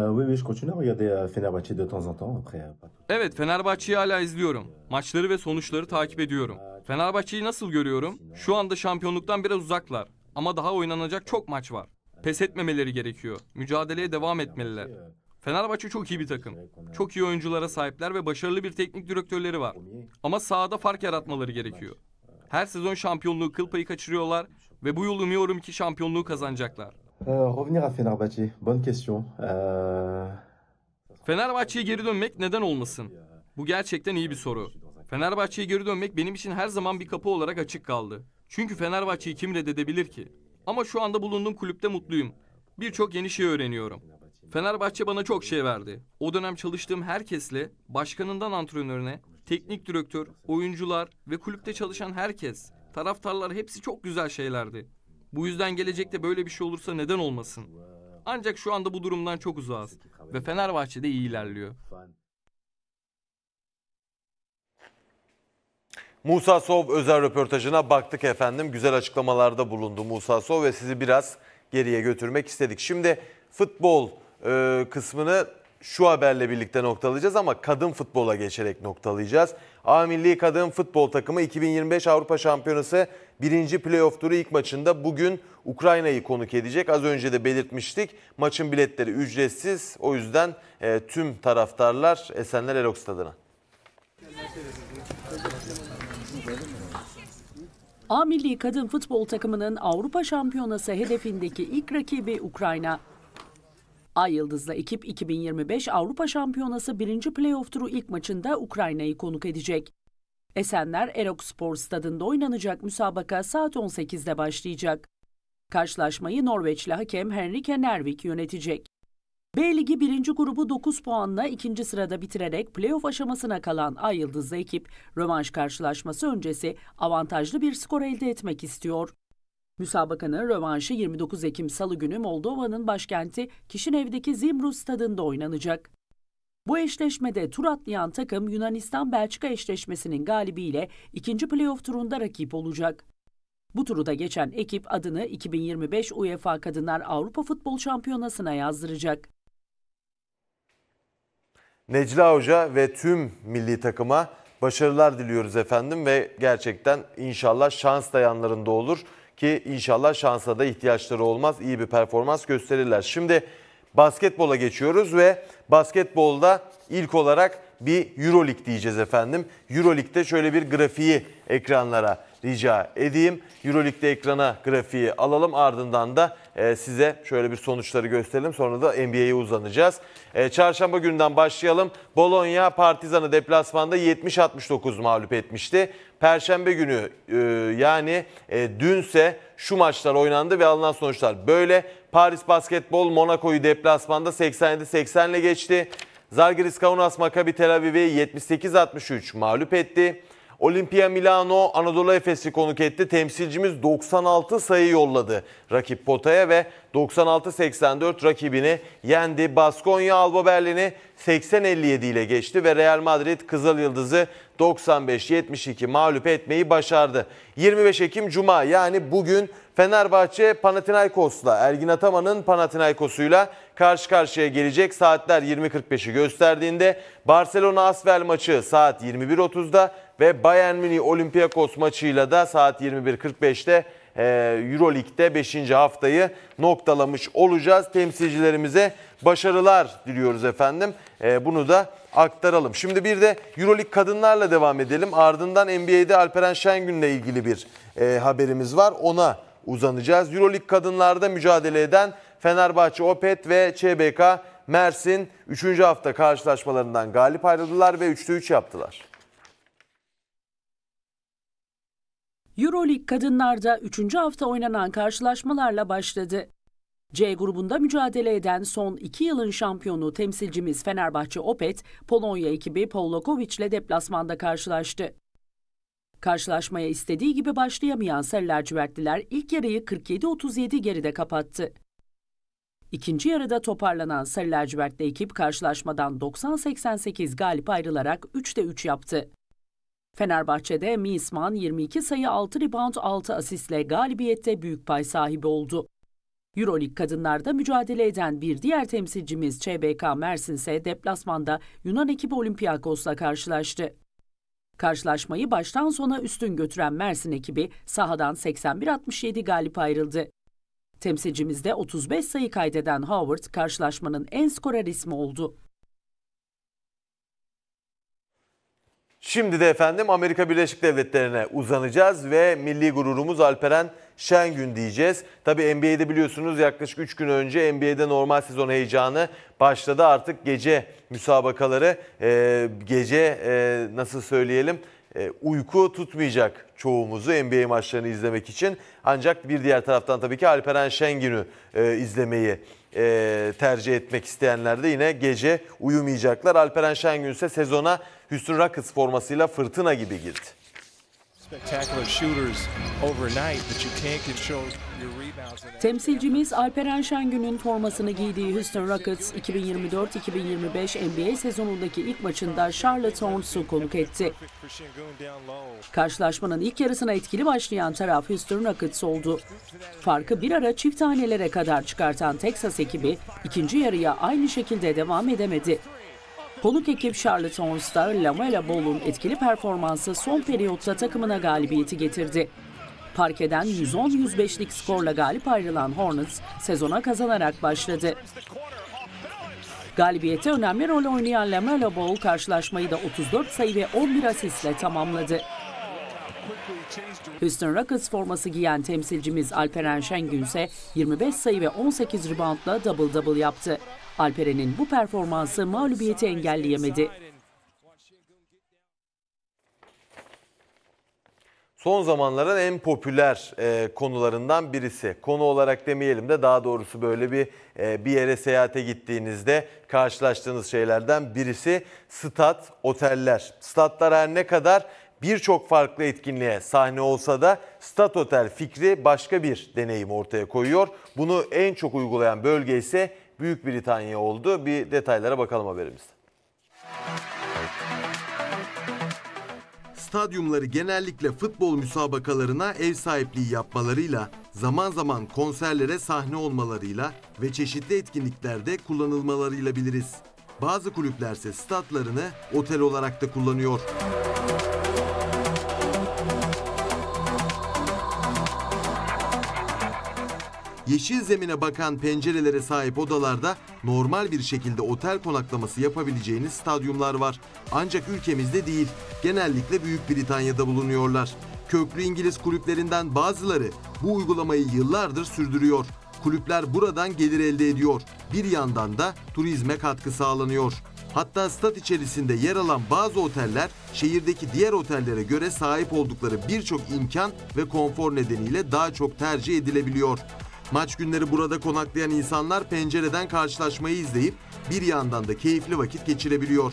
Evet, Fenerbahçe'yi hala izliyorum. Maçları ve sonuçları takip ediyorum. Fenerbahçe'yi nasıl görüyorum? Şu anda şampiyonluktan biraz uzaklar. Ama daha oynanacak çok maç var. Pes etmemeleri gerekiyor. Mücadeleye devam etmeliler. Fenerbahçe çok iyi bir takım. Çok iyi oyunculara sahipler ve başarılı bir teknik direktörleri var. Ama sahada fark yaratmaları gerekiyor. Her sezon şampiyonluğu kıl payı kaçırıyorlar ve bu yıl umuyorum ki şampiyonluğu kazanacaklar. Revenir à Fenerbahçe. Bonne question. Fenerbahçe'ye geri dönmek neden olmasın? Bu gerçekten iyi bir soru. Fenerbahçe'ye geri dönmek benim için her zaman bir kapı olarak açık kaldı. Çünkü Fenerbahçe'yi kim reddedebilir ki? Ama şu anda bulunduğum kulüpte mutluyum. Birçok yeni şey öğreniyorum. Fenerbahçe bana çok şey verdi. O dönem çalıştığım herkesle, başkanından antrenörüne, teknik direktör, oyuncular ve kulüpte çalışan herkes, taraftarlar hepsi çok güzel şeylerdi. Bu yüzden gelecekte böyle bir şey olursa neden olmasın? Ancak şu anda bu durumdan çok uzağız ve Fenerbahçe de iyi ilerliyor. Musa Sov özel röportajına baktık efendim. Güzel açıklamalarda bulundu Musa Sov ve sizi biraz geriye götürmek istedik. Şimdi futbol e, kısmını şu haberle birlikte noktalayacağız ama kadın futbola geçerek noktalayacağız. A Milli Kadın Futbol Takımı iki bin yirmi beş Avrupa Şampiyonası birinci playoff turu ilk maçında bugün Ukrayna'yı konuk edecek. Az önce de belirtmiştik. Maçın biletleri ücretsiz. O yüzden e, tüm taraftarlar Esenler Erok Stadı'na. A Milli Kadın Futbol Takımı'nın Avrupa Şampiyonası hedefindeki ilk rakibi Ukrayna. Ay Yıldızlı ekip iki bin yirmi beş Avrupa Şampiyonası birinci playoff turu ilk maçında Ukrayna'yı konuk edecek. Esenler Erok Spor Stadı'nda oynanacak müsabaka saat on sekizde başlayacak. Karşılaşmayı Norveçli hakem Henrike Nervik yönetecek. B Ligi birinci grubu dokuz puanla ikinci sırada bitirerek playoff aşamasına kalan Ay Yıldızlı ekip, rövanş karşılaşması öncesi avantajlı bir skor elde etmek istiyor. Müsabakanın rövanşı yirmi dokuz Ekim Salı günü Moldova'nın başkenti Kişinev'deki Zimru Stadı'nda oynanacak. Bu eşleşmede tur atlayan takım Yunanistan-Belçika eşleşmesinin galibiyle ikinci playoff turunda rakip olacak. Bu turu da geçen ekip adını iki bin yirmi beş UEFA Kadınlar Avrupa Futbol Şampiyonası'na yazdıracak. Necla Hoca ve tüm milli takıma başarılar diliyoruz efendim ve gerçekten inşallah şans da yanlarında olur ki inşallah şansa da ihtiyaçları olmaz. İyi bir performans gösterirler. Şimdi basketbola geçiyoruz ve basketbolda ilk olarak bir Euroleague diyeceğiz efendim. Euroleague'de şöyle bir grafiği ekranlara rica edeyim. Euroleague'de ekrana grafiği alalım, ardından da e, size şöyle bir sonuçları gösterelim. Sonra da N B A'ye uzanacağız. E, çarşamba gününden başlayalım. Bologna Partizan'ı deplasmanda yetmiş altmış dokuz mağlup etmişti. Perşembe günü e, yani e, dünse şu maçlar oynandı ve alınan sonuçlar böyle. Paris Basketbol Monaco'yu deplasmanda seksen yedi seksen ile geçti. Zalgiris Kaunas Maccabi Tel Aviv'i yetmiş sekiz altmış üç mağlup etti. Olimpia Milano Anadolu Efes'i konuk etti. Temsilcimiz doksan altı sayı yolladı rakip potaya ve doksan altı seksen dört rakibini yendi. Baskonya Alba Berlin'i seksen elli yedi ile geçti ve Real Madrid Kızıl Yıldız'ı doksan beş yetmiş iki mağlup etmeyi başardı. yirmi beş Ekim Cuma, yani bugün Fenerbahçe Panathinaikos'la, Ergin Ataman'ın Panathinaikos'uyla karşı karşıya gelecek. Saatler yirmi kırk beşi gösterdiğinde Barcelona Asvel maçı saat yirmi bir otuzda ve Bayern Münih Olympiakos maçıyla da saat yirmi bir kırk beşte Euroleague'de beşinci haftayı noktalamış olacağız. Temsilcilerimize başarılar diliyoruz efendim. Bunu da aktaralım. Şimdi bir de Euroleague kadınlarla devam edelim. Ardından N B A'de Alperen Şengün'le ilgili bir haberimiz var. Ona uzanacağız. Euroleague kadınlarda mücadele eden Fenerbahçe Opet ve Ç B K Mersin üçüncü hafta karşılaşmalarından galip ayrıldılar ve üçte üç yaptılar. Euroleague kadınlarda üçüncü hafta oynanan karşılaşmalarla başladı. C grubunda mücadele eden son iki yılın şampiyonu temsilcimiz Fenerbahçe Opet, Polonya ekibi Pavlokovic ile deplasmanda karşılaştı. Karşılaşmaya istediği gibi başlayamayan Sarı lacivertliler ilk yarıyı kırk yedi otuz yedi geride kapattı. İkinci yarıda toparlanan Sarı lacivertli ekip karşılaşmadan doksan seksen sekiz galip ayrılarak üçte üç yaptı. Fenerbahçe'de Miesman yirmi iki sayı altı rebound altı asistle galibiyette büyük pay sahibi oldu. Euroleague kadınlarda mücadele eden bir diğer temsilcimiz Ç B K Mersin ise deplasmanda Yunan ekibi Olympiakos'la karşılaştı. Karşılaşmayı baştan sona üstün götüren Mersin ekibi sahadan seksen bir altmış yedi galip ayrıldı. Temsilcimizde otuz beş sayı kaydeden Howard karşılaşmanın en skorer ismi oldu. Şimdi de efendim Amerika Birleşik Devletleri'ne uzanacağız ve milli gururumuz Alperen Şengün diyeceğiz. Tabii N B A'de biliyorsunuz yaklaşık üç gün önce N B A'de normal sezon heyecanı başladı. Artık gece müsabakaları, e, gece e, nasıl söyleyelim e, uyku tutmayacak çoğumuzu N B A maçlarını izlemek için. Ancak bir diğer taraftan tabii ki Alperen Şengün'ü e, izlemeyi e, tercih etmek isteyenler de yine gece uyumayacaklar. Alperen Şengün ise sezona Houston Rockets formasıyla fırtına gibi girdi. Temsilcimiz Alperen Şengün'ün formasını giydiği Houston Rockets iki bin yirmi dört iki bin yirmi beş N B A sezonundaki ilk maçında Charlotte Hornets'u konuk etti. Karşılaşmanın ilk yarısına etkili başlayan taraf Houston Rockets oldu. Farkı bir ara çift tanelere kadar çıkartan Texas ekibi ikinci yarıya aynı şekilde devam edemedi. Konuk ekip Charlotte Hornets'ta LaMelo Ball'un etkili performansı son periyotta takımına galibiyeti getirdi. Parkeden yüz on yüz beşlik skorla galip ayrılan Hornets sezona kazanarak başladı. Galibiyete önemli rol oynayan LaMelo Ball karşılaşmayı da otuz dört sayı ve on bir asistle tamamladı. Houston Rockets forması giyen temsilcimiz Alperen Şengün ise yirmi beş sayı ve on sekiz reboundla double double yaptı. Alperen'in bu performansı mağlubiyeti engelleyemedi. Son zamanların en popüler e, konularından birisi. Konu olarak demeyelim de daha doğrusu böyle bir e, bir yere seyahate gittiğinizde karşılaştığınız şeylerden birisi stat, oteller. Statlar her ne kadar birçok farklı etkinliğe sahne olsa da Stat Otel fikri başka bir deneyim ortaya koyuyor. Bunu en çok uygulayan bölge ise Büyük Britanya oldu. Bir detaylara bakalım haberimizde. Stadyumları genellikle futbol müsabakalarına ev sahipliği yapmalarıyla, zaman zaman konserlere sahne olmalarıyla ve çeşitli etkinliklerde kullanılmalarıyla biliriz. Bazı kulüplerse statlarını otel olarak da kullanıyor. Yeşil zemine bakan pencerelere sahip odalarda normal bir şekilde otel konaklaması yapabileceğiniz stadyumlar var. Ancak ülkemizde değil, genellikle Büyük Britanya'da bulunuyorlar. Köklü İngiliz kulüplerinden bazıları bu uygulamayı yıllardır sürdürüyor. Kulüpler buradan gelir elde ediyor. Bir yandan da turizme katkı sağlanıyor. Hatta stat içerisinde yer alan bazı oteller şehirdeki diğer otellere göre sahip oldukları birçok imkan ve konfor nedeniyle daha çok tercih edilebiliyor. Maç günleri burada konaklayan insanlar pencereden karşılaşmayı izleyip bir yandan da keyifli vakit geçirebiliyor.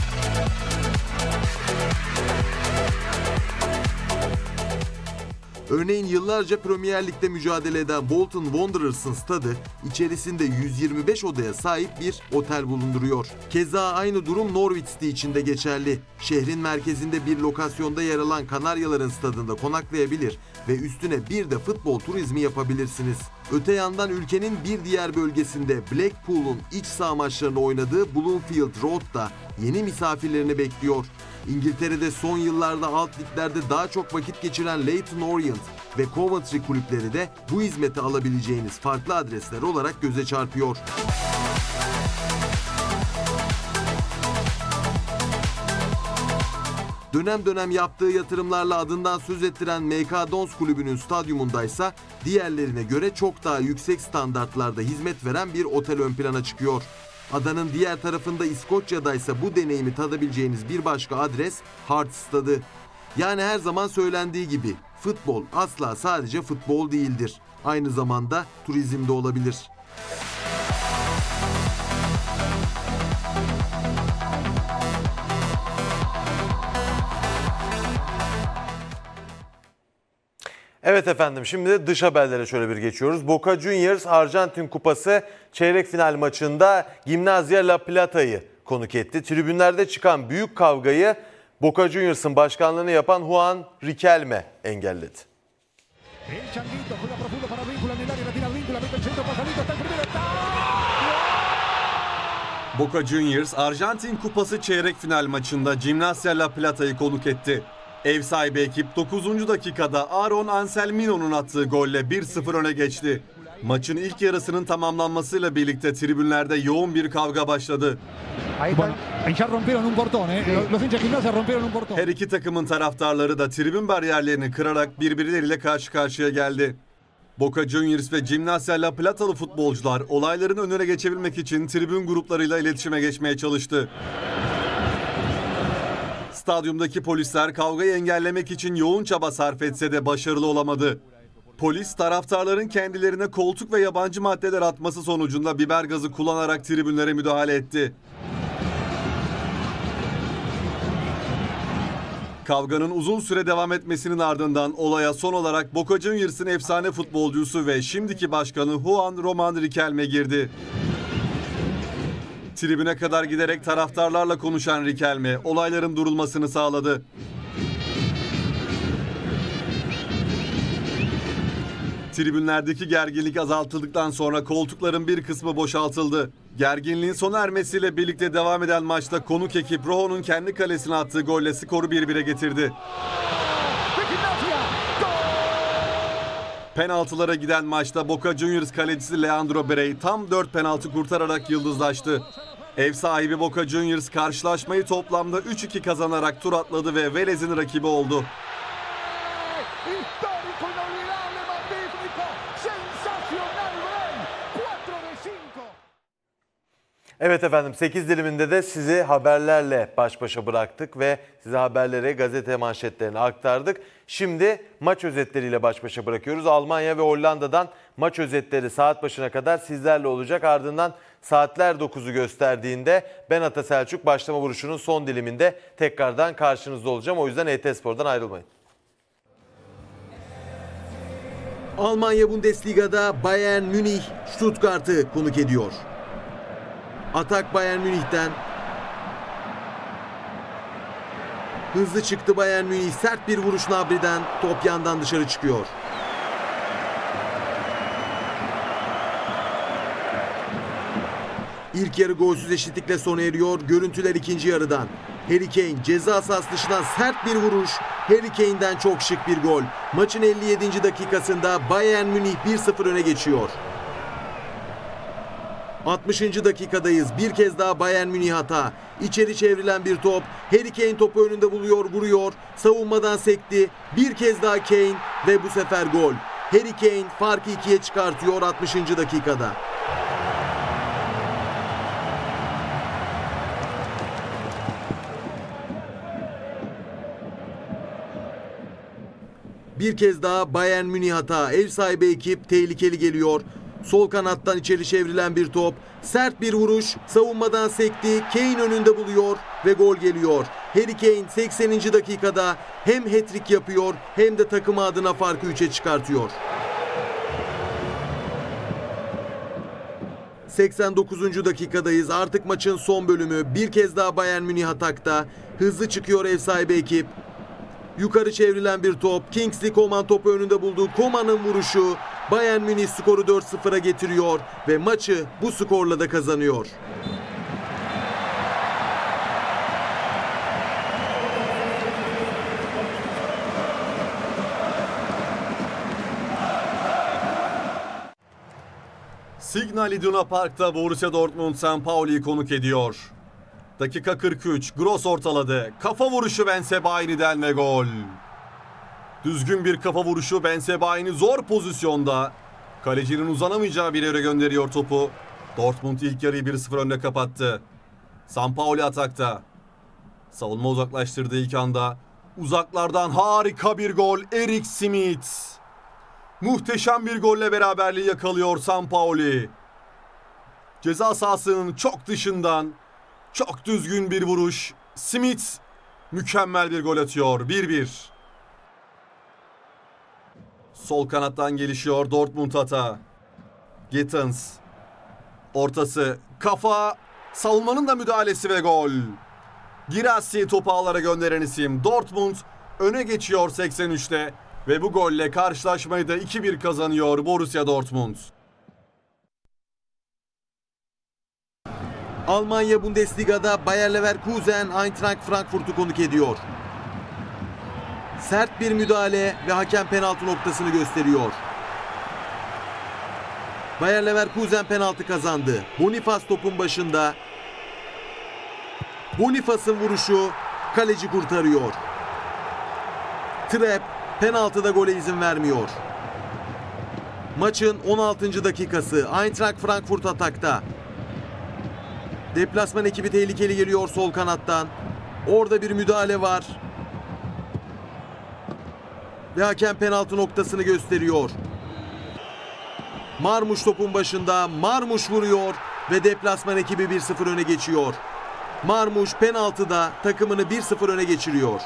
Örneğin yıllarca Premier Lig'de mücadele eden Bolton Wanderers'ın stadı içerisinde yüz yirmi beş odaya sahip bir otel bulunduruyor. Keza aynı durum Norwich City için de geçerli. Şehrin merkezinde bir lokasyonda yer alan Kanaryaların stadında konaklayabilir ve üstüne bir de futbol turizmi yapabilirsiniz. Öte yandan ülkenin bir diğer bölgesinde Blackpool'un iç saha maçlarını oynadığı Bloomfield Road da yeni misafirlerini bekliyor. İngiltere'de son yıllarda alt liglerde daha çok vakit geçiren Leyton Orient ve Coventry kulüpleri de bu hizmeti alabileceğiniz farklı adresler olarak göze çarpıyor. Dönem dönem yaptığı yatırımlarla adından söz ettiren M K Dons kulübünün stadyumundaysa diğerlerine göre çok daha yüksek standartlarda hizmet veren bir otel ön plana çıkıyor. Adanın diğer tarafında İskoçya'daysa bu deneyimi tadabileceğiniz bir başka adres Hearts Stadı. Yani her zaman söylendiği gibi futbol asla sadece futbol değildir. Aynı zamanda turizm de olabilir. Evet efendim, şimdi de dış haberlere şöyle bir geçiyoruz. Boca Juniors Arjantin Kupası çeyrek final maçında Gimnasia La Plata'yı konuk etti. Tribünlerde çıkan büyük kavgayı Boca Juniors'ın başkanlığını yapan Juan Riquelme engelledi. Boca Juniors Arjantin Kupası çeyrek final maçında Gimnasia La Plata'yı konuk etti. Ev sahibi ekip dokuzuncu dakikada Aaron Anselmino'nun attığı golle bir sıfır öne geçti. Maçın ilk yarısının tamamlanmasıyla birlikte tribünlerde yoğun bir kavga başladı. Her iki takımın taraftarları da tribün bariyerlerini kırarak birbirleriyle karşı karşıya geldi. Boca Juniors ve Gimnasia La Plata'lı futbolcular olayların önüne geçebilmek için tribün gruplarıyla iletişime geçmeye çalıştı. Stadyumdaki polisler kavgayı engellemek için yoğun çaba sarf etse de başarılı olamadı. Polis taraftarların kendilerine koltuk ve yabancı maddeler atması sonucunda biber gazı kullanarak tribünlere müdahale etti. Kavganın uzun süre devam etmesinin ardından olaya son olarak Boca Juniors'ın efsane futbolcusu ve şimdiki başkanı Juan Román Riquelme girdi. Tribüne kadar giderek taraftarlarla konuşan Riquelme olayların durulmasını sağladı. Tribünlerdeki gerginlik azaltıldıktan sonra koltukların bir kısmı boşaltıldı. Gerginliğin sona ermesiyle birlikte devam eden maçta konuk ekip Rojo'nun kendi kalesine attığı golle skoru bir bire getirdi. Penaltılara giden maçta Boca Juniors kalecisi Leandro Birey tam dört penaltı kurtararak yıldızlaştı. Ev sahibi Boca Juniors karşılaşmayı toplamda üç iki kazanarak tur atladı ve Velez'in rakibi oldu. Evet efendim, sekiz diliminde de sizi haberlerle baş başa bıraktık ve size haberleri, gazete manşetlerini aktardık. Şimdi maç özetleriyle baş başa bırakıyoruz. Almanya ve Hollanda'dan maç özetleri saat başına kadar sizlerle olacak. Ardından saatler dokuzu gösterdiğinde ben Ata Selçuk başlama vuruşunun son diliminde tekrardan karşınızda olacağım. O yüzden E T Spor'dan ayrılmayın. Almanya Bundesliga'da Bayern Münih Stuttgart'ı konuk ediyor. Atak Bayern Münih'ten. Hızlı çıktı Bayern Münih. Sert bir vuruş Nabri'den. Top yandan dışarı çıkıyor. İlk yarı golsüz eşitlikle sona eriyor. Görüntüler ikinci yarıdan. Harry Kane ceza sahası dışından sert bir vuruş. Harry Kane'den çok şık bir gol. Maçın elli yedinci dakikasında Bayern Münih bir sıfır öne geçiyor. altmışıncı dakikadayız. Bir kez daha Bayern Münih hata. İçeri çevrilen bir top. Harry Kane topu önünde buluyor, vuruyor. Savunmadan sekti. Bir kez daha Kane ve bu sefer gol. Harry Kane farkı ikiye çıkartıyor altmışıncı dakikada. Bir kez daha Bayern Münih hata. Ev sahibi ekip tehlikeli geliyor. Sol kanattan içeri çevrilen bir top. Sert bir vuruş. Savunmadan sekti. Kane önünde buluyor ve gol geliyor. Harry Kane sekseninci dakikada hem hat-trick yapıyor hem de takımı adına farkı üçe çıkartıyor. seksen dokuzuncu dakikadayız. Artık maçın son bölümü. Bir kez daha Bayern Münih atakta. Hızlı çıkıyor ev sahibi ekip. Yukarı çevrilen bir top. Kingsley Coman topu önünde buldu. Coman'ın vuruşu Bayern Münih skoru dört sıfıra getiriyor ve maçı bu skorla da kazanıyor. Signal Iduna Park'ta Borussia Dortmund San Pauli'yi konuk ediyor. Dakika kırk üç. Gross ortaladı. Kafa vuruşu Bensebaini'den ve gol. Düzgün bir kafa vuruşu. Bensebaini zor pozisyonda. Kalecinin uzanamayacağı bir yere gönderiyor topu. Dortmund ilk yarıyı bir sıfır önde kapattı. San Pauli atakta. Savunma uzaklaştırdığı ilk anda. Uzaklardan harika bir gol. Erik Smith. Muhteşem bir golle beraberliği yakalıyor San Pauli. Ceza sahasının çok dışından çok düzgün bir vuruş. Smith mükemmel bir gol atıyor. bir bir. Sol kanattan gelişiyor Dortmund hata. Gittens. Ortası, kafa, savunmanın da müdahalesi ve gol. Girassi topu ağlara gönderen isim. Dortmund öne geçiyor seksen üçte ve bu golle karşılaşmayı da iki bir kazanıyor Borussia Dortmund. Almanya Bundesliga'da Bayer Leverkusen Eintracht Frankfurt'u konuk ediyor. Sert bir müdahale ve hakem penaltı noktasını gösteriyor. Bayer Leverkusen penaltı kazandı. Boniface topun başında. Boniface'ın vuruşu kaleci kurtarıyor. Trapp penaltıda gole izin vermiyor. Maçın on altıncı dakikası. Eintracht Frankfurt atakta. Deplasman ekibi tehlikeli geliyor sol kanattan. Orada bir müdahale var. Ve hakem penaltı noktasını gösteriyor. Marmuş topun başında. Marmuş vuruyor ve deplasman ekibi bir sıfır öne geçiyor. Marmuş penaltıda takımını bir sıfır öne geçiriyor.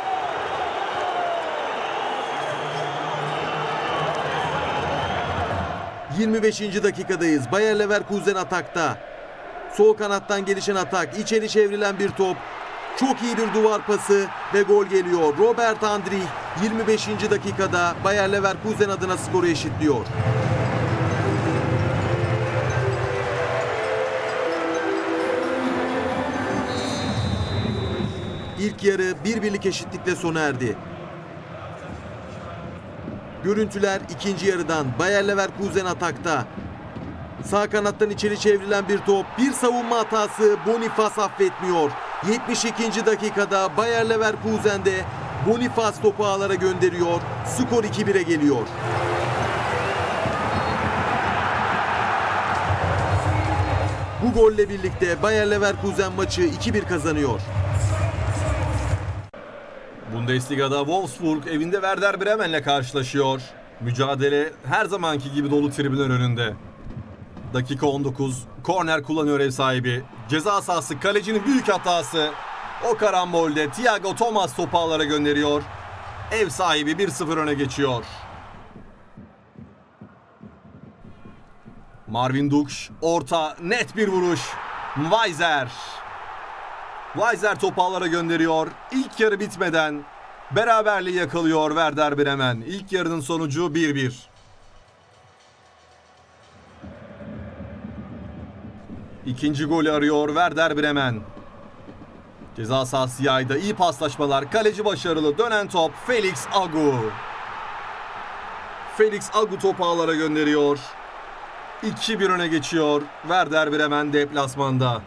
yirmi beşinci dakikadayız. Bayer Leverkusen atakta. Sol kanattan gelişen atak. İçeri çevrilen bir top. Çok iyi bir duvar pası ve gol geliyor. Robert Andrich yirmi beşinci dakikada Bayer Leverkusen adına skoru eşitliyor. İlk yarı bir birlik eşitlikle sona erdi. Görüntüler ikinci yarıdan. Bayer Leverkusen atakta. Sağ kanattan içeri çevrilen bir top. Bir savunma hatası. Boniface affetmiyor. yetmiş ikinci dakikada Bayer Leverkusen'de Boniface topu ağlara gönderiyor. Skor iki bire geliyor. Bu golle birlikte Bayer Leverkusen maçı iki bir kazanıyor. Bundesliga'da Wolfsburg evinde Werder Bremen'le karşılaşıyor. Mücadele her zamanki gibi dolu tribünler önünde. Dakika on dokuz. Korner kullanıyor ev sahibi. Ceza sahası, kalecinin büyük hatası. O karambolde Thiago Thomas topu ağlara gönderiyor. Ev sahibi bir sıfır öne geçiyor. Marvin Duksch orta, net bir vuruş. Weiser. Weiser topu ağlara gönderiyor. İlk yarı bitmeden beraberliği yakalıyor Werder Bremen. İlk yarının sonucu bir bir. İkinci golü arıyor Werder Bremen. Ceza sahası yayda, iyi paslaşmalar, kaleci başarılı, dönen top Felix Agu. Felix Agu topu ağlara gönderiyor. iki bir öne geçiyor Werder Bremen deplasmanda.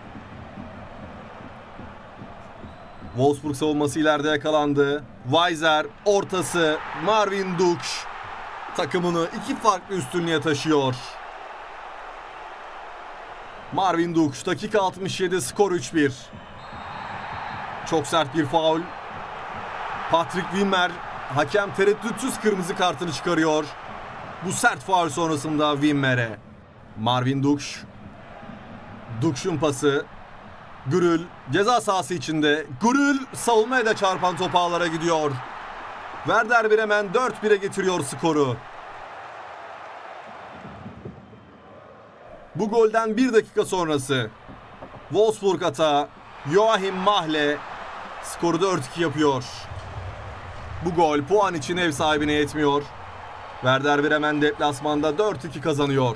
Wolfsburg savunması ileride yakalandı. Weiser ortası, Marvin Duksch takımını iki farklı üstünlüğe taşıyor. Marvin Duksch dakika altmış yedi, skor üç bir. Çok sert bir faul. Patrick Wimmer, hakem tereddütsüz kırmızı kartını çıkarıyor. Bu sert faul sonrasında Wimmer'e. Marvin Duksch. Duksch'un pası. Gürül ceza sahası içinde. Gürül savunmaya da çarpan top ağlara gidiyor. Werder Bremen dört bire getiriyor skoru. Bu golden bir dakika sonrası Wolfsburg atağı Joachim Mahle skoru dört iki yapıyor. Bu gol puan için ev sahibine yetmiyor. Werder Bremen deplasmanda dört iki kazanıyor.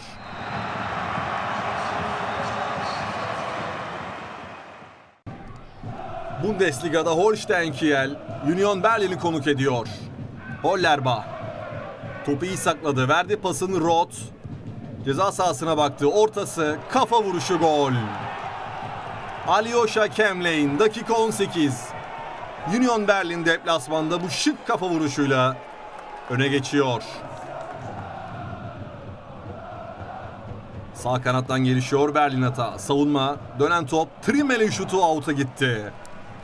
Bundesliga'da Holstein Kiel Union Berlin'i konuk ediyor. Hollerbach topu iyi sakladı. Verdi pasını Roth. Ceza sahasına baktı. Ortası, kafa vuruşu, gol. Alyosha Kemlein dakika on sekiz. Union Berlin deplasmanda bu şık kafa vuruşuyla öne geçiyor. Sağ kanattan gelişiyor Berlin hata. Savunma, dönen top, Trimmel'in şutu out'a gitti.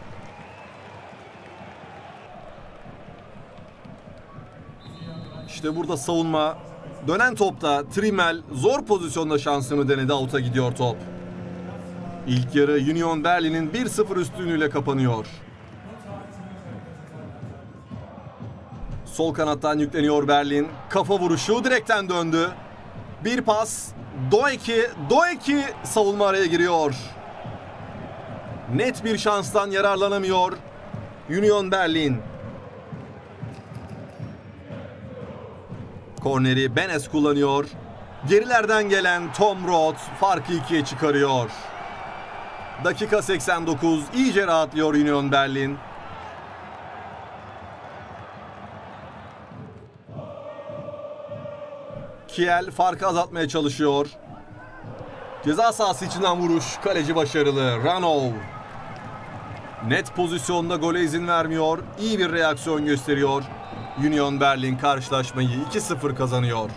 İşte burada savunma, dönen topta Trimmel zor pozisyonda şansını denedi, out'a gidiyor top. İlk yarı Union Berlin'in bir sıfır üstünlüğüyle kapanıyor. Sol kanattan yükleniyor Berlin. Kafa vuruşu direkten döndü. Bir pas. Doeki, Doeki savunma araya giriyor. Net bir şanstan yararlanamıyor Union Berlin. Korneri Benes kullanıyor. Gerilerden gelen Tom Roth farkı ikiye çıkarıyor. Dakika seksen dokuz, iyice rahatlıyor Union Berlin. Kiel farkı azaltmaya çalışıyor. Ceza sahası içinden vuruş, kaleci başarılı. Ranov net pozisyonda gole izin vermiyor. İyi bir reaksiyon gösteriyor. Union Berlin karşılaşmayı iki sıfır kazanıyor.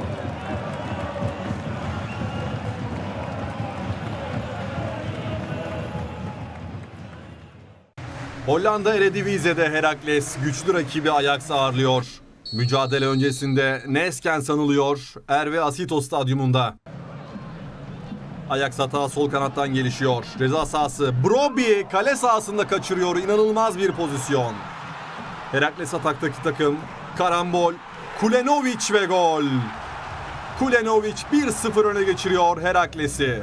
Hollanda Eredivisie'de Heracles güçlü rakibi Ajax'ı ağırlıyor. Mücadele öncesinde Nesken sanılıyor Erve Asito Stadyumunda. Ajax hata sol kanattan gelişiyor. Ceza sahası, Brobbey kale sahasında kaçırıyor. İnanılmaz bir pozisyon. Heracles ataktaki takım, karambol, Kulenovic ve gol. Kulenovic bir sıfır öne geçiriyor Herakles'i.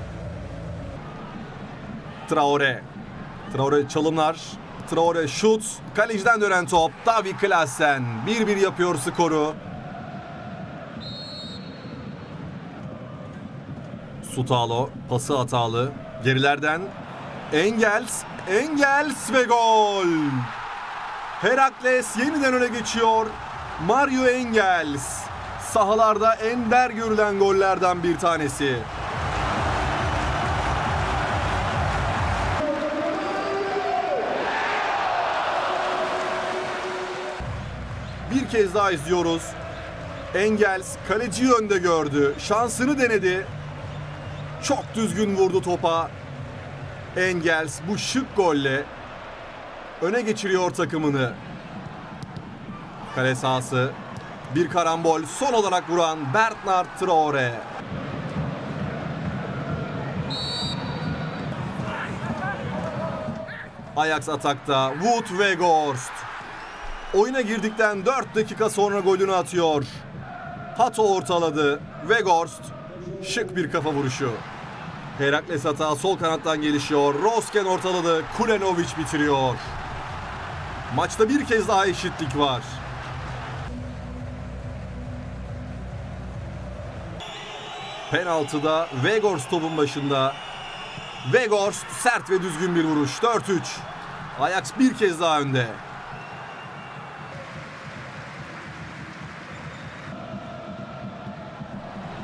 Traore. Traore çalımlar. Traore şut. Kaleciden dönen top. Davy Klaassen bir bir yapıyor skoru. Sutalo pası hatalı. Gerilerden Engels. Engels ve gol. Heracles yeniden öne geçiyor. Mario Engels. Sahalarda ender görülen gollerden bir tanesi. Bir kez daha izliyoruz. Engels kaleciyi önde gördü. Şansını denedi. Çok düzgün vurdu topa. Engels bu şık golle öne geçiriyor takımını. Kale sahası. Bir karambol, son olarak vuran Bernard Traore. Ajax atakta. Wout Weghorst. Oyuna girdikten dört dakika sonra golünü atıyor. Hato ortaladı. Weghorst şık bir kafa vuruşu. Heracles hata sol kanattan gelişiyor. Rosken ortaladı. Kulenovic bitiriyor. Maçta bir kez daha eşitlik var. Penaltıda Weghorst topun başında. Weghorst sert ve düzgün bir vuruş. dört üç. Ajax bir kez daha önde.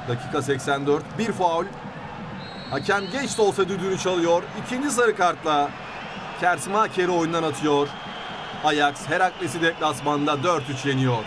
Dakika seksen dört. Bir faul. Hakem geç de olsa düdüğünü çalıyor. İkinci sarı kartla Kersmaker'i oyundan atıyor. Ajax Herakles'i deplasmanda dört üç yeniyor.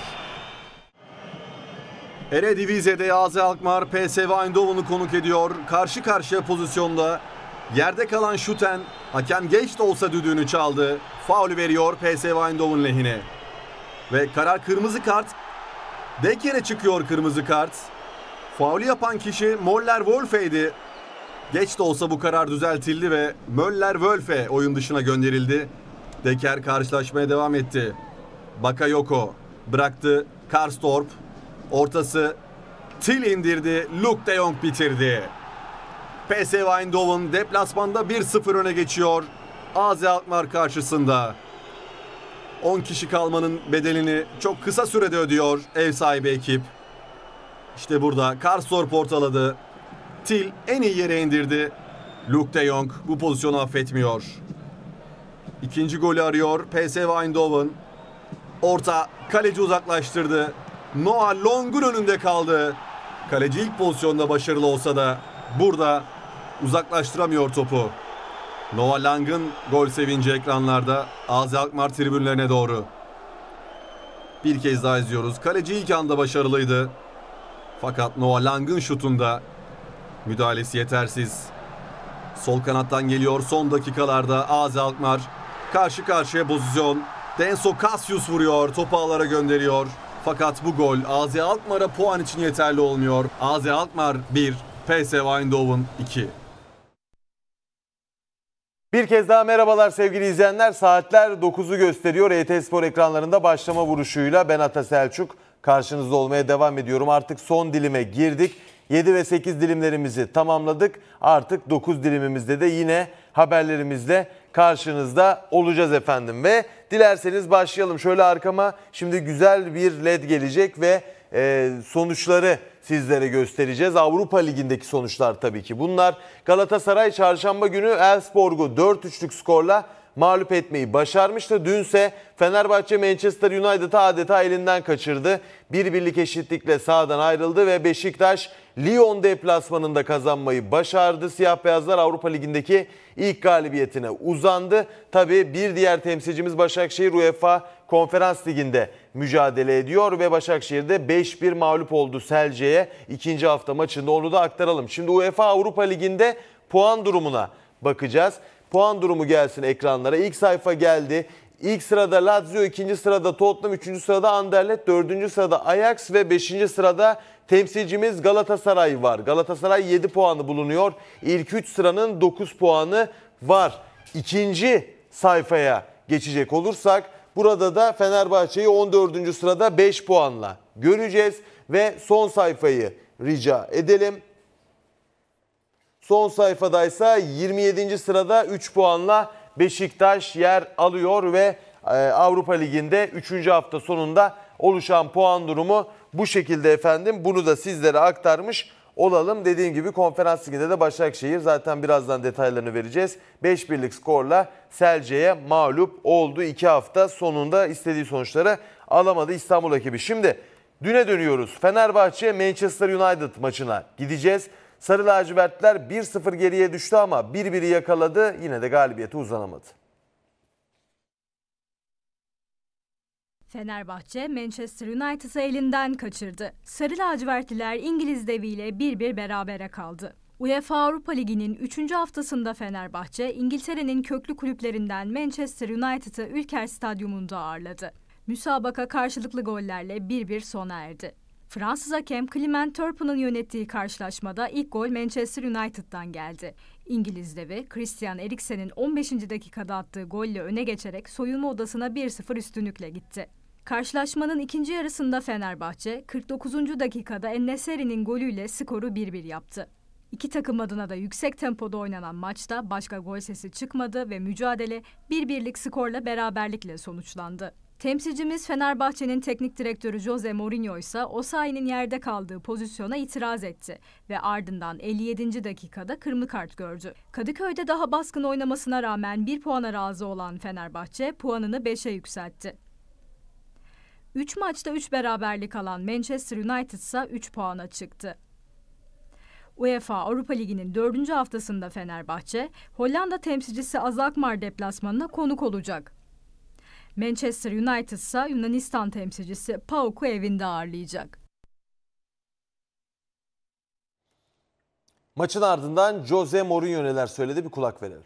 Eredivisie'de A Z Alkmaar P S V Eindhoven'u konuk ediyor. Karşı karşıya pozisyonda. Yerde kalan Schütten hakem geç de olsa düdüğünü çaldı. Faul veriyor P S V Eindhoven lehine. Ve karar kırmızı kart. Dekker'e çıkıyor kırmızı kart. Faulü yapan kişi Möller-Wolfe'ydi. Geç de olsa bu karar düzeltildi ve Möller-Wolfe oyun dışına gönderildi. Dekker karşılaşmaya devam etti. Bakayoko bıraktı. Karstorp ortası. Til indirdi. Luuk de Jong bitirdi. P S V Eindhoven deplasmanda bir sıfır öne geçiyor. A Z Alkmaar karşısında. on kişi kalmanın bedelini çok kısa sürede ödüyor ev sahibi ekip. İşte burada Karstorp ortaladı. Til en iyi yere indirdi. Luuk de Jong bu pozisyonu affetmiyor. İkinci golü arıyor P S V Eindhoven. Orta, kaleci uzaklaştırdı. Noah Long'un önünde kaldı. Kaleci ilk pozisyonda başarılı olsa da burada uzaklaştıramıyor topu. Noah Lang'ın gol sevinci ekranlarda, A Z Alkmaar tribünlerine doğru. Bir kez daha izliyoruz. Kaleci ilk anda başarılıydı. Fakat Noah Lang'ın şutunda müdahalesi yetersiz. Sol kanattan geliyor son dakikalarda A Z Alkmaar. Karşı karşıya pozisyon. Denso Cassius vuruyor, topu ağlara gönderiyor. Fakat bu gol A Z Alkmaar'a puan için yeterli olmuyor. A Z Alkmaar bir, P S V Eindhoven iki. Bir kez daha merhabalar sevgili izleyenler. Saatler dokuzu gösteriyor. E T Spor ekranlarında başlama vuruşuyla ben Ata Selçuk karşınızda olmaya devam ediyorum. Artık son dilime girdik. yedi ve sekiz dilimlerimizi tamamladık. Artık dokuz dilimimizde de yine haberlerimizle karşınızda olacağız efendim. Ve dilerseniz başlayalım. Şöyle arkama şimdi güzel bir led gelecek ve e, sonuçları sizlere göstereceğiz. Avrupa Ligi'ndeki sonuçlar tabii ki bunlar. Galatasaray çarşamba günü Elfsborg'u dört üçlük skorla mağlup etmeyi başarmıştı. Dünse Fenerbahçe Manchester United'ı adeta elinden kaçırdı. Bir birlik eşitlikle sahadan ayrıldı ve Beşiktaş Lyon deplasmanında kazanmayı başardı. Siyah beyazlar Avrupa Ligi'ndeki ilk galibiyetine uzandı. Tabii bir diğer temsilcimiz Başakşehir UEFA Konferans Ligi'nde mücadele ediyor ve Başakşehir'de beş bir mağlup oldu Celtic'e ikinci hafta maçında, onu da aktaralım. Şimdi UEFA Avrupa Ligi'nde puan durumuna bakacağız. Puan durumu gelsin ekranlara. İlk sayfa geldi. İlk sırada Lazio, ikinci sırada Tottenham, üçüncü sırada Anderlecht, dördüncü sırada Ajax ve beşinci sırada temsilcimiz Galatasaray var. Galatasaray yedi puanı bulunuyor. İlk üç sıranın dokuz puanı var. İkinci sayfaya geçecek olursak burada da Fenerbahçe'yi on dördüncü sırada beş puanla göreceğiz ve son sayfayı rica edelim. Son sayfadaysa yirmi yedinci sırada üç puanla Beşiktaş yer alıyor ve Avrupa Ligi'nde üçüncü hafta sonunda oluşan puan durumu bu şekilde efendim. Bunu da sizlere aktarmış olalım. Dediğim gibi Konferans Ligi'nde de Başakşehir, zaten birazdan detaylarını vereceğiz, beş birlik skorla Celtic'e mağlup oldu. iki hafta sonunda istediği sonuçları alamadı İstanbul ekibi. Şimdi düne dönüyoruz. Fenerbahçe Manchester United maçına gideceğiz. Sarı lacivertler bir sıfır geriye düştü ama bir biri yakaladı. Yine de galibiyete uzanamadı. Fenerbahçe Manchester United'ı elinden kaçırdı. Sarı lacivertliler İngiliz deviyle bir bir berabere kaldı. UEFA Avrupa Ligi'nin üçüncü haftasında Fenerbahçe, İngiltere'nin köklü kulüplerinden Manchester United'ı Ülker Stadyumunda ağırladı. Müsabaka karşılıklı gollerle bir bir sona erdi. Fransız hakem Clement Turpin'in yönettiği karşılaşmada ilk gol Manchester United'dan geldi. İngiliz devi Christian Eriksen'in on beşinci dakikada attığı golle öne geçerek soyunma odasına bir sıfır üstünlükle gitti. Karşılaşmanın ikinci yarısında Fenerbahçe kırk dokuzuncu dakikada En-Nesyri'nin golüyle skoru bir bir yaptı. İki takım adına da yüksek tempoda oynanan maçta başka gol sesi çıkmadı ve mücadele bir birlik skorla beraberlikle sonuçlandı. Temsilcimiz Fenerbahçe'nin teknik direktörü Jose Mourinho ise Osayi'nin yerde kaldığı pozisyona itiraz etti ve ardından elli yedinci dakikada kırmızı kart gördü. Kadıköy'de daha baskın oynamasına rağmen bir puana razı olan Fenerbahçe puanını beşe yükseltti. üç maçta üç beraberlik alan Manchester United ise üç puana çıktı. UEFA Avrupa Ligi'nin dördüncü haftasında Fenerbahçe, Hollanda temsilcisi AZ Alkmaar deplasmanına konuk olacak. Manchester United ise Yunanistan temsilcisi PAOK'u evinde ağırlayacak. Maçın ardından Jose Mourinho neler söyledi, bir kulak verelim.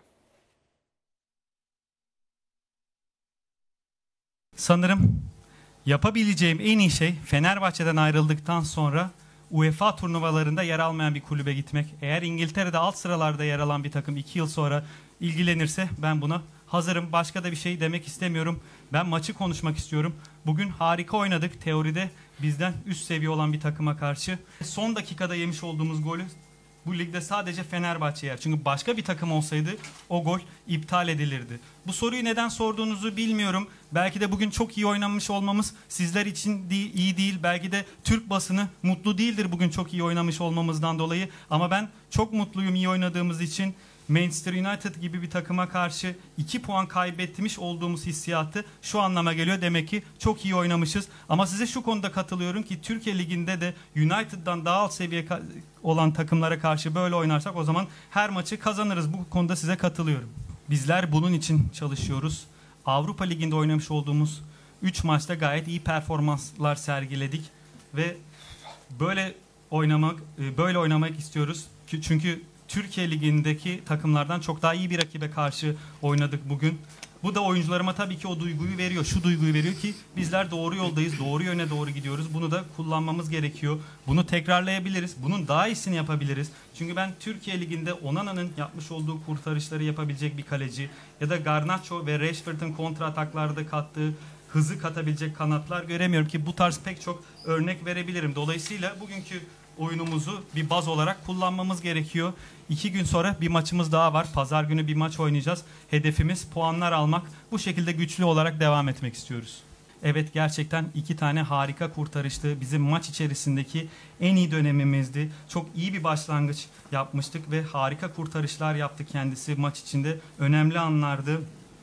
Sanırım yapabileceğim en iyi şey Fenerbahçe'den ayrıldıktan sonra UEFA turnuvalarında yer almayan bir kulübe gitmek. Eğer İngiltere'de alt sıralarda yer alan bir takım iki yıl sonra ilgilenirse ben buna hazırım. Başka da bir şey demek istemiyorum. Ben maçı konuşmak istiyorum. Bugün harika oynadık. Teoride bizden üst seviye olan bir takıma karşı. Son dakikada yemiş olduğumuz golü bu ligde sadece Fenerbahçe yer. Çünkü başka bir takım olsaydı o gol iptal edilirdi. Bu soruyu neden sorduğunuzu bilmiyorum. Belki de bugün çok iyi oynamış olmamız sizler için değil, iyi değil. Belki de Türk basını mutlu değildir bugün çok iyi oynamış olmamızdan dolayı. Ama ben çok mutluyum iyi oynadığımız için. Manchester United gibi bir takıma karşı iki puan kaybetmiş olduğumuz hissiyatı şu anlama geliyor. Demek ki çok iyi oynamışız. Ama size şu konuda katılıyorum ki Türkiye Ligi'nde de United'dan daha alt seviye olan takımlara karşı böyle oynarsak o zaman her maçı kazanırız. Bu konuda size katılıyorum. Bizler bunun için çalışıyoruz. Avrupa Ligi'nde oynamış olduğumuz üç maçta gayet iyi performanslar sergiledik ve böyle oynamak böyle oynamak istiyoruz. Çünkü Türkiye Ligi'ndeki takımlardan çok daha iyi bir rakibe karşı oynadık bugün. Bu da oyuncularıma tabii ki o duyguyu veriyor. Şu duyguyu veriyor ki bizler doğru yoldayız, doğru yöne doğru gidiyoruz. Bunu da kullanmamız gerekiyor. Bunu tekrarlayabiliriz. Bunun daha iyisini yapabiliriz. Çünkü ben Türkiye Ligi'nde Onana'nın yapmış olduğu kurtarışları yapabilecek bir kaleci ya da Garnacho ve Rashford'un kontra ataklarda kattığı hızı katabilecek kanatlar göremiyorum ki bu tarz pek çok örnek verebilirim. Dolayısıyla bugünkü oyunumuzu bir baz olarak kullanmamız gerekiyor. İki gün sonra bir maçımız daha var. Pazar günü bir maç oynayacağız. Hedefimiz puanlar almak. Bu şekilde güçlü olarak devam etmek istiyoruz. Evet, gerçekten iki tane harika kurtarıştı. Bizim maç içerisindeki en iyi dönemimizdi. Çok iyi bir başlangıç yapmıştık ve harika kurtarışlar yaptı kendisi maç içinde. Önemli anlardı.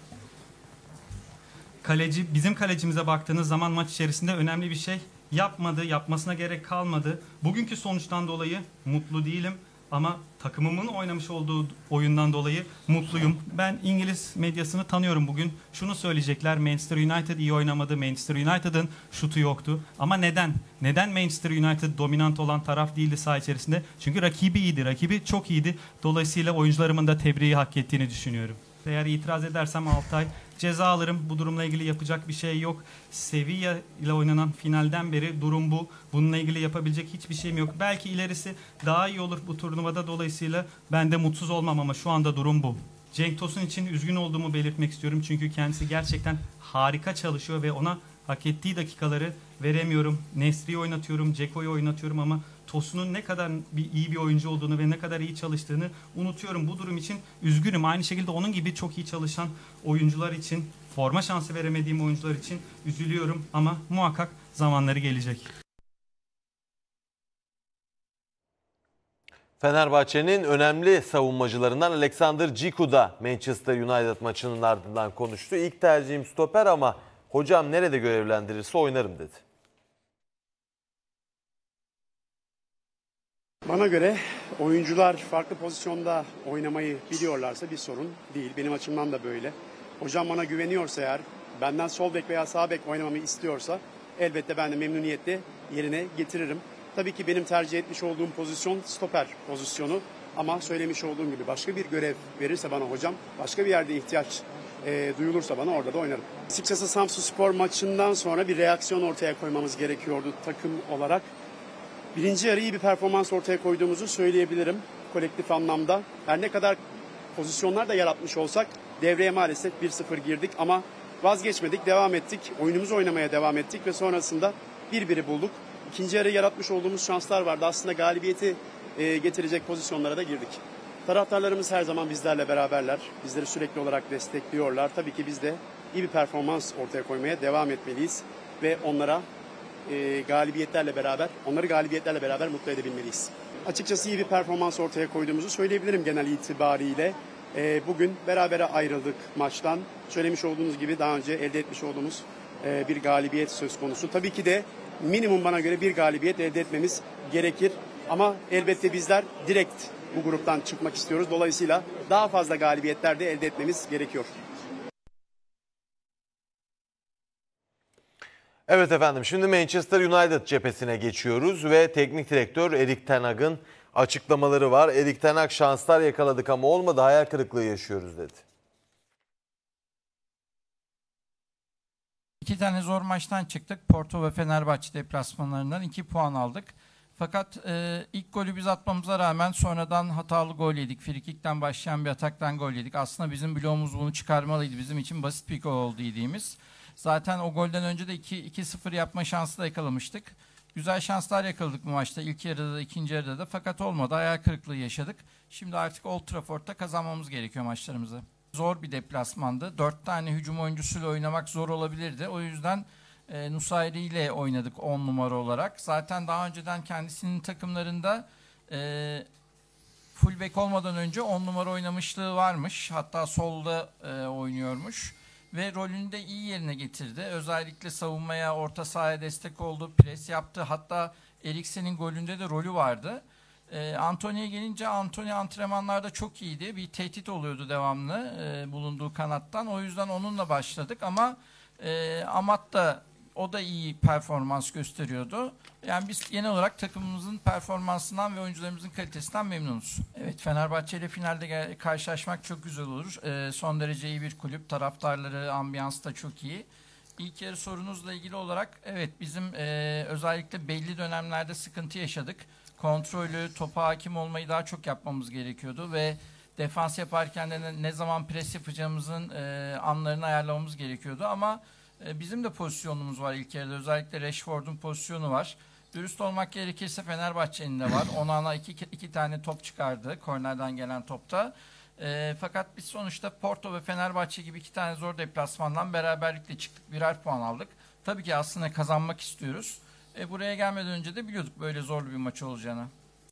Kaleci, bizim kalecimize baktığınız zaman maç içerisinde önemli bir şey yapmadı, yapmasına gerek kalmadı. Bugünkü sonuçtan dolayı mutlu değilim ama takımımın oynamış olduğu oyundan dolayı mutluyum. Ben İngiliz medyasını tanıyorum bugün. Şunu söyleyecekler: Manchester United iyi oynamadı, Manchester United'ın şutu yoktu. Ama neden? Neden Manchester United dominant olan taraf değildi saha içerisinde? Çünkü rakibi iyiydi, rakibi çok iyiydi. Dolayısıyla oyuncularımın da tebriği hak ettiğini düşünüyorum. Eğer itiraz edersem Altay ceza alırım. Bu durumla ilgili yapacak bir şey yok. Sevilla ile oynanan finalden beri durum bu. Bununla ilgili yapabilecek hiçbir şeyim yok. Belki ilerisi daha iyi olur bu turnuvada. Dolayısıyla ben de mutsuz olmam ama şu anda durum bu. Cenk Tosun için üzgün olduğumu belirtmek istiyorum. Çünkü kendisi gerçekten harika çalışıyor ve ona hak ettiği dakikaları veremiyorum. Nesri'yi oynatıyorum, Ceko'yu oynatıyorum ama Tosun'un ne kadar bir iyi bir oyuncu olduğunu ve ne kadar iyi çalıştığını unutuyorum. Bu durum için üzgünüm. Aynı şekilde onun gibi çok iyi çalışan oyuncular için, forma şansı veremediğim oyuncular için üzülüyorum ama muhakkak zamanları gelecek. Fenerbahçe'nin önemli savunmacılarından Alexander Ciku da Manchester United maçının ardından konuştu. İlk tercihim stoper ama hocam nerede görevlendirirse oynarım dedi. Bana göre oyuncular farklı pozisyonda oynamayı biliyorlarsa bir sorun değil. Benim açımdan da böyle. Hocam bana güveniyorsa eğer, benden sol bek veya sağ bek oynamamı istiyorsa elbette ben de memnuniyetle yerine getiririm. Tabii ki benim tercih etmiş olduğum pozisyon stoper pozisyonu ama söylemiş olduğum gibi başka bir görev verirse bana hocam, başka bir yerde ihtiyaç e, duyulursa bana orada da oynarım. Açıkçası Samsunspor maçından sonra bir reaksiyon ortaya koymamız gerekiyordu takım olarak. Birinci yarı iyi bir performans ortaya koyduğumuzu söyleyebilirim kolektif anlamda. Her ne kadar pozisyonlar da yaratmış olsak devreye maalesef bir sıfır girdik ama vazgeçmedik, devam ettik. Oyunumuzu oynamaya devam ettik ve sonrasında bir biri bulduk. İkinci yarı yaratmış olduğumuz şanslar vardı. Aslında galibiyeti e, getirecek pozisyonlara da girdik. Taraftarlarımız her zaman bizlerle beraberler. Bizleri sürekli olarak destekliyorlar. Tabii ki biz de iyi bir performans ortaya koymaya devam etmeliyiz ve onlara E, galibiyetlerle beraber, onları galibiyetlerle beraber mutlu edebilmeliyiz. Açıkçası iyi bir performans ortaya koyduğumuzu söyleyebilirim genel itibariyle. E, bugün berabere ayrıldık maçtan. Söylemiş olduğunuz gibi daha önce elde etmiş olduğumuz e, bir galibiyet söz konusu. Tabii ki de minimum bana göre bir galibiyet elde etmemiz gerekir. Ama elbette bizler direkt bu gruptan çıkmak istiyoruz. Dolayısıyla daha fazla galibiyetler de elde etmemiz gerekiyor. Evet efendim, şimdi Manchester United cephesine geçiyoruz ve teknik direktör Erik ten Hag'ın açıklamaları var. Erik ten Hag şanslar yakaladık ama olmadı, hayal kırıklığı yaşıyoruz dedi. İki tane zor maçtan çıktık. Porto ve Fenerbahçe deplasmanlarından iki puan aldık. Fakat e, ilk golü biz atmamıza rağmen sonradan hatalı gol yedik. Frikikten başlayan bir ataktan gol yedik. Aslında bizim bloğumuz bunu çıkarmalıydı. Bizim için basit bir gol oldu dediğimiz. Zaten o golden önce de iki sıfır yapma şansı da yakalamıştık. Güzel şanslar yakaladık bu maçta. İlk yarıda da ikinci yarıda da. Fakat olmadı. Hayal kırıklığı yaşadık. Şimdi artık Old Trafford'da kazanmamız gerekiyor maçlarımızı. Zor bir deplasmandı. Dört tane hücum oyuncusuyla oynamak zor olabilirdi. O yüzden e, Nusayri ile oynadık on numara olarak. Zaten daha önceden kendisinin takımlarında e, fullback olmadan önce on numara oynamışlığı varmış. Hatta solda e, oynuyormuş. Ve rolünü de iyi yerine getirdi. Özellikle savunmaya, orta sahaya destek oldu, pres yaptı. Hatta Eriksen'in golünde de rolü vardı. E, Antony'ye gelince Antony antrenmanlarda çok iyiydi. Bir tehdit oluyordu devamlı e, bulunduğu kanattan. O yüzden onunla başladık ama e, Amat da o da iyi performans gösteriyordu. Yani biz genel olarak takımımızın performansından ve oyuncularımızın kalitesinden memnunuz. Evet, Fenerbahçe ile finalde karşılaşmak çok güzel olur. E, son derece iyi bir kulüp. Taraftarları, ambiyans da çok iyi. İlk yarı sorunuzla ilgili olarak evet bizim e, özellikle belli dönemlerde sıkıntı yaşadık. Kontrolü, topa hakim olmayı daha çok yapmamız gerekiyordu ve defans yaparken de ne, ne zaman pres yapacağımızın e, anlarını ayarlamamız gerekiyordu. Ama e, bizim de pozisyonumuz var ilk yarıda. Özellikle Rashford'un pozisyonu var. Dürüst olmak gerekirse Fenerbahçe'nin de var. Onana iki, iki tane top çıkardı kornerden gelen topta. E, fakat biz sonuçta Porto ve Fenerbahçe gibi iki tane zor deplasmandan beraberlikle çıktık. Birer puan aldık. Tabii ki aslında kazanmak istiyoruz. E, buraya gelmeden önce de biliyorduk böyle zorlu bir maç olacağını.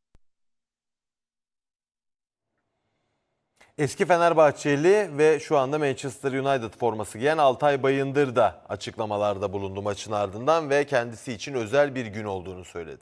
Eski Fenerbahçeli ve şu anda Manchester United forması giyen Altay Bayındır da açıklamalarda bulundu maçın ardından ve kendisi için özel bir gün olduğunu söyledi.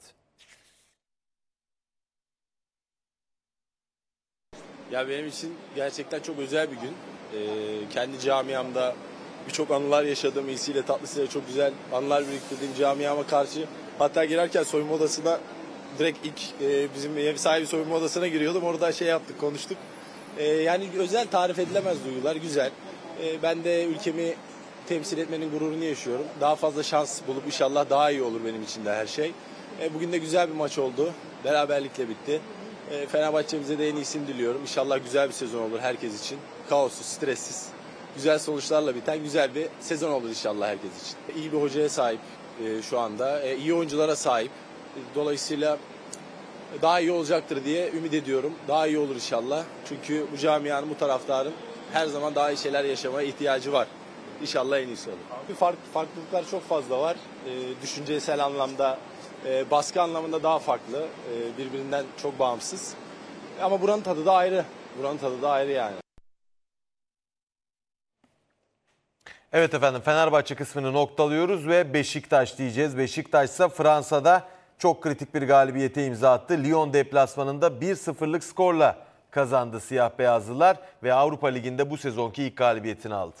Ya benim için gerçekten çok özel bir gün. Ee, kendi camiamda birçok anılar yaşadığım, iyisiyle tatlısıyla çok güzel anılar biriktirdiğim camiama karşı. Hatta girerken soyunma odasına direkt ilk e, bizim ev sahibi soyunma odasına giriyordum. Orada şey yaptık, konuştuk. E, yani özel, tarif edilemez duygular, güzel. E, ben de ülkemi temsil etmenin gururunu yaşıyorum. Daha fazla şans bulup inşallah daha iyi olur benim için de her şey. E, bugün de güzel bir maç oldu. Beraberlikle bitti. E, Fenerbahçe'mize de en iyisini diliyorum. İnşallah güzel bir sezon olur herkes için. Kaossuz, stressiz, güzel sonuçlarla biten güzel bir sezon olur inşallah herkes için. İyi bir hocaya sahip e, şu anda. E, iyi oyunculara sahip. E, dolayısıyla daha iyi olacaktır diye ümit ediyorum. Daha iyi olur inşallah. Çünkü bu camianın, bu taraftarın her zaman daha iyi şeyler yaşamaya ihtiyacı var. İnşallah en iyisi olur. Fark, farklılıklar çok fazla var. E, düşüncesel anlamda, e, baskı anlamında daha farklı. E, birbirinden çok bağımsız. Ama buranın tadı da ayrı. Buranın tadı da ayrı yani. Evet efendim, Fenerbahçe kısmını noktalıyoruz ve Beşiktaş diyeceğiz. Beşiktaş ise Fransa'da çok kritik bir galibiyete imza attı. Lyon deplasmanında bir sıfırlık skorla kazandı siyah beyazlılar ve Avrupa Ligi'nde bu sezonki ilk galibiyetini aldı.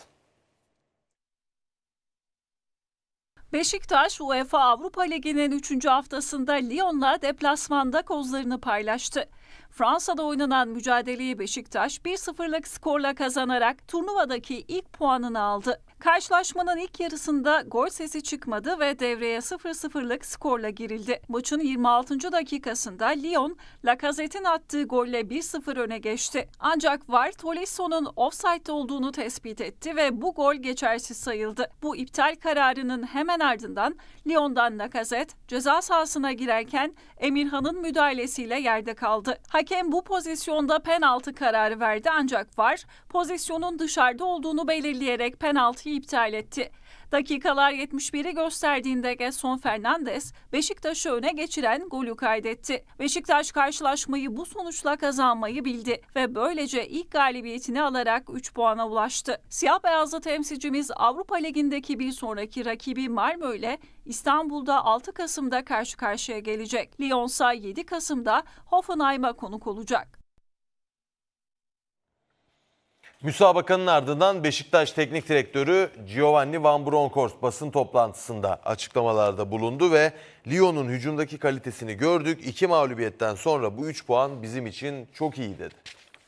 Beşiktaş UEFA Avrupa Ligi'nin üçüncü haftasında Lyon'la deplasmanda kozlarını paylaştı. Fransa'da oynanan mücadeleyi Beşiktaş bir sıfırlık skorla kazanarak turnuvadaki ilk puanını aldı. Karşılaşmanın ilk yarısında gol sesi çıkmadı ve devreye sıfır sıfırlık skorla girildi. Maçın yirmi altıncı dakikasında Lyon, Lacazette'in attığı golle bir sıfır öne geçti. Ancak V A R Tolisso'nun offside olduğunu tespit etti ve bu gol geçersiz sayıldı. Bu iptal kararının hemen ardından Lyon'dan Lacazette ceza sahasına girerken Emirhan'ın müdahalesiyle yerde kaldı. Hakem bu pozisyonda penaltı kararı verdi ancak V A R pozisyonun dışarıda olduğunu belirleyerek penaltı galibiyeti iptal etti. Dakikalar yetmiş biri gösterdiğinde Gelson Fernandes, Beşiktaş'ı öne geçiren golü kaydetti. Beşiktaş karşılaşmayı bu sonuçla kazanmayı bildi ve böylece ilk galibiyetini alarak üç puana ulaştı. Siyah beyazlı temsilcimiz Avrupa Ligi'ndeki bir sonraki rakibi Malmö ile İstanbul'da altı Kasım'da karşı karşıya gelecek. Lyon ise yedi Kasım'da Hoffenheim'a konuk olacak. Müsabakanın ardından Beşiktaş Teknik Direktörü Giovanni Van Bronckhorst basın toplantısında açıklamalarda bulundu ve Lyon'un hücumdaki kalitesini gördük. İki mağlubiyetten sonra bu üç puan bizim için çok iyi dedi.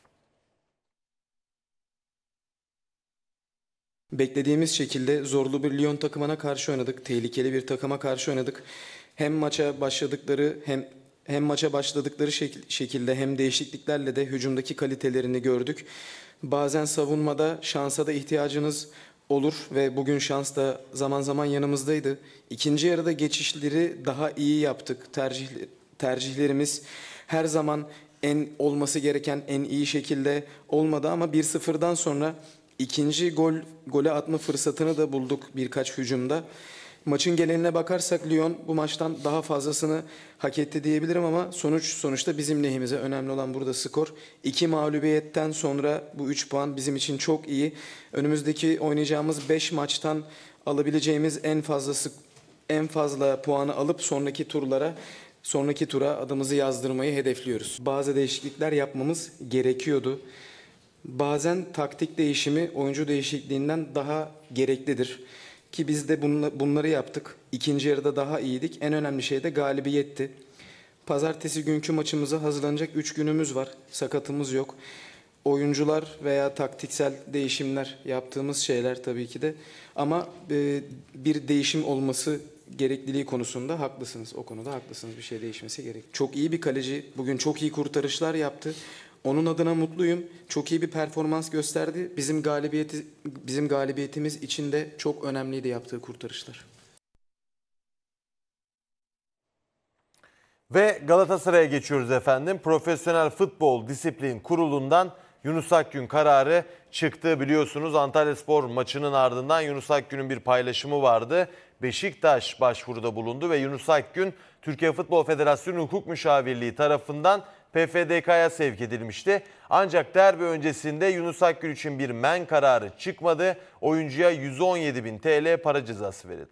Beklediğimiz şekilde zorlu bir Lyon takımına karşı oynadık. Tehlikeli bir takıma karşı oynadık. Hem maça başladıkları hem hem maça başladıkları şek- şekilde hem değişikliklerle de hücumdaki kalitelerini gördük. Bazen savunmada şansa da ihtiyacınız olur ve bugün şans da zaman zaman yanımızdaydı. İkinci yarıda geçişleri daha iyi yaptık. Tercih, tercihlerimiz her zaman en olması gereken en iyi şekilde olmadı ama bir sıfırdan sonra ikinci gol gole atma fırsatını da bulduk birkaç hücumda. Maçın geneline bakarsak Lyon bu maçtan daha fazlasını hak etti diyebilirim ama sonuç sonuçta bizim lehimize. Önemli olan burada skor. İki mağlubiyetten sonra bu üç puan bizim için çok iyi. Önümüzdeki oynayacağımız beş maçtan alabileceğimiz en fazlası en fazla puanı alıp sonraki turlara sonraki tura adımızı yazdırmayı hedefliyoruz. Bazı değişiklikler yapmamız gerekiyordu. Bazen taktik değişimi oyuncu değişikliğinden daha gereklidir. Ki biz de bunları yaptık. İkinci yarıda daha iyiydik. En önemli şey de galibiyetti. Pazartesi günkü maçımıza hazırlanacak üç günümüz var. Sakatımız yok. Oyuncular veya taktiksel değişimler yaptığımız şeyler tabii ki de. Ama e, bir değişim olması gerekliliği konusunda haklısınız. O konuda haklısınız. Bir şey değişmesi gerek. Çok iyi bir kaleci. Bugün çok iyi kurtarışlar yaptı. Onun adına mutluyum. Çok iyi bir performans gösterdi. Bizim galibiyeti bizim galibiyetimiz için de çok önemliydi yaptığı kurtarışlar. Ve Galatasaray'a geçiyoruz efendim. Profesyonel Futbol Disiplin Kurulu'ndan Yunus Akgün kararı çıktı. Biliyorsunuz Antalyaspor maçının ardından Yunus Akgün'ün bir paylaşımı vardı. Beşiktaş başvuruda bulundu ve Yunus Akgün Türkiye Futbol Federasyonu Hukuk Müşavirliği tarafından P F D K'ya sevk edilmişti. Ancak derbi öncesinde Yunus Akgün için bir men kararı çıkmadı. Oyuncuya yüz on yedi bin T L para cezası verildi.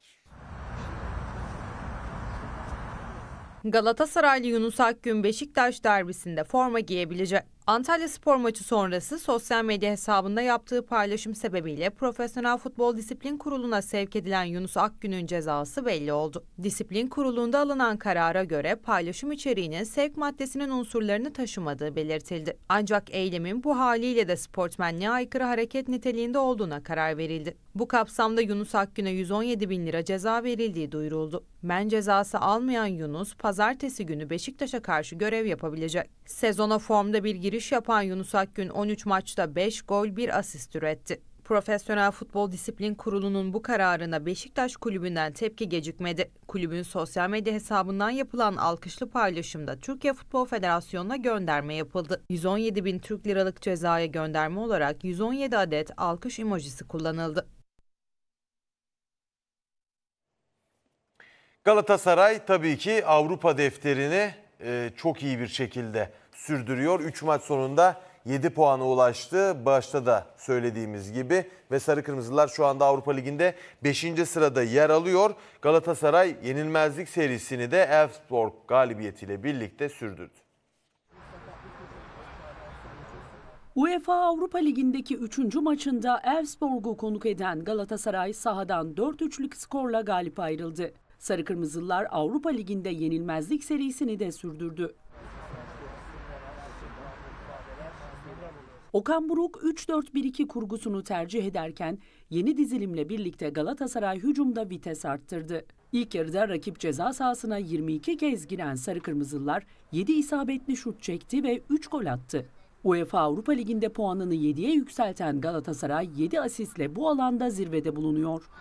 Galatasaraylı Yunus Akgün Beşiktaş derbisinde forma giyebilecek. Antalyaspor maçı sonrası sosyal medya hesabında yaptığı paylaşım sebebiyle Profesyonel Futbol Disiplin Kurulu'na sevk edilen Yunus Akgün'ün cezası belli oldu. Disiplin Kurulu'nda alınan karara göre paylaşım içeriğinin sevk maddesinin unsurlarını taşımadığı belirtildi. Ancak eylemin bu haliyle de sportmenliğe aykırı hareket niteliğinde olduğuna karar verildi. Bu kapsamda Yunus Akgün'e yüz on yedi bin lira ceza verildiği duyuruldu. Men cezası almayan Yunus, pazartesi günü Beşiktaş'a karşı görev yapabilecek. Sezona formda bir giriş yapan Yunus Akgün on üç maçta beş gol bir asist üretti. Profesyonel Futbol Disiplin Kurulu'nun bu kararına Beşiktaş kulübünden tepki gecikmedi. Kulübün sosyal medya hesabından yapılan alkışlı paylaşımda Türkiye Futbol Federasyonu'na gönderme yapıldı. yüz on yedi bin Türk liralık cezaya gönderme olarak yüz on yedi adet alkış emojisi kullanıldı. Galatasaray tabii ki Avrupa defterini e, çok iyi bir şekilde sürdürüyor. üç maç sonunda yedi puana ulaştı. Başta da söylediğimiz gibi ve Sarı Kırmızılar şu anda Avrupa Ligi'nde beşinci sırada yer alıyor. Galatasaray yenilmezlik serisini de Elfsborg galibiyetiyle birlikte sürdürdü. UEFA Avrupa Ligi'ndeki üçüncü maçında Elfsborg'u konuk eden Galatasaray sahadan dört üçlük skorla galip ayrıldı. Sarı Kırmızılar Avrupa Ligi'nde yenilmezlik serisini de sürdürdü. Okan Buruk üç dört bir iki kurgusunu tercih ederken yeni dizilimle birlikte Galatasaray hücumda vites arttırdı. İlk yarıda rakip ceza sahasına yirmi iki kez giren Sarı Kırmızılar yedi isabetli şut çekti ve üç gol attı. UEFA Avrupa Ligi'nde puanını yediye yükselten Galatasaray yedi asistle bu alanda zirvede bulunuyor.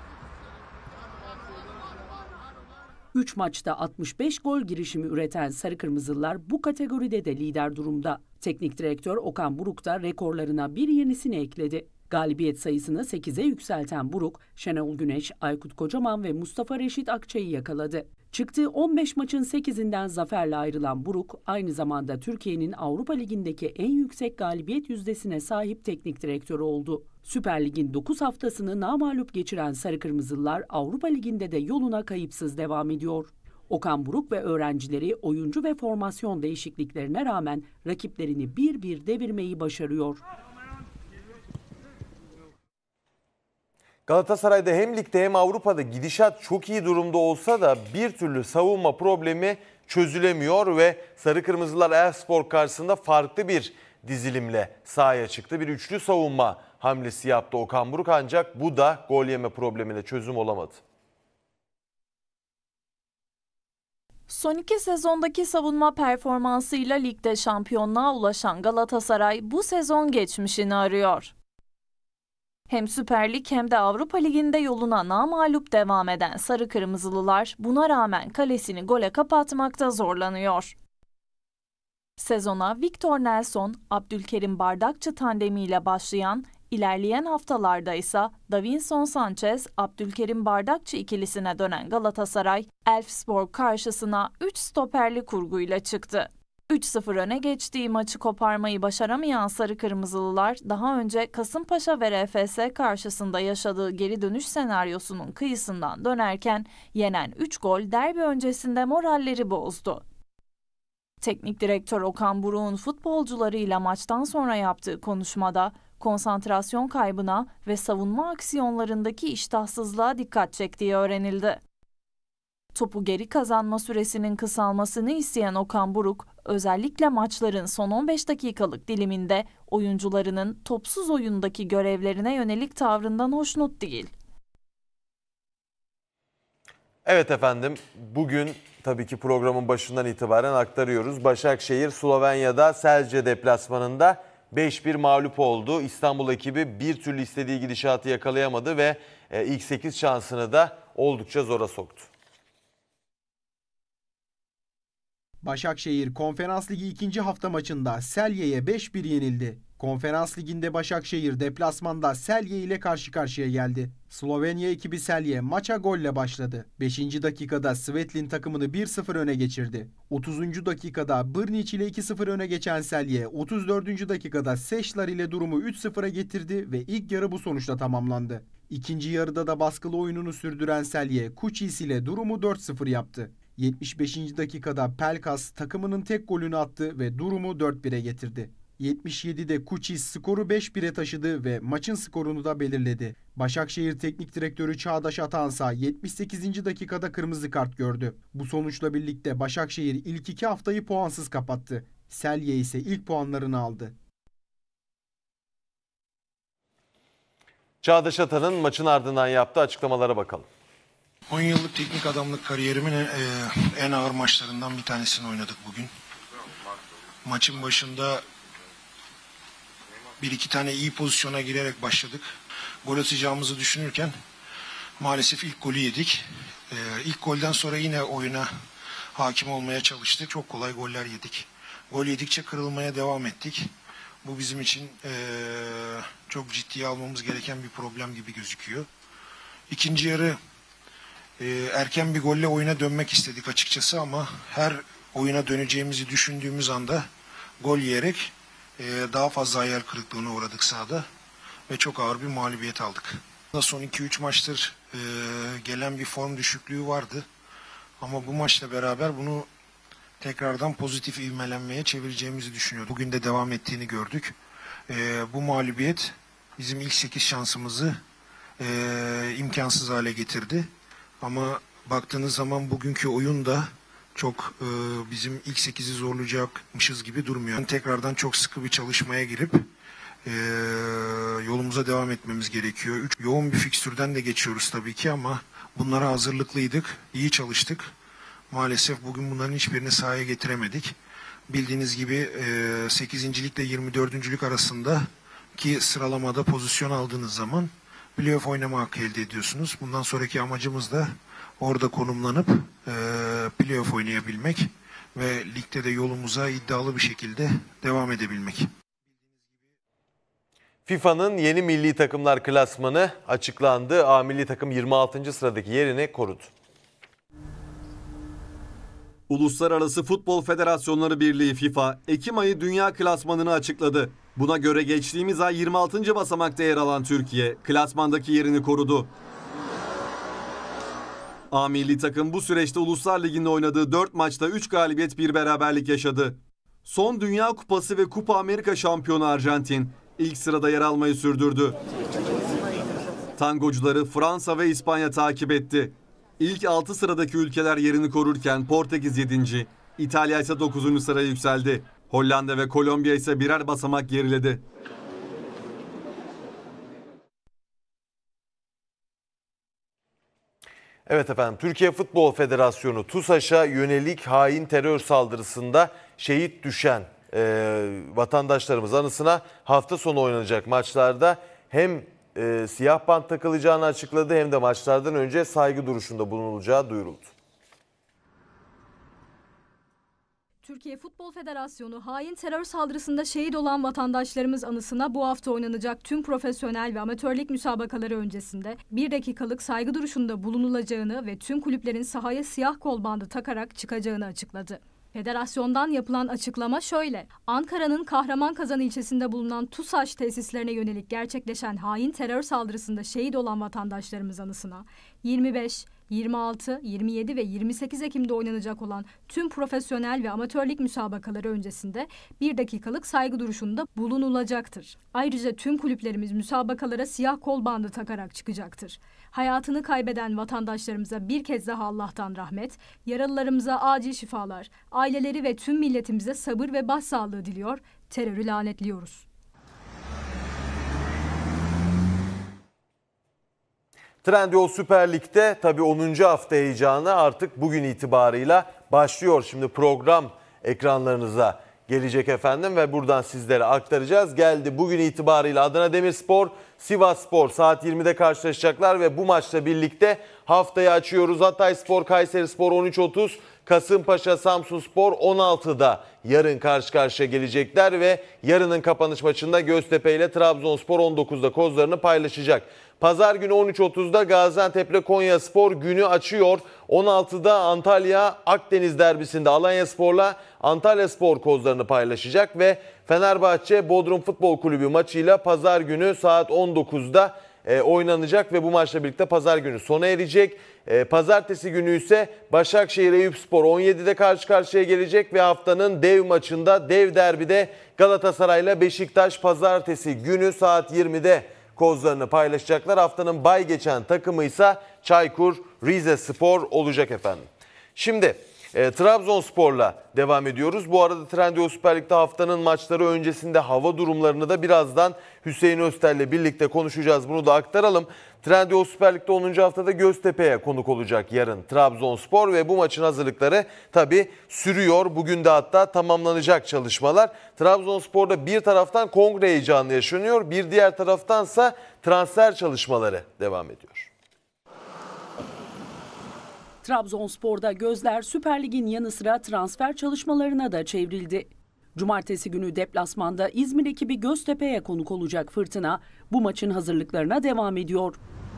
üç maçta altmış beş gol girişimi üreten Sarı Kırmızılar bu kategoride de lider durumda. Teknik direktör Okan Buruk da rekorlarına bir yenisini ekledi. Galibiyet sayısını sekize yükselten Buruk, Şenol Güneş, Aykut Kocaman ve Mustafa Reşit Akçay'ı yakaladı. Çıktığı on beş maçın sekizinden zaferle ayrılan Buruk, aynı zamanda Türkiye'nin Avrupa Ligi'ndeki en yüksek galibiyet yüzdesine sahip teknik direktörü oldu. Süper Lig'in dokuz haftasını namağlup geçiren Sarı Kırmızılılar Avrupa Ligi'nde de yoluna kayıpsız devam ediyor. Okan Buruk ve öğrencileri oyuncu ve formasyon değişikliklerine rağmen rakiplerini bir bir devirmeyi başarıyor. Galatasaray'da hem ligde hem Avrupa'da gidişat çok iyi durumda olsa da bir türlü savunma problemi çözülemiyor ve Sarı Kırmızılar Elfsborg karşısında farklı bir dizilimle sahaya çıktı. Bir üçlü savunma hamlesi yaptı Okan Buruk, ancak bu da gol yeme problemine çözüm olamadı. Son iki sezondaki savunma performansıyla ligde şampiyonluğa ulaşan Galatasaray bu sezon geçmişini arıyor. Hem Süper Lig hem de Avrupa Ligi'nde yoluna namağlup devam eden Sarı Kırmızılılar buna rağmen kalesini gole kapatmakta zorlanıyor. Sezona Victor Nelson, Abdülkerim Bardakçı tandemiyle başlayan, ilerleyen haftalarda ise Davinson Sanchez, Abdülkerim Bardakçı ikilisine dönen Galatasaray, Elfsborg karşısına üç stoperli kurguyla çıktı. üç sıfır öne geçtiği maçı koparmayı başaramayan Sarı Kırmızılılar, daha önce Kasımpaşa ve R F S karşısında yaşadığı geri dönüş senaryosunun kıyısından dönerken yenen üç gol derbi öncesinde moralleri bozdu. Teknik direktör Okan Buruk'un futbolcularıyla maçtan sonra yaptığı konuşmada konsantrasyon kaybına ve savunma aksiyonlarındaki iştahsızlığa dikkat çektiği öğrenildi. Topu geri kazanma süresinin kısalmasını isteyen Okan Buruk, özellikle maçların son on beş dakikalık diliminde oyuncularının topsuz oyundaki görevlerine yönelik tavrından hoşnut değil. Evet efendim, bugün tabii ki programın başından itibaren aktarıyoruz. Başakşehir Slovenya'da Celje deplasmanında beş bir mağlup oldu. İstanbul ekibi bir türlü istediği gidişatı yakalayamadı ve ilk sekiz şansını da oldukça zora soktu. Başakşehir Konferans Ligi ikinci hafta maçında Celje'ye beş bir yenildi. Konferans Ligi'nde Başakşehir deplasmanda Celje ile karşı karşıya geldi. Slovenya ekibi Celje maça golle başladı. beşinci dakikada Svetlin takımını bir sıfır öne geçirdi. otuzuncu dakikada Brnić ile iki sıfır öne geçen Celje, otuz dördüncü dakikada Seşlar ile durumu üç sıfıra getirdi ve ilk yarı bu sonuçla tamamlandı. İkinci yarıda da baskılı oyununu sürdüren Celje, Kučis ile durumu dört sıfır yaptı. yetmiş beşinci dakikada Pelkas takımının tek golünü attı ve durumu dört bire getirdi. yetmiş yedide Kučis skoru beş bire taşıdı ve maçın skorunu da belirledi. Başakşehir Teknik Direktörü Çağdaş Atansa yetmiş sekizinci dakikada kırmızı kart gördü. Bu sonuçla birlikte Başakşehir ilk iki haftayı puansız kapattı. Celje ise ilk puanlarını aldı. Çağdaş Atan'ın maçın ardından yaptığı açıklamalara bakalım. on yıllık teknik adamlık kariyerimin en ağır maçlarından bir tanesini oynadık bugün. Maçın başında bir iki tane iyi pozisyona girerek başladık. Gol atacağımızı düşünürken maalesef ilk golü yedik. İlk golden sonra yine oyuna hakim olmaya çalıştık. Çok kolay goller yedik. Gol yedikçe kırılmaya devam ettik. Bu bizim için çok ciddiye almamız gereken bir problem gibi gözüküyor. İkinci yarı erken bir golle oyuna dönmek istedik açıkçası ama her oyuna döneceğimizi düşündüğümüz anda gol yiyerek daha fazla hayal kırıklığına uğradık sahada ve çok ağır bir mağlubiyet aldık. Son iki üç maçtır gelen bir form düşüklüğü vardı ama bu maçla beraber bunu tekrardan pozitif ivmelenmeye çevireceğimizi düşünüyorduk. Bugün de devam ettiğini gördük. Bu mağlubiyet bizim ilk sekiz şansımızı imkansız hale getirdi. Ama baktığınız zaman bugünkü oyun da çok e, bizim ilk sekizi zorlayacakmışız gibi durmuyor. Yani tekrardan çok sıkı bir çalışmaya girip e, yolumuza devam etmemiz gerekiyor. Üç, yoğun bir fikstürden de geçiyoruz tabii ki ama bunlara hazırlıklıydık, iyi çalıştık. Maalesef bugün bunların hiçbirini sahaya getiremedik. Bildiğiniz gibi e, sekizincilik ile yirmi dördüncülük arasında ki sıralamada pozisyon aldığınız zaman playoff oynama hakkı elde ediyorsunuz. Bundan sonraki amacımız da orada konumlanıp e, playoff oynayabilmek ve ligde de yolumuza iddialı bir şekilde devam edebilmek. FIFA'nın yeni milli takımlar klasmanı açıklandı. A milli takım yirmi altıncı sıradaki yerini korudu. Uluslararası Futbol Federasyonları Birliği FIFA, Ekim ayı dünya klasmanını açıkladı. Buna göre geçtiğimiz ay yirmi altıncı basamakta yer alan Türkiye, klasmandaki yerini korudu. A milli takım bu süreçte Uluslar Ligi'nde oynadığı dört maçta üç galibiyet bir beraberlik yaşadı. Son Dünya Kupası ve Kupa Amerika şampiyonu Arjantin ilk sırada yer almayı sürdürdü. Tangocuları Fransa ve İspanya takip etti. İlk altı sıradaki ülkeler yerini korurken Portekiz yedinci, İtalya ise dokuzuncu sıraya yükseldi. Hollanda ve Kolombiya ise birer basamak geriledi. Evet efendim, Türkiye Futbol Federasyonu TUSAŞ'a yönelik hain terör saldırısında şehit düşen e, vatandaşlarımız anısına hafta sonu oynanacak maçlarda hem e, siyah bant takılacağını açıkladı hem de maçlardan önce saygı duruşunda bulunulacağı duyuruldu. Türkiye Futbol Federasyonu hain terör saldırısında şehit olan vatandaşlarımız anısına bu hafta oynanacak tüm profesyonel ve amatörlük müsabakaları öncesinde bir dakikalık saygı duruşunda bulunulacağını ve tüm kulüplerin sahaya siyah kol bandı takarak çıkacağını açıkladı. Federasyondan yapılan açıklama şöyle: Ankara'nın Kahramanmaraş ilçesinde bulunan TUSAŞ tesislerine yönelik gerçekleşen hain terör saldırısında şehit olan vatandaşlarımız anısına yirmi beş, yirmi altı, yirmi yedi ve yirmi sekiz Ekim'de oynanacak olan tüm profesyonel ve amatörlük müsabakaları öncesinde bir dakikalık saygı duruşunda bulunulacaktır. Ayrıca tüm kulüplerimiz müsabakalara siyah kol bandı takarak çıkacaktır. Hayatını kaybeden vatandaşlarımıza bir kez daha Allah'tan rahmet, yaralılarımıza acil şifalar, aileleri ve tüm milletimize sabır ve başsağlığı diliyor, terörü lanetliyoruz. Trendyol Süper Lig'de tabii onuncu hafta heyecanı artık bugün itibarıyla başlıyor. Şimdi program ekranlarınıza gelecek efendim ve buradan sizlere aktaracağız. Geldi bugün itibarıyla Adana Demirspor, Sivasspor saat yirmide karşılaşacaklar ve bu maçla birlikte haftayı açıyoruz. Hatayspor, Kayserispor on üç otuz, Kasımpaşa, Samsunspor on altıda yarın karşı karşıya gelecekler ve yarının kapanış maçında Göztepe ile Trabzonspor on dokuzda kozlarını paylaşacak. Pazar günü on üç otuzda Gaziantep ile Konyaspor günü açıyor. on altıda Antalya Akdeniz derbisinde Alanyaspor'la Antalyaspor kozlarını paylaşacak ve Fenerbahçe Bodrum Futbol Kulübü maçıyla pazar günü saat on dokuzda e, oynanacak ve bu maçla birlikte pazar günü sona erecek. E, pazartesi günü ise Başakşehir Eyüpspor on yedide karşı karşıya gelecek ve haftanın dev maçında, dev derbide Galatasaray ile Beşiktaş pazartesi günü saat yirmide kozlarını paylaşacaklar. Haftanın bay geçen takımı ise Çaykur Rizespor olacak efendim. Şimdi e, Trabzonspor'la devam ediyoruz. Bu arada Trendyol Süper Lig'de haftanın maçları öncesinde hava durumlarını da birazdan Hüseyin Öztel'le birlikte konuşacağız. Bunu da aktaralım. Trendyol Süper Lig'de onuncu haftada Göztepe'ye konuk olacak yarın Trabzonspor ve bu maçın hazırlıkları tabii sürüyor. Bugün de hatta tamamlanacak çalışmalar. Trabzonspor'da bir taraftan kongre heyecanı yaşanıyor, bir diğer taraftansa transfer çalışmaları devam ediyor. Trabzonspor'da gözler Süper Lig'in yanı sıra transfer çalışmalarına da çevrildi. Cumartesi günü deplasmanda İzmir ekibi Göztepe'ye konuk olacak Fırtına, bu maçın hazırlıklarına devam ediyor.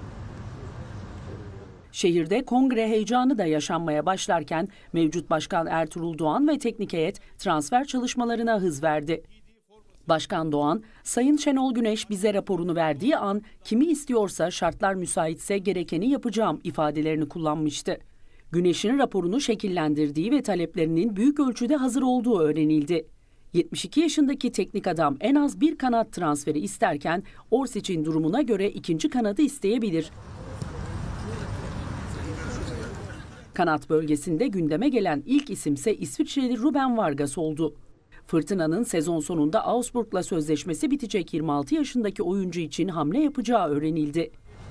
Şehirde kongre heyecanı da yaşanmaya başlarken mevcut başkan Ertuğrul Doğan ve teknik heyet transfer çalışmalarına hız verdi. Başkan Doğan, Sayın Şenol Güneş bize raporunu verdiği an kimi istiyorsa şartlar müsaitse gerekeni yapacağım ifadelerini kullanmıştı. Güneş'in raporunu şekillendirdiği ve taleplerinin büyük ölçüde hazır olduğu öğrenildi. yetmiş iki yaşındaki teknik adam en az bir kanat transferi isterken Orsic'in durumuna göre ikinci kanadı isteyebilir. Kanat bölgesinde gündeme gelen ilk isimse İsviçreli Ruben Vargas oldu. Fırtına'nın sezon sonunda Augsburg'la sözleşmesi bitecek yirmi altı yaşındaki oyuncu için hamle yapacağı öğrenildi.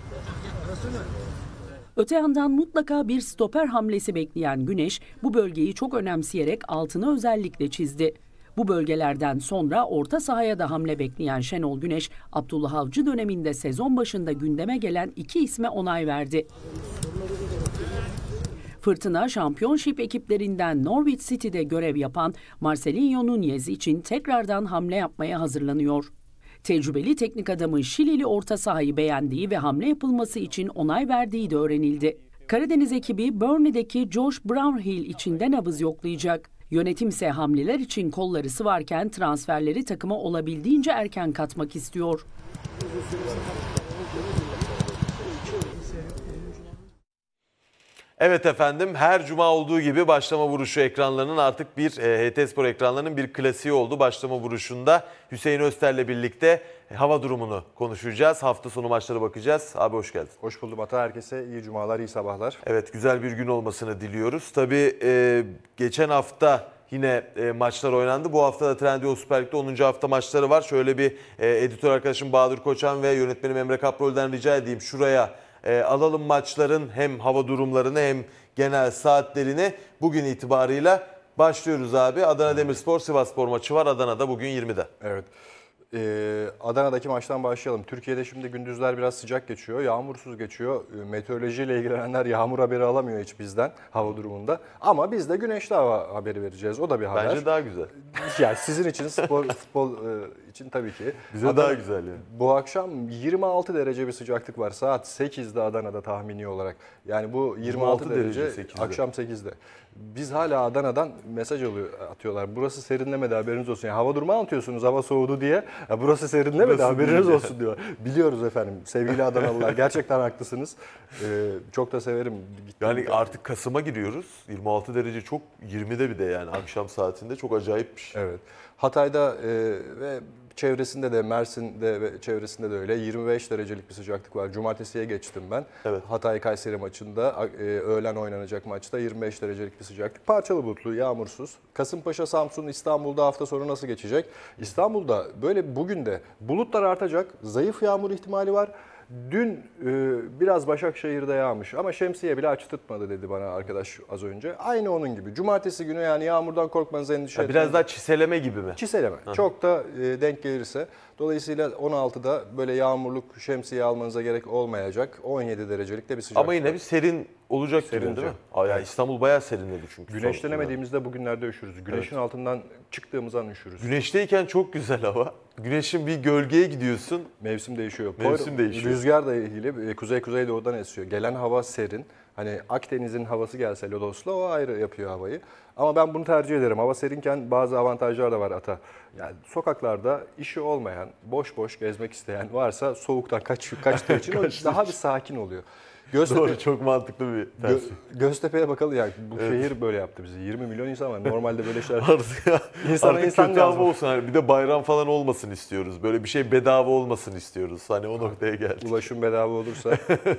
Öte yandan mutlaka bir stoper hamlesi bekleyen Güneş bu bölgeyi çok önemseyerek altını özellikle çizdi. Bu bölgelerden sonra orta sahaya da hamle bekleyen Şenol Güneş, Abdullah Avcı döneminde sezon başında gündeme gelen iki isme onay verdi. Fırtına, Şampiyonşip ekiplerinden Norwich City'de görev yapan Marcelinho Nunez için tekrardan hamle yapmaya hazırlanıyor. Tecrübeli teknik adamın Şilili orta sahayı beğendiği ve hamle yapılması için onay verdiği de öğrenildi. Karadeniz ekibi Burnley'deki Josh Brownhill için de nabız yoklayacak. Yönetim ise hamleler için kolları sıvarken transferleri takıma olabildiğince erken katmak istiyor. Evet efendim, her cuma olduğu gibi başlama vuruşu ekranlarının artık bir e, H T Spor ekranlarının bir klasiği oldu. Başlama vuruşunda Hüseyin Özter'le birlikte hava durumunu konuşacağız. Hafta sonu maçlara bakacağız. Abi hoş geldin. Hoş buldum Ata. Herkese iyi cumalar, iyi sabahlar. Evet, güzel bir gün olmasını diliyoruz. Tabii e, geçen hafta yine e, maçlar oynandı. Bu hafta da Trendyol Süper Lig'de onuncu hafta maçları var. Şöyle bir e, editör arkadaşım Bahadır Koçan ve yönetmenim Emre Kaprol'den rica edeyim. Şuraya e, alalım maçların hem hava durumlarını hem genel saatlerini. Bugün itibarıyla başlıyoruz abi. Adana Demirspor Sivasspor maçı var. Adana'da bugün yirmide. Evet. Ee, Adana'daki maçtan başlayalım. Türkiye'de şimdi gündüzler biraz sıcak geçiyor, yağmursuz geçiyor. Ee, meteorolojiyle ilgilenenler yağmur haberi alamıyor hiç bizden hava durumunda. Ama biz de güneşli hava haberi vereceğiz. O da bir haber. Bence daha güzel. Yani sizin için spor futbol e, için tabii ki. Bize Adana, daha güzel yani. Bu akşam yirmi altı derece bir sıcaklık var. Saat sekizde Adana'da tahmini olarak. Yani bu yirmi altı derece sekizde. akşam sekizde. Biz hala Adana'dan mesaj alıyor, atıyorlar. Burası serinlemedi, haberiniz olsun. Yani hava durumu anlatıyorsunuz, hava soğudu diye. Ya burası serinlemedi, Burası haberiniz değil. olsun diyor. Biliyoruz efendim sevgili Adanalılar, gerçekten haklısınız. Ee, çok da severim. Yani artık Kasım'a giriyoruz. yirmi altı derece çok, yirmide bir de yani akşam saatinde çok acayipmiş. Evet. Hatay'da e, ve çevresinde de, Mersin'de ve çevresinde de öyle yirmi beş derecelik bir sıcaklık var. Cumartesiye geçtim ben. Evet. Hatay-Kayseri maçında e, öğlen oynanacak maçta yirmi beş derecelik bir sıcaklık. Parçalı bulutlu, yağmursuz. Kasımpaşa, Samsun, İstanbul'da hafta sonu nasıl geçecek? İstanbul'da böyle bugün de bulutlar artacak. Zayıf yağmur ihtimali var. Dün e, biraz Başakşehir'de yağmış ama şemsiye bile açtırtmadı dedi bana arkadaş az önce. Aynı onun gibi. Cumartesi günü yani yağmurdan korkmanız, endişe etmeyin. Biraz daha çiseleme gibi mi? Çiseleme. Hı. Çok da e, denk gelirse. Dolayısıyla on altıda böyle yağmurluk şemsiye almanıza gerek olmayacak. on yedi derecelikte bir sıcaklık. Ama yine bir serin olacak gibi değil mi? Aa, yani İstanbul bayağı serinledi çünkü. Güneşlenemediğimizde bugünlerde üşürüz. Güneşin Evet. altından çıktığımız an üşürüz. Güneşteyken çok güzel hava. Güneşin bir gölgeye gidiyorsun. Mevsim değişiyor. Mevsim değişiyor. Rüzgar da ilgili kuzey kuzeydoğudan esiyor. Gelen hava serin. Hani Akdeniz'in havası gelse Lodos'la o ayrı yapıyor havayı. Ama ben bunu tercih ederim. Hava serinken bazı avantajlar da var Ata. Yani sokaklarda işi olmayan, boş boş gezmek isteyen varsa soğuktan kaç, kaçtığı için o daha bir sakin oluyor. Göztepe, Doğru, çok mantıklı bir tercih. Gö, Göztepe'ye bakalım yani bu Evet. şehir böyle yaptı bizi. yirmi milyon insan var. Normalde böyle şeyler. Artık, ya, İnsana artık insan kötü lazım. hava olsun. Hani bir de bayram falan olmasın istiyoruz. Böyle bir şey bedava olmasın istiyoruz. Hani o noktaya geldik. Ulaşım bedava olursa.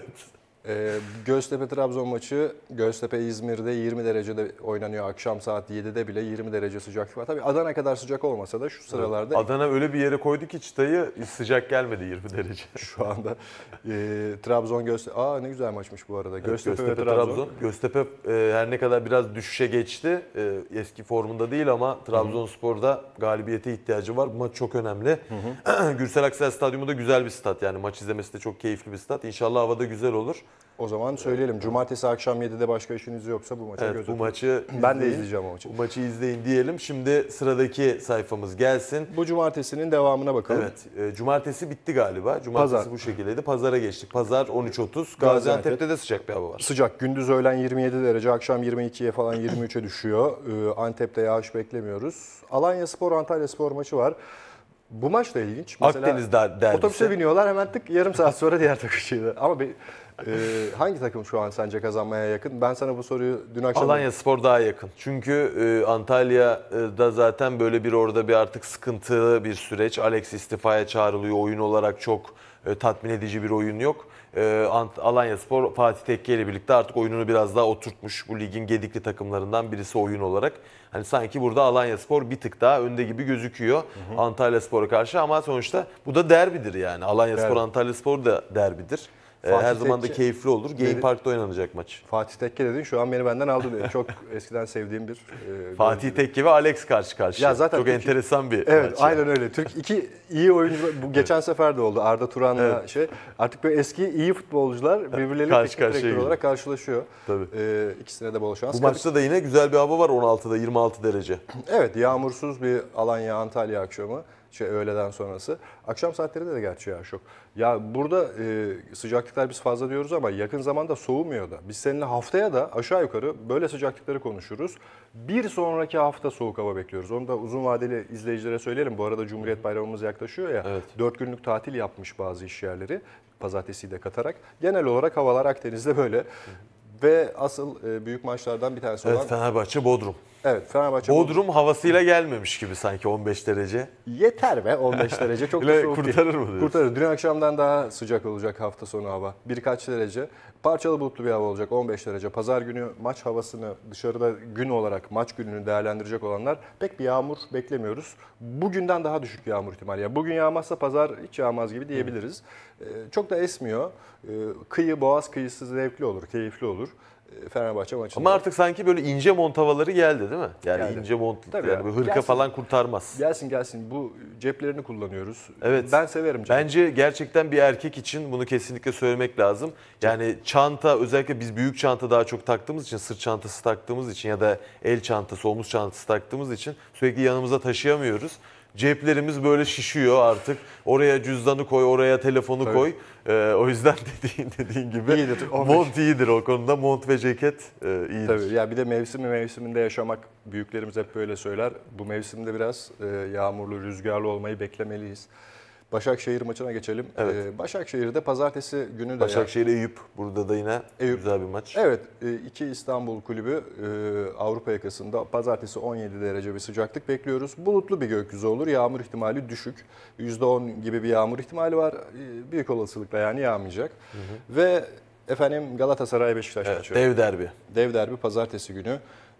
Ee, Göztepe-Trabzon maçı, Göztepe-İzmir'de yirmi derecede oynanıyor. Akşam saat yedide bile yirmi derece sıcaklık var. Tabii Adana kadar sıcak olmasa da şu sıralarda... Adana öyle bir yere koydu ki çıtayı sıcak gelmedi yirmi derece. Şu anda e, Trabzon-Göztepe... Aa ne güzel maçmış bu arada. Göztepe, Göztepe ve Trabzon. Trabzon. Göztepe e, her ne kadar biraz düşüşe geçti. E, eski formunda değil ama Trabzonspor'da galibiyete ihtiyacı var. Bu maç çok önemli. Hı hı. Gürsel Aksel Stadyumu da güzel bir stat. Yani maç izlemesi de çok keyifli bir stat. İnşallah havada güzel olur. O zaman söyleyelim. Cumartesi akşam yedide başka işiniz yoksa bu maça Evet, göz bu atın. maçı ben de izleyin. izleyeceğim o maçı. Bu maçı izleyin diyelim. Şimdi sıradaki sayfamız gelsin. Bu cumartesinin devamına bakalım. Evet. E, cumartesi bitti galiba. Cumartesi Pazar. bu şekildeydi. Pazara geçtik. Pazar on üç otuz. Gaziantep. Gaziantep'te de sıcak bir hava var. Sıcak. Gündüz öğlen yirmi yedi derece, akşam yirmi ikiye falan yirmi üçe düşüyor. Ee, Antep'te yağış beklemiyoruz. Alanyaspor Antalyaspor maçı var. Bu maç da ilginç. Mesela Akdeniz derbisi. Otobüse biniyorlar hemen tık yarım saat sonra diğer takışıydı. Ama bir, e, hangi takım şu an sence kazanmaya yakın? Ben sana bu soruyu dün akşam... Alanyaspor daha yakın. Çünkü e, Antalya'da zaten böyle bir orada bir artık sıkıntılı bir süreç. Alex istifaya çağrılıyor. Oyun olarak çok e, tatmin edici bir oyun yok. E, Alanyaspor Fatih Tekke ile birlikte artık oyununu biraz daha oturtmuş. Bu ligin gedikli takımlarından birisi oyun olarak. Hani sanki burada Alanyaspor bir tık daha önde gibi gözüküyor Antalyaspor'a karşı ama sonuçta bu da derbidir yani. Alanyaspor Derbi. Antalyaspor da derbidir. Fatih Her zaman da Tekke- keyifli olur. Game Dedi- Park'ta oynanacak maç. Fatih Tekke dedin şu an beni benden aldı diyor. Çok eskiden sevdiğim bir... E, Fatih golcü. Tekke ve Alex karşı karşıya. Ya zaten çok Türkiye- enteresan bir Evet maç. aynen öyle. Türk iki iyi oyuncu bu geçen sefer de oldu. Arda Turan'la Evet. şey. Artık böyle eski iyi futbolcular birbirleriyle Karşı teknik karşıya direktör geliyor. olarak karşılaşıyor. Tabii. Ee, ikisine de bol şans. Bu maçta da yine güzel bir hava var on altıda yirmi altı derece. Evet yağmursuz bir Alanya Antalya akşamı. şey, öğleden sonrası. Akşam saatlerinde de gerçi yağış yok. Ya burada e, sıcaklıklar biz fazla diyoruz ama yakın zamanda soğumuyor da. Biz seninle haftaya da aşağı yukarı böyle sıcaklıkları konuşuruz. Bir sonraki hafta soğuk hava bekliyoruz. Onu da uzun vadeli izleyicilere söyleyelim. Bu arada Cumhuriyet Bayramımız yaklaşıyor ya. Evet. dört günlük tatil yapmış bazı iş yerleri. Pazartesiyi de katarak. Genel olarak havalar Akdeniz'de böyle. Ve asıl e, büyük maçlardan bir tanesi evet, olan... Fenerbahçe Bodrum. Evet, Fenerbahçe Bodrum. Bodrum havasıyla gelmemiş gibi sanki on beş derece. Yeter be on beş derece çok da soğuk kurtarır değil. mı diyorsun? Kurtarır. Dün akşamdan daha sıcak olacak hafta sonu hava. Birkaç derece. Parçalı bulutlu bir hava olacak on beş derece. Pazar günü maç havasını dışarıda gün olarak maç gününü değerlendirecek olanlar pek bir yağmur beklemiyoruz. Bugünden daha düşük yağmur ihtimali. Yani bugün yağmazsa pazar hiç yağmaz gibi diyebiliriz. Ee, çok da esmiyor. Ee, kıyı, boğaz kıyısı zevkli olur, keyifli olur. Fenerbahçe maçında. Ama artık sanki böyle ince mont havaları geldi değil mi? Yani Geldi. ince mont, Tabii yani ya. böyle hırka Gelsin. falan kurtarmaz. Gelsin gelsin. Bu ceplerini kullanıyoruz. Evet. Ben severim cepleri. Bence gerçekten bir erkek için bunu kesinlikle söylemek lazım. Yani çanta, özellikle biz büyük çanta daha çok taktığımız için, sırt çantası taktığımız için ya da el çantası, omuz çantası taktığımız için sürekli yanımıza taşıyamıyoruz. Ceplerimiz böyle şişiyor artık. Oraya cüzdanı koy, oraya telefonu Tabii. koy. Ee, o yüzden dediğin dediğin gibi İyidir, mont iyidir o konuda. Mont ve ceket e, iyidir. Tabii ya bir de mevsimi mevsiminde yaşamak, büyüklerimiz hep böyle söyler. Bu mevsimde biraz e, yağmurlu, rüzgarlı olmayı beklemeliyiz. Başakşehir maçına geçelim. Evet. Ee, Başakşehir'de pazartesi günü de... Başakşehir Eyüp, burada da yine Eyüp. güzel bir maç. Evet, iki İstanbul kulübü e, Avrupa yakasında pazartesi on yedi derece bir sıcaklık bekliyoruz. Bulutlu bir gökyüzü olur, yağmur ihtimali düşük. yüzde on gibi bir yağmur ihtimali var. E, büyük olasılıkla yani yağmayacak. Hı hı. Ve efendim Galatasaray Beşiktaş evet, maçı. Dev derbi. Dev derbi pazartesi günü.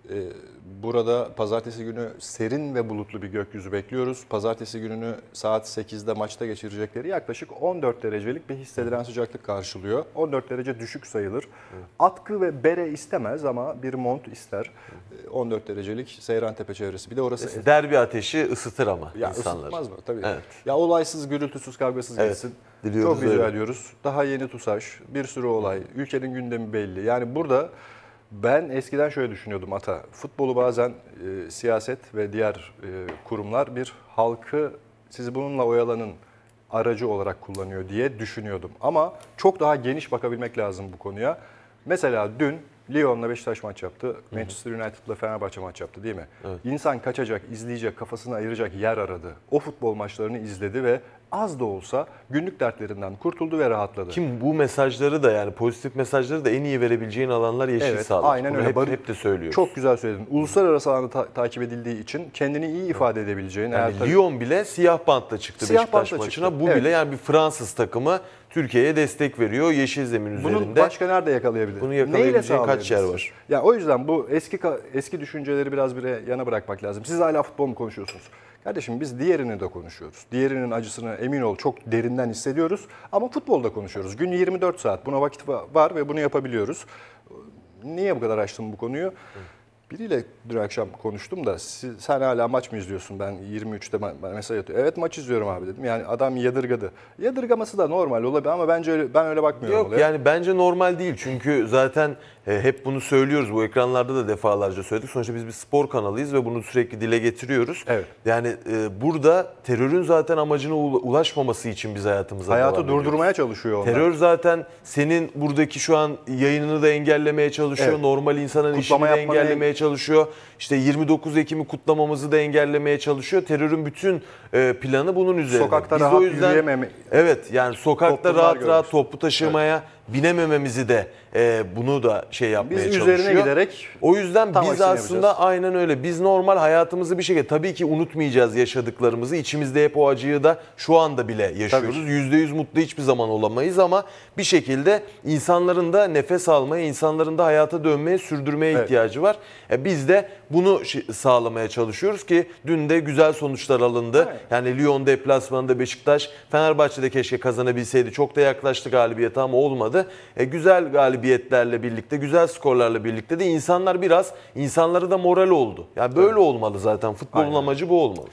Burada pazartesi günü serin ve bulutlu bir gökyüzü bekliyoruz. Pazartesi gününü saat sekizde maçta geçirecekleri yaklaşık on dört derecelik bir hissedilen sıcaklık karşılıyor. on dört derece düşük sayılır. Hı. Atkı ve bere istemez ama bir mont ister. Hı. on dört derecelik Seyrantepe çevresi. Bir de orası... Derbi ateşi ısıtır ama ya insanları. Isıtmaz mı? Tabii. Evet. Ya olaysız, gürültüsüz, kavgasız evet. geçsin. Diliyoruz Çok rica öyle. ediyoruz. Daha yeni TUSAŞ, bir sürü olay, ülkenin gündemi belli. Yani burada... Ben eskiden şöyle düşünüyordum Ata. Futbolu bazen e, siyaset ve diğer e, kurumlar bir halkı sizi bununla oyalanın aracı olarak kullanıyor diye düşünüyordum. Ama çok daha geniş bakabilmek lazım bu konuya. Mesela dün Lyon'la Beşiktaş maç yaptı. Hı hı. Manchester United'la Fenerbahçe maç yaptı değil mi? Evet. İnsan kaçacak, izleyecek, kafasını ayıracak yer aradı. O futbol maçlarını izledi ve az da olsa günlük dertlerinden kurtuldu ve rahatladı. Kim bu mesajları da yani pozitif mesajları da en iyi verebileceğin alanlar yeşil evet, sahalar. Aynen Bunu öyle. Hep, hep de söylüyoruz. Çok güzel söyledin. Uluslararası alanda ta- takip edildiği için kendini iyi ifade edebileceğin. Yani eğer Lyon bile siyah bantla çıktı siyah Beşiktaş bantla maçına. çıktı. Bu Evet. bile yani bir Fransız takımı Türkiye'ye destek veriyor yeşil zemin üzerinde. Bunu başka nerede yakalayabilir? Bunu yakalayabileceğin kaç yer var? Ya o yüzden bu eski eski düşünceleri biraz bir yana bırakmak lazım. Siz hala futbol mu konuşuyorsunuz? Kardeşim biz diğerini de konuşuyoruz. Diğerinin acısını emin ol çok derinden hissediyoruz. Ama futbolda konuşuyoruz. Gün yirmi dört saat buna vakit var ve bunu yapabiliyoruz. Niye bu kadar açtım bu konuyu? Biriyle dün akşam konuştum da sen hala maç mı izliyorsun? Ben yirmi üçte mesaj atıyor. Evet maç izliyorum abi dedim. Yani adam yadırgadı. Yadırgaması da normal olabilir ama bence öyle, ben öyle bakmıyorum. Yok olaya. Yani bence normal değil. Çünkü zaten hep bunu söylüyoruz. Bu ekranlarda da defalarca söyledik. Sonuçta biz bir spor kanalıyız ve bunu sürekli dile getiriyoruz. Evet. Yani e, burada terörün zaten amacına ulaşmaması için biz hayatımıza Hayatı devam ediyoruz. durdurmaya çalışıyor onlar. Terör zaten senin buradaki şu an yayınını da engellemeye çalışıyor. Evet. Normal insanın Kutlama işini de engellemeye yapmanı... çalışıyor. İşte yirmi dokuz Ekim'i kutlamamızı da engellemeye çalışıyor. Terörün bütün e, planı bunun üzerine. Sokakta biz rahat o yüzden, yürüyememe. Evet yani sokakta Toplumlar rahat görmüş. rahat toplu taşımaya evet. binemememizi de e, bunu da şey yapmaya biz çalışıyor. Biz üzerine giderek o yüzden biz aslında yapacağız. aynen öyle. Biz normal hayatımızı bir şekilde tabii ki unutmayacağız yaşadıklarımızı. İçimizde hep o acıyı da şu anda bile yaşıyoruz. yüzde yüz mutlu hiçbir zaman olamayız ama bir şekilde insanların da nefes almaya, insanların da hayata dönmeye, sürdürmeye evet. ihtiyacı var. E, biz de bunu sağlamaya çalışıyoruz ki dün de güzel sonuçlar alındı. Evet. Yani Lyon deplasmanında Beşiktaş, Fenerbahçe'de keşke kazanabilseydi. Çok da yaklaştı galibiyete ama olmadı. E, güzel galibiyetlerle birlikte, güzel skorlarla birlikte de insanlar biraz, insanları da moral oldu. Yani böyle evet. olmalı zaten. Futbolun Aynen. amacı bu olmalı.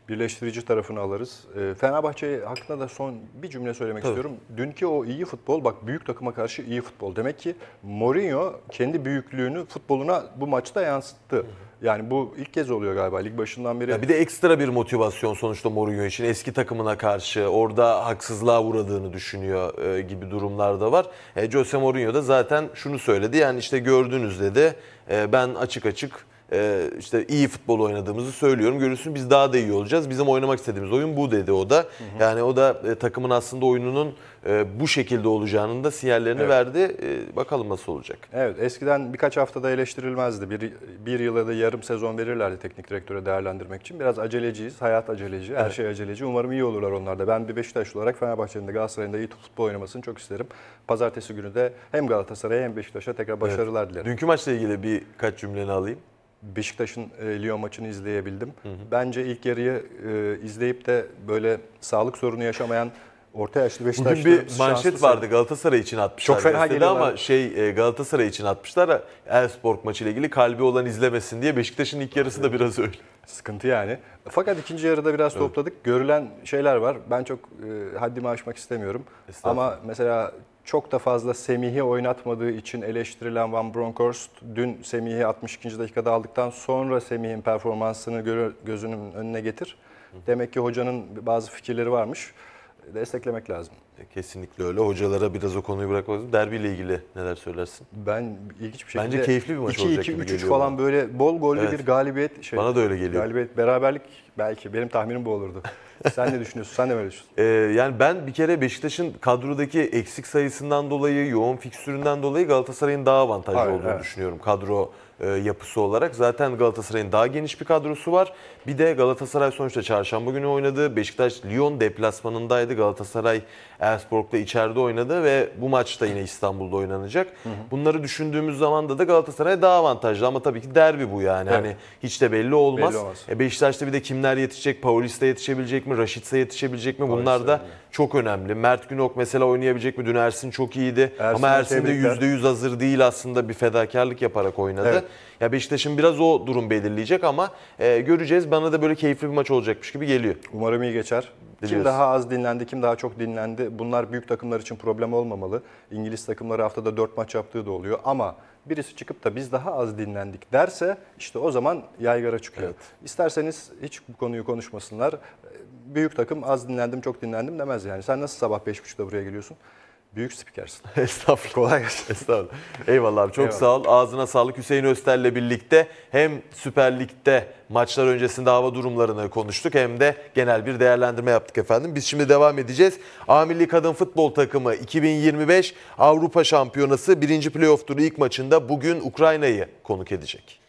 birleştirici tarafını alırız. E, Fenerbahçe hakkında da son bir cümle söylemek Tabii. istiyorum. Dünkü o iyi futbol, bak büyük takıma karşı iyi futbol. Demek ki Mourinho kendi büyüklüğünü futboluna bu maçta yansıttı. Yani bu ilk kez oluyor galiba lig başından beri. Ya bir de ekstra bir motivasyon sonuçta Mourinho için. Eski takımına karşı orada haksızlığa uğradığını düşünüyor e, gibi durumlar da var. E, Jose Mourinho da zaten şunu söyledi. Yani işte gördüğünüz dedi e, ben açık açık e, işte iyi futbol oynadığımızı söylüyorum. Görürsün biz daha da iyi olacağız. Bizim oynamak istediğimiz oyun bu dedi o da. Hı hı. Yani o da e, takımın aslında oyununun e, bu şekilde olacağının da sinyallerini evet. verdi. E, bakalım nasıl olacak. Evet, eskiden birkaç haftada eleştirilmezdi. Bir, bir yıla da yarım sezon verirlerdi teknik direktöre değerlendirmek için. Biraz aceleciyiz. Hayat aceleci. Her evet. şey aceleci. Umarım iyi olurlar onlar da. Ben bir Beşiktaşlı olarak Fenerbahçe'nin de Galatasaray'ın da iyi futbol oynamasını çok isterim. Pazartesi günü de hem Galatasaray'a hem Beşiktaş'a tekrar başarılar evet. dilerim. Dünkü maçla ilgili birkaç cümleni alayım. Beşiktaş'ın e, Lyon maçını izleyebildim. Hı hı. Bence ilk yarıyı e, izleyip de böyle sağlık sorunu yaşamayan orta yaşlı Beşiktaşlı bugün bir manşet vardı Galatasaray için atmışlar. Çok fena geliyorlar. Ama şey Galatasaray için atmışlar. Elfsborg maçıyla ilgili kalbi olan izlemesin diye. Beşiktaş'ın ilk yarısı da biraz öyle. Sıkıntı yani. Fakat ikinci yarıda biraz evet. topladık. Görülen şeyler var. Ben çok e, haddimi aşmak istemiyorum. Ama mesela çok da fazla Semih'i oynatmadığı için eleştirilen Van Bronckhorst dün Semih'i altmış ikinci dakikada aldıktan sonra Semih'in performansını göre, gözünün önüne getir. Demek ki hocanın bazı fikirleri varmış. Desteklemek lazım. Kesinlikle öyle. Hocalara biraz o konuyu bırakmak lazım. Derbiyle ilgili neler söylersin? Ben ilginç bir şekilde Bence keyifli bir maç iki, olacak iki, gibi üç, üç geliyor. falan böyle bol gollü evet. bir galibiyet. Şey, Bana da öyle geliyor. Galibiyet, beraberlik belki. Benim tahminim bu olurdu. Sen ne düşünüyorsun? Sen de mi öyle düşünüyorsun? Ee, yani ben bir kere Beşiktaş'ın kadrodaki eksik sayısından dolayı, yoğun fikstüründen dolayı Galatasaray'ın daha avantajlı Hayır, olduğunu evet. düşünüyorum kadro e, yapısı olarak. Zaten Galatasaray'ın daha geniş bir kadrosu var. Bir de Galatasaray sonuçta çarşamba günü oynadı. Beşiktaş Lyon deplasmanındaydı. Galatasaray Elfsborg'da içeride oynadı ve bu maç da yine İstanbul'da oynanacak. Hı hı. Bunları düşündüğümüz zaman da da Galatasaray daha avantajlı ama tabii ki derbi bu yani. Evet. Hani hiç de belli olmaz. Belli olmaz. E Beşiktaş'ta bir de kimler yetişecek? Paulista yetişebilecek mi? Raşitsa yetişebilecek mi? Bunlar da çok önemli. Mert Günok mesela oynayabilecek mi? Dün Ersin çok iyiydi. Ersin ama Ersin de yüzde yüz hazır değil aslında, bir fedakarlık yaparak oynadı. Evet. Ya Beşiktaş'ın biraz o durum belirleyecek ama e, göreceğiz. Bana da böyle keyifli bir maç olacakmış gibi geliyor. Umarım iyi geçer. Diliyoruz. Kim daha az dinlendi, kim daha çok dinlendi. Bunlar büyük takımlar için problem olmamalı. İngiliz takımları haftada dört maç yaptığı da oluyor ama birisi çıkıp da biz daha az dinlendik derse işte o zaman yaygara çıkıyor. Evet. İsterseniz hiç bu konuyu konuşmasınlar. Büyük takım az dinlendim, çok dinlendim demez yani. Sen nasıl sabah beş buçukta buraya geliyorsun? Büyük spikersin. Estağfurullah. Kolay gelsin. Estağfurullah. Eyvallah abi, çok Eyvallah. sağ ol. Ağzına sağlık. Hüseyin Öztel'le birlikte hem Süper Lig'de maçlar öncesinde hava durumlarını konuştuk hem de genel bir değerlendirme yaptık efendim. Biz şimdi devam edeceğiz. A Milli Kadın Futbol Takımı iki bin yirmi beş Avrupa Şampiyonası birinci playoff turu ilk maçında bugün Ukrayna'yı konuk edecek.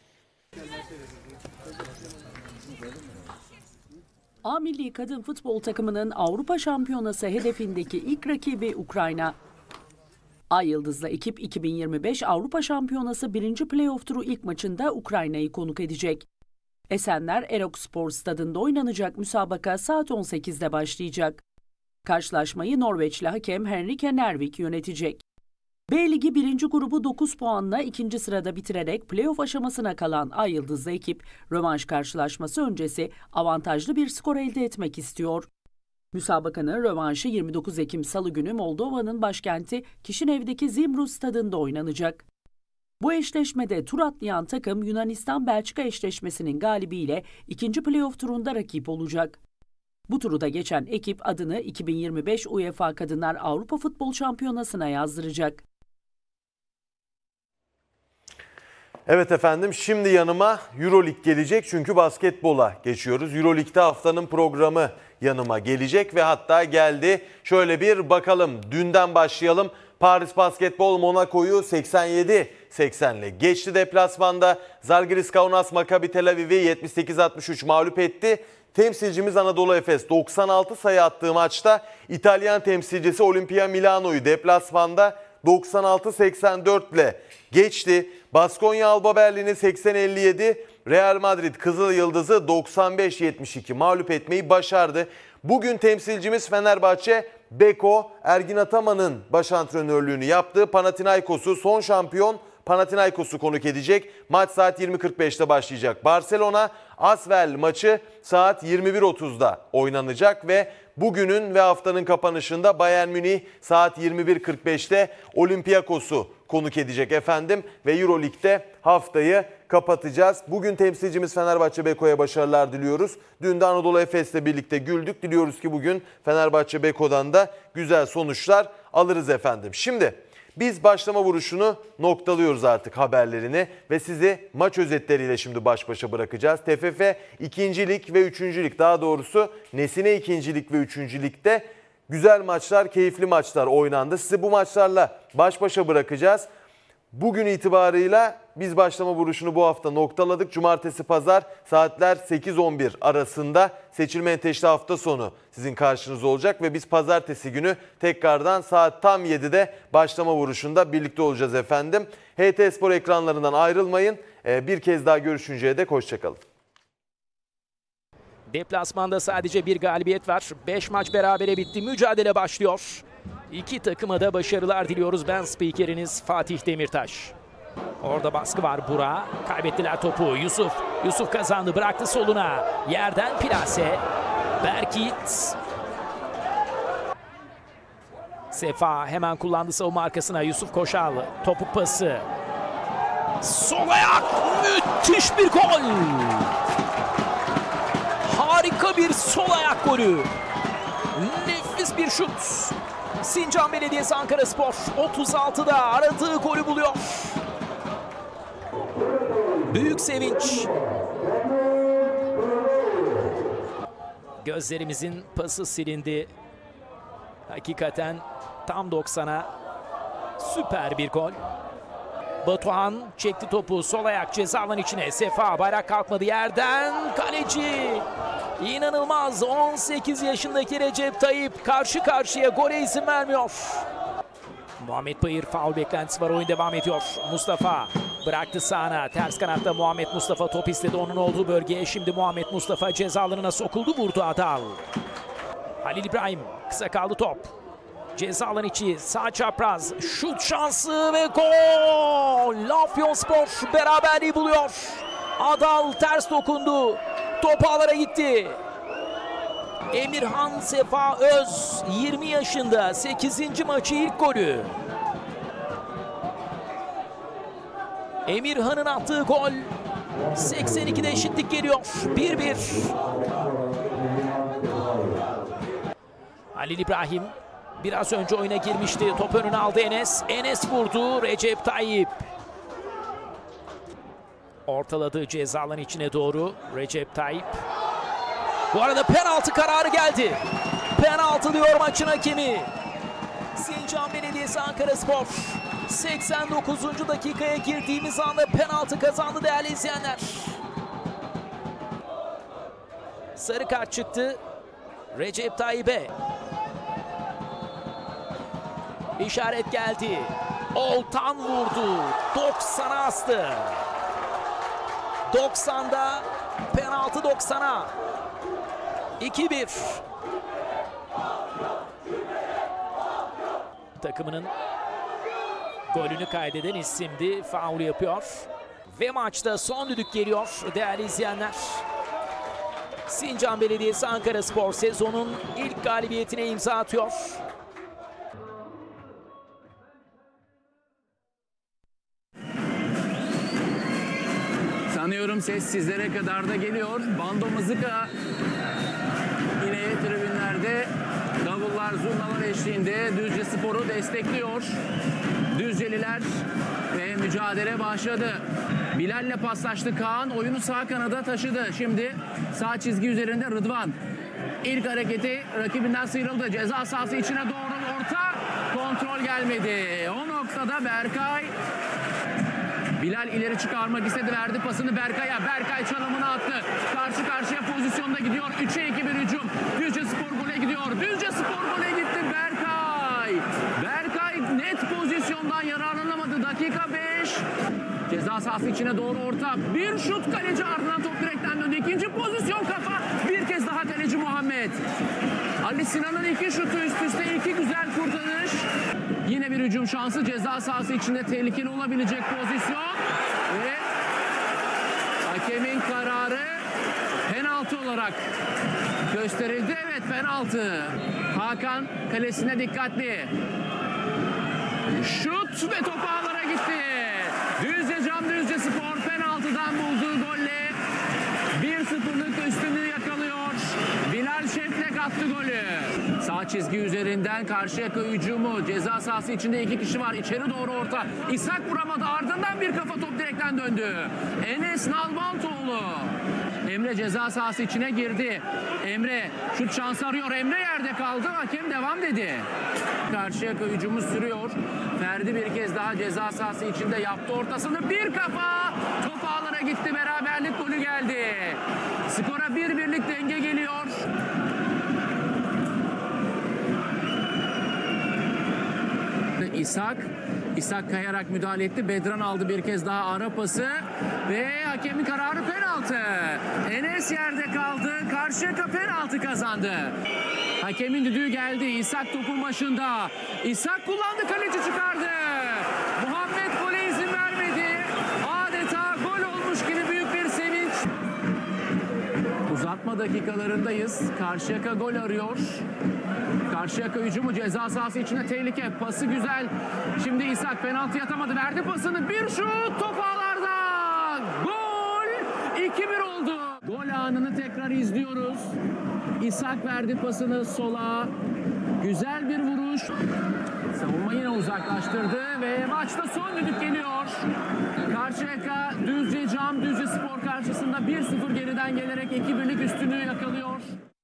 A Milli Kadın Futbol Takımı'nın Avrupa Şampiyonası hedefindeki ilk rakibi Ukrayna. Ay Yıldızlı ekip iki bin yirmi beş Avrupa Şampiyonası birinci playoff turu ilk maçında Ukrayna'yı konuk edecek. Esenler Erokspor Stadı'nda oynanacak müsabaka saat on sekizde başlayacak. Karşılaşmayı Norveçli hakem Henrike Nervik yönetecek. B Ligi birinci grubu dokuz puanla ikinci sırada bitirerek playoff aşamasına kalan Ay Yıldızlı ekip, rövanş karşılaşması öncesi avantajlı bir skor elde etmek istiyor. Müsabakanın rövanşı yirmi dokuz Ekim Salı günü Moldova'nın başkenti Kişinev'deki Zimru Stadı'nda oynanacak. Bu eşleşmede tur atlayan takım Yunanistan-Belçika eşleşmesinin galibiyle ikinci playoff turunda rakip olacak. Bu turu da geçen ekip adını iki bin yirmi beş UEFA Kadınlar Avrupa Futbol Şampiyonası'na yazdıracak. Evet efendim, şimdi yanıma Euroleague gelecek çünkü basketbola geçiyoruz. Euroleague'de haftanın programı yanıma gelecek ve hatta geldi. Şöyle bir bakalım, dünden başlayalım. Paris Basketbol Monaco'yu seksen yedi seksenle geçti deplasmanda. Zalgiris Kaunas Maccabi Tel Aviv'i yetmiş sekiz altmış üç mağlup etti. Temsilcimiz Anadolu Efes doksan altı sayı attığı maçta İtalyan temsilcisi Olimpia Milano'yu deplasmanda doksan altı seksen dört ile geçti. Baskonya Alba Berlin'i seksen elli yedi, Real Madrid Kızıl Yıldız'ı doksan beş yetmiş iki mağlup etmeyi başardı. Bugün temsilcimiz Fenerbahçe, Beko Ergin Ataman'ın baş antrenörlüğünü yaptığı Panathinaikos'u son şampiyon Panathinaikos'u konuk edecek. Maç saat yirmi kırk beşte başlayacak. Barcelona Asvel maçı saat yirmi bir otuzda oynanacak ve bugünün ve haftanın kapanışında Bayern Münih saat yirmi bir kırk beşte Olympiakos'u konuk edecek efendim ve Euroleague'de haftayı kapatacağız. Bugün temsilcimiz Fenerbahçe Beko'ya başarılar diliyoruz. Dün de Anadolu Efes'le birlikte güldük. Diliyoruz ki bugün Fenerbahçe Beko'dan da güzel sonuçlar alırız efendim. Şimdi biz başlama vuruşunu noktalıyoruz artık haberlerini ve sizi maç özetleriyle şimdi baş başa bırakacağız. T F F ikinci lig ve üçüncü lig, daha doğrusu Nesine ikinci lig ve üçüncü ligde güzel maçlar, keyifli maçlar oynandı. Sizi bu maçlarla baş başa bırakacağız. Bugün itibarıyla biz başlama vuruşunu bu hafta noktaladık. Cumartesi, pazar saatler sekiz on bir arasında Seçilme Enteşli hafta sonu sizin karşınızda olacak. Ve biz pazartesi günü tekrardan saat tam yedide başlama vuruşunda birlikte olacağız efendim. H T Spor ekranlarından ayrılmayın. Bir kez daha görüşünceye dek hoşçakalın. Deplasmanda sadece bir galibiyet var. beş maç berabere bitti. Mücadele başlıyor. İki takıma da başarılar diliyoruz. Ben spikeriniz Fatih Demirtaş. Orada baskı var Burak. Kaybettiler topu. Yusuf. Yusuf kazandı. Bıraktı soluna. Yerden plase. Berkit. Sefa hemen kullandı savunma arkasına. Yusuf Koşal. Topuk pası. Sol ayak. Müthiş bir gol. Harika bir sol ayak golü. Nefis bir şut. Sincan Belediyesi Ankaraspor otuz altıda aradığı golü buluyor. Büyük sevinç. Gözlerimizin pası silindi. Hakikaten tam doksana süper bir gol. Batuhan çekti topu, sol ayak ceza alanı içine. Sefa, bayrak kalkmadı yerden. Kaleci. İnanılmaz. on sekiz yaşındaki Recep Tayyip karşı karşıya gole izin vermiyor. Muhammed Payır faul beklentisi var. Oyun devam ediyor. Mustafa bıraktı sağına. Ters kanatta Muhammed Mustafa top istedi onun olduğu bölgeye. Şimdi Muhammed Mustafa ceza alanına sokuldu. Vurdu Adal. Halil İbrahim kısa kaldı top. Ceza alanı içi sağ çapraz. Şut şansı ve gol. Afyonspor beraberliği buluyor. Adal ters dokundu. Top ağlara gitti. Emirhan Sefa Öz yirmi yaşında sekizinci maçı ilk golü. Emirhan'ın attığı gol. seksen ikide eşitlik geliyor. bir bir. Halil İbrahim biraz önce oyuna girmişti. Top önüne aldı Enes. Enes vurdu. Recep Tayyip. Ortaladığı ceza alanı içine doğru Recep Tayyip. Bu arada penaltı kararı geldi. Penaltı diyor maçın hakemi. Sincan Belediyesi Ankaraspor. seksen dokuzuncu dakikaya girdiğimiz anda penaltı kazandı değerli izleyenler. Sarı kart çıktı Recep Tayyip'e. İşaret geldi. Oltan vurdu. doksana astı. doksanda penaltı doksana. iki bir. Takımının golünü kaydeden isimdi. Faul yapıyor. Ve maçta son düdük geliyor değerli izleyenler. Sincan Belediyesi Ankaraspor sezonun ilk galibiyetine imza atıyor. Sanıyorum ses sizlere kadar da geliyor. Bando mızıka yine tribünlerde davullar, zurnalar eşliğinde Düzce Spor'u destekliyor. Düzceliler ve mücadele başladı. Bilal'le paslaştı Kaan. Oyunu sağ kanada taşıdı. Şimdi sağ çizgi üzerinde Rıdvan. İlk hareketi rakibinden sıyrıldı. Ceza sahası içine doğru orta. Kontrol gelmedi. O noktada Berkay. Bilal ileri çıkarmak istedi. Verdi pasını Berkay'a. Berkay çalımını attı. Karşı karşıya pozisyonda gidiyor. üçe iki bir hücum. Düzce Spor gole gidiyor. Düzce Spor gole gitti. Berkay. Berkay net pozisyondan yararlanamadı. Dakika beş. Ceza sahası içine doğru orta. Bir şut kaleci ardından top direkten döndü. İkinci pozisyon kafa. Bir kez daha kaleci Muhammed. Ali Sinan'ın iki şutu üst üste, iki güzel kurtarış. Yine bir hücum şansı, ceza sahası içinde tehlikeli olabilecek pozisyon. Ve hakemin kararı penaltı olarak gösterildi. Evet, penaltı. Hakan kalesine dikkatli. Şut ve top ağlara gitti. Düzce Cam Düzce Spor penaltıdan bulduğu golle bir sıfırlık üstünlüğü yakalıyor. Bilal Şeflek attı golü. Sağ çizgi üzerinden Karşıyaka hücumu. Ceza sahası içinde iki kişi var. İçeri doğru orta. İshak vuramadı. Ardından bir kafa top direkten döndü. Enes Nalbantoğlu. Emre ceza sahası içine girdi. Emre şut şansı arıyor. Emre yerde kaldı. Hakem devam dedi. Karşıyaka hücumu sürüyor. Ferdi bir kez daha ceza sahası içinde yaptı ortasını. Bir kafa. Top ağlara gitti. Beraberlik golü geldi. Skora bir birlik denge geliyor. İshak. İshak kayarak müdahale etti. Bedran aldı bir kez daha ara pası. Ve hakemin kararı penaltı. Enes yerde kaldı. Karşıyaka penaltı kazandı. Hakemin düdüğü geldi. İshak topun başında. İshak kullandı. Kaleci çıkardı. Muhammed gole izin vermedi. Adeta gol olmuş gibi büyük bir sevinç. Uzatma dakikalarındayız. Karşıyaka gol arıyor. Karşıyaka hücumu ceza sahası içinde tehlike. Pası güzel. Şimdi İshak penaltı atamadı. Verdi pasını. Bir şut. Top ağlarda. Gol. iki bir oldu. Gol anını tekrar izliyoruz. İshak verdi pasını sola. Güzel bir vuruş. Savunma yine uzaklaştırdı ve maçta son düdük geliyor. Karşıyaka Düzce Cam Düzce Spor karşısında bir sıfır geriden gelerek iki birlik üstünlüğü yakalıyor.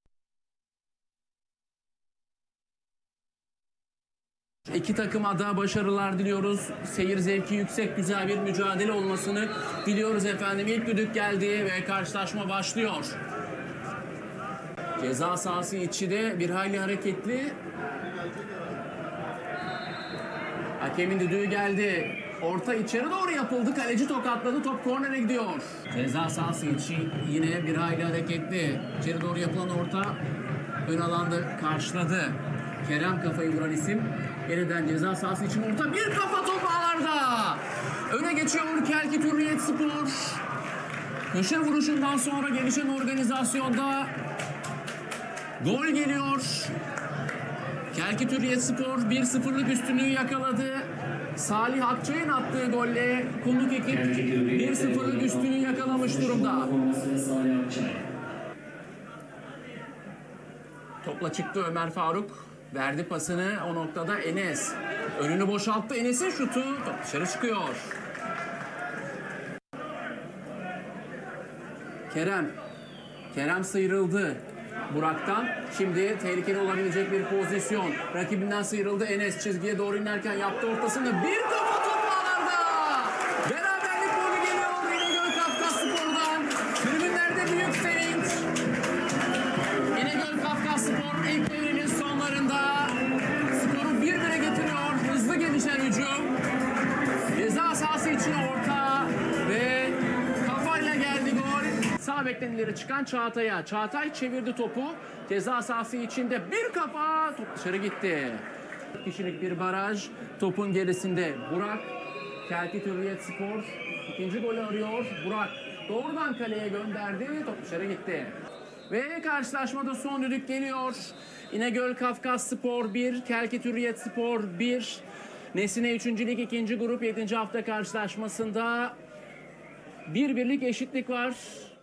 İki takıma da başarılar diliyoruz. Seyir zevki yüksek, güzel bir mücadele olmasını diliyoruz efendim. İlk düdük geldi ve karşılaşma başlıyor. Ceza sahası içi de bir hayli hareketli. Hakemin düdüğü geldi. Orta içeri doğru yapıldı. Kaleci tokatladı. Top kornere gidiyor. Ceza sahası içi yine bir hayli hareketli. İçeri doğru yapılan orta ön alanda karşıladı. Kerem kafayı vuran isim. Yeniden ceza sahası için orta. Bir kafa top ağlarda. Öne geçiyor Kelkit Hürriyet Spor. Köşe vuruşundan sonra gelişen organizasyonda gol geliyor. Kelkit Hürriyet Spor bir sıfırlık üstünlüğü yakaladı. Salih Akçay'ın attığı golle konuk ekip bir sıfırlık üstünlüğü yakalamış durumda. Topla çıktı Ömer Faruk. Verdi pasını o noktada Enes. Önünü boşalttı. Enes'in şutu top dışarı çıkıyor. Kerem. Kerem sıyrıldı Burak'tan. Şimdi tehlikeli olabilecek bir pozisyon. Rakibinden sıyrıldı Enes. Çizgiye doğru inerken yaptı ortasında. Bir kafa top ağlarda. Beraberlik golü geliyor İnegöl Kafkaspor'dan. Tribünlerde büyük sevinç. İnegöl Kafkaspor ilk devrinin sonlarında skoru bir bire getiriyor. Hızlı gelişen hücum. Ceza sahası içine orta ve kafayla geldi gol. Sağ bekten ileri çıkan Çağatay'a. Çağatay çevirdi topu. Ceza sahası içinde bir kafa. Top dışarı gitti. Kişilik bir baraj. Topun gerisinde Burak. Kelkit Hürriyet Spor ikinci golü arıyor. Burak doğrudan kaleye gönderdi. Top dışarı gitti. Ve karşılaşmada son düdük geliyor. İnegöl Kafkaspor bir, Kelkit Hürriyet Spor bir. Nesine üçüncü Lig ikinci grup yedinci hafta karşılaşmasında bir birlik eşitlik var.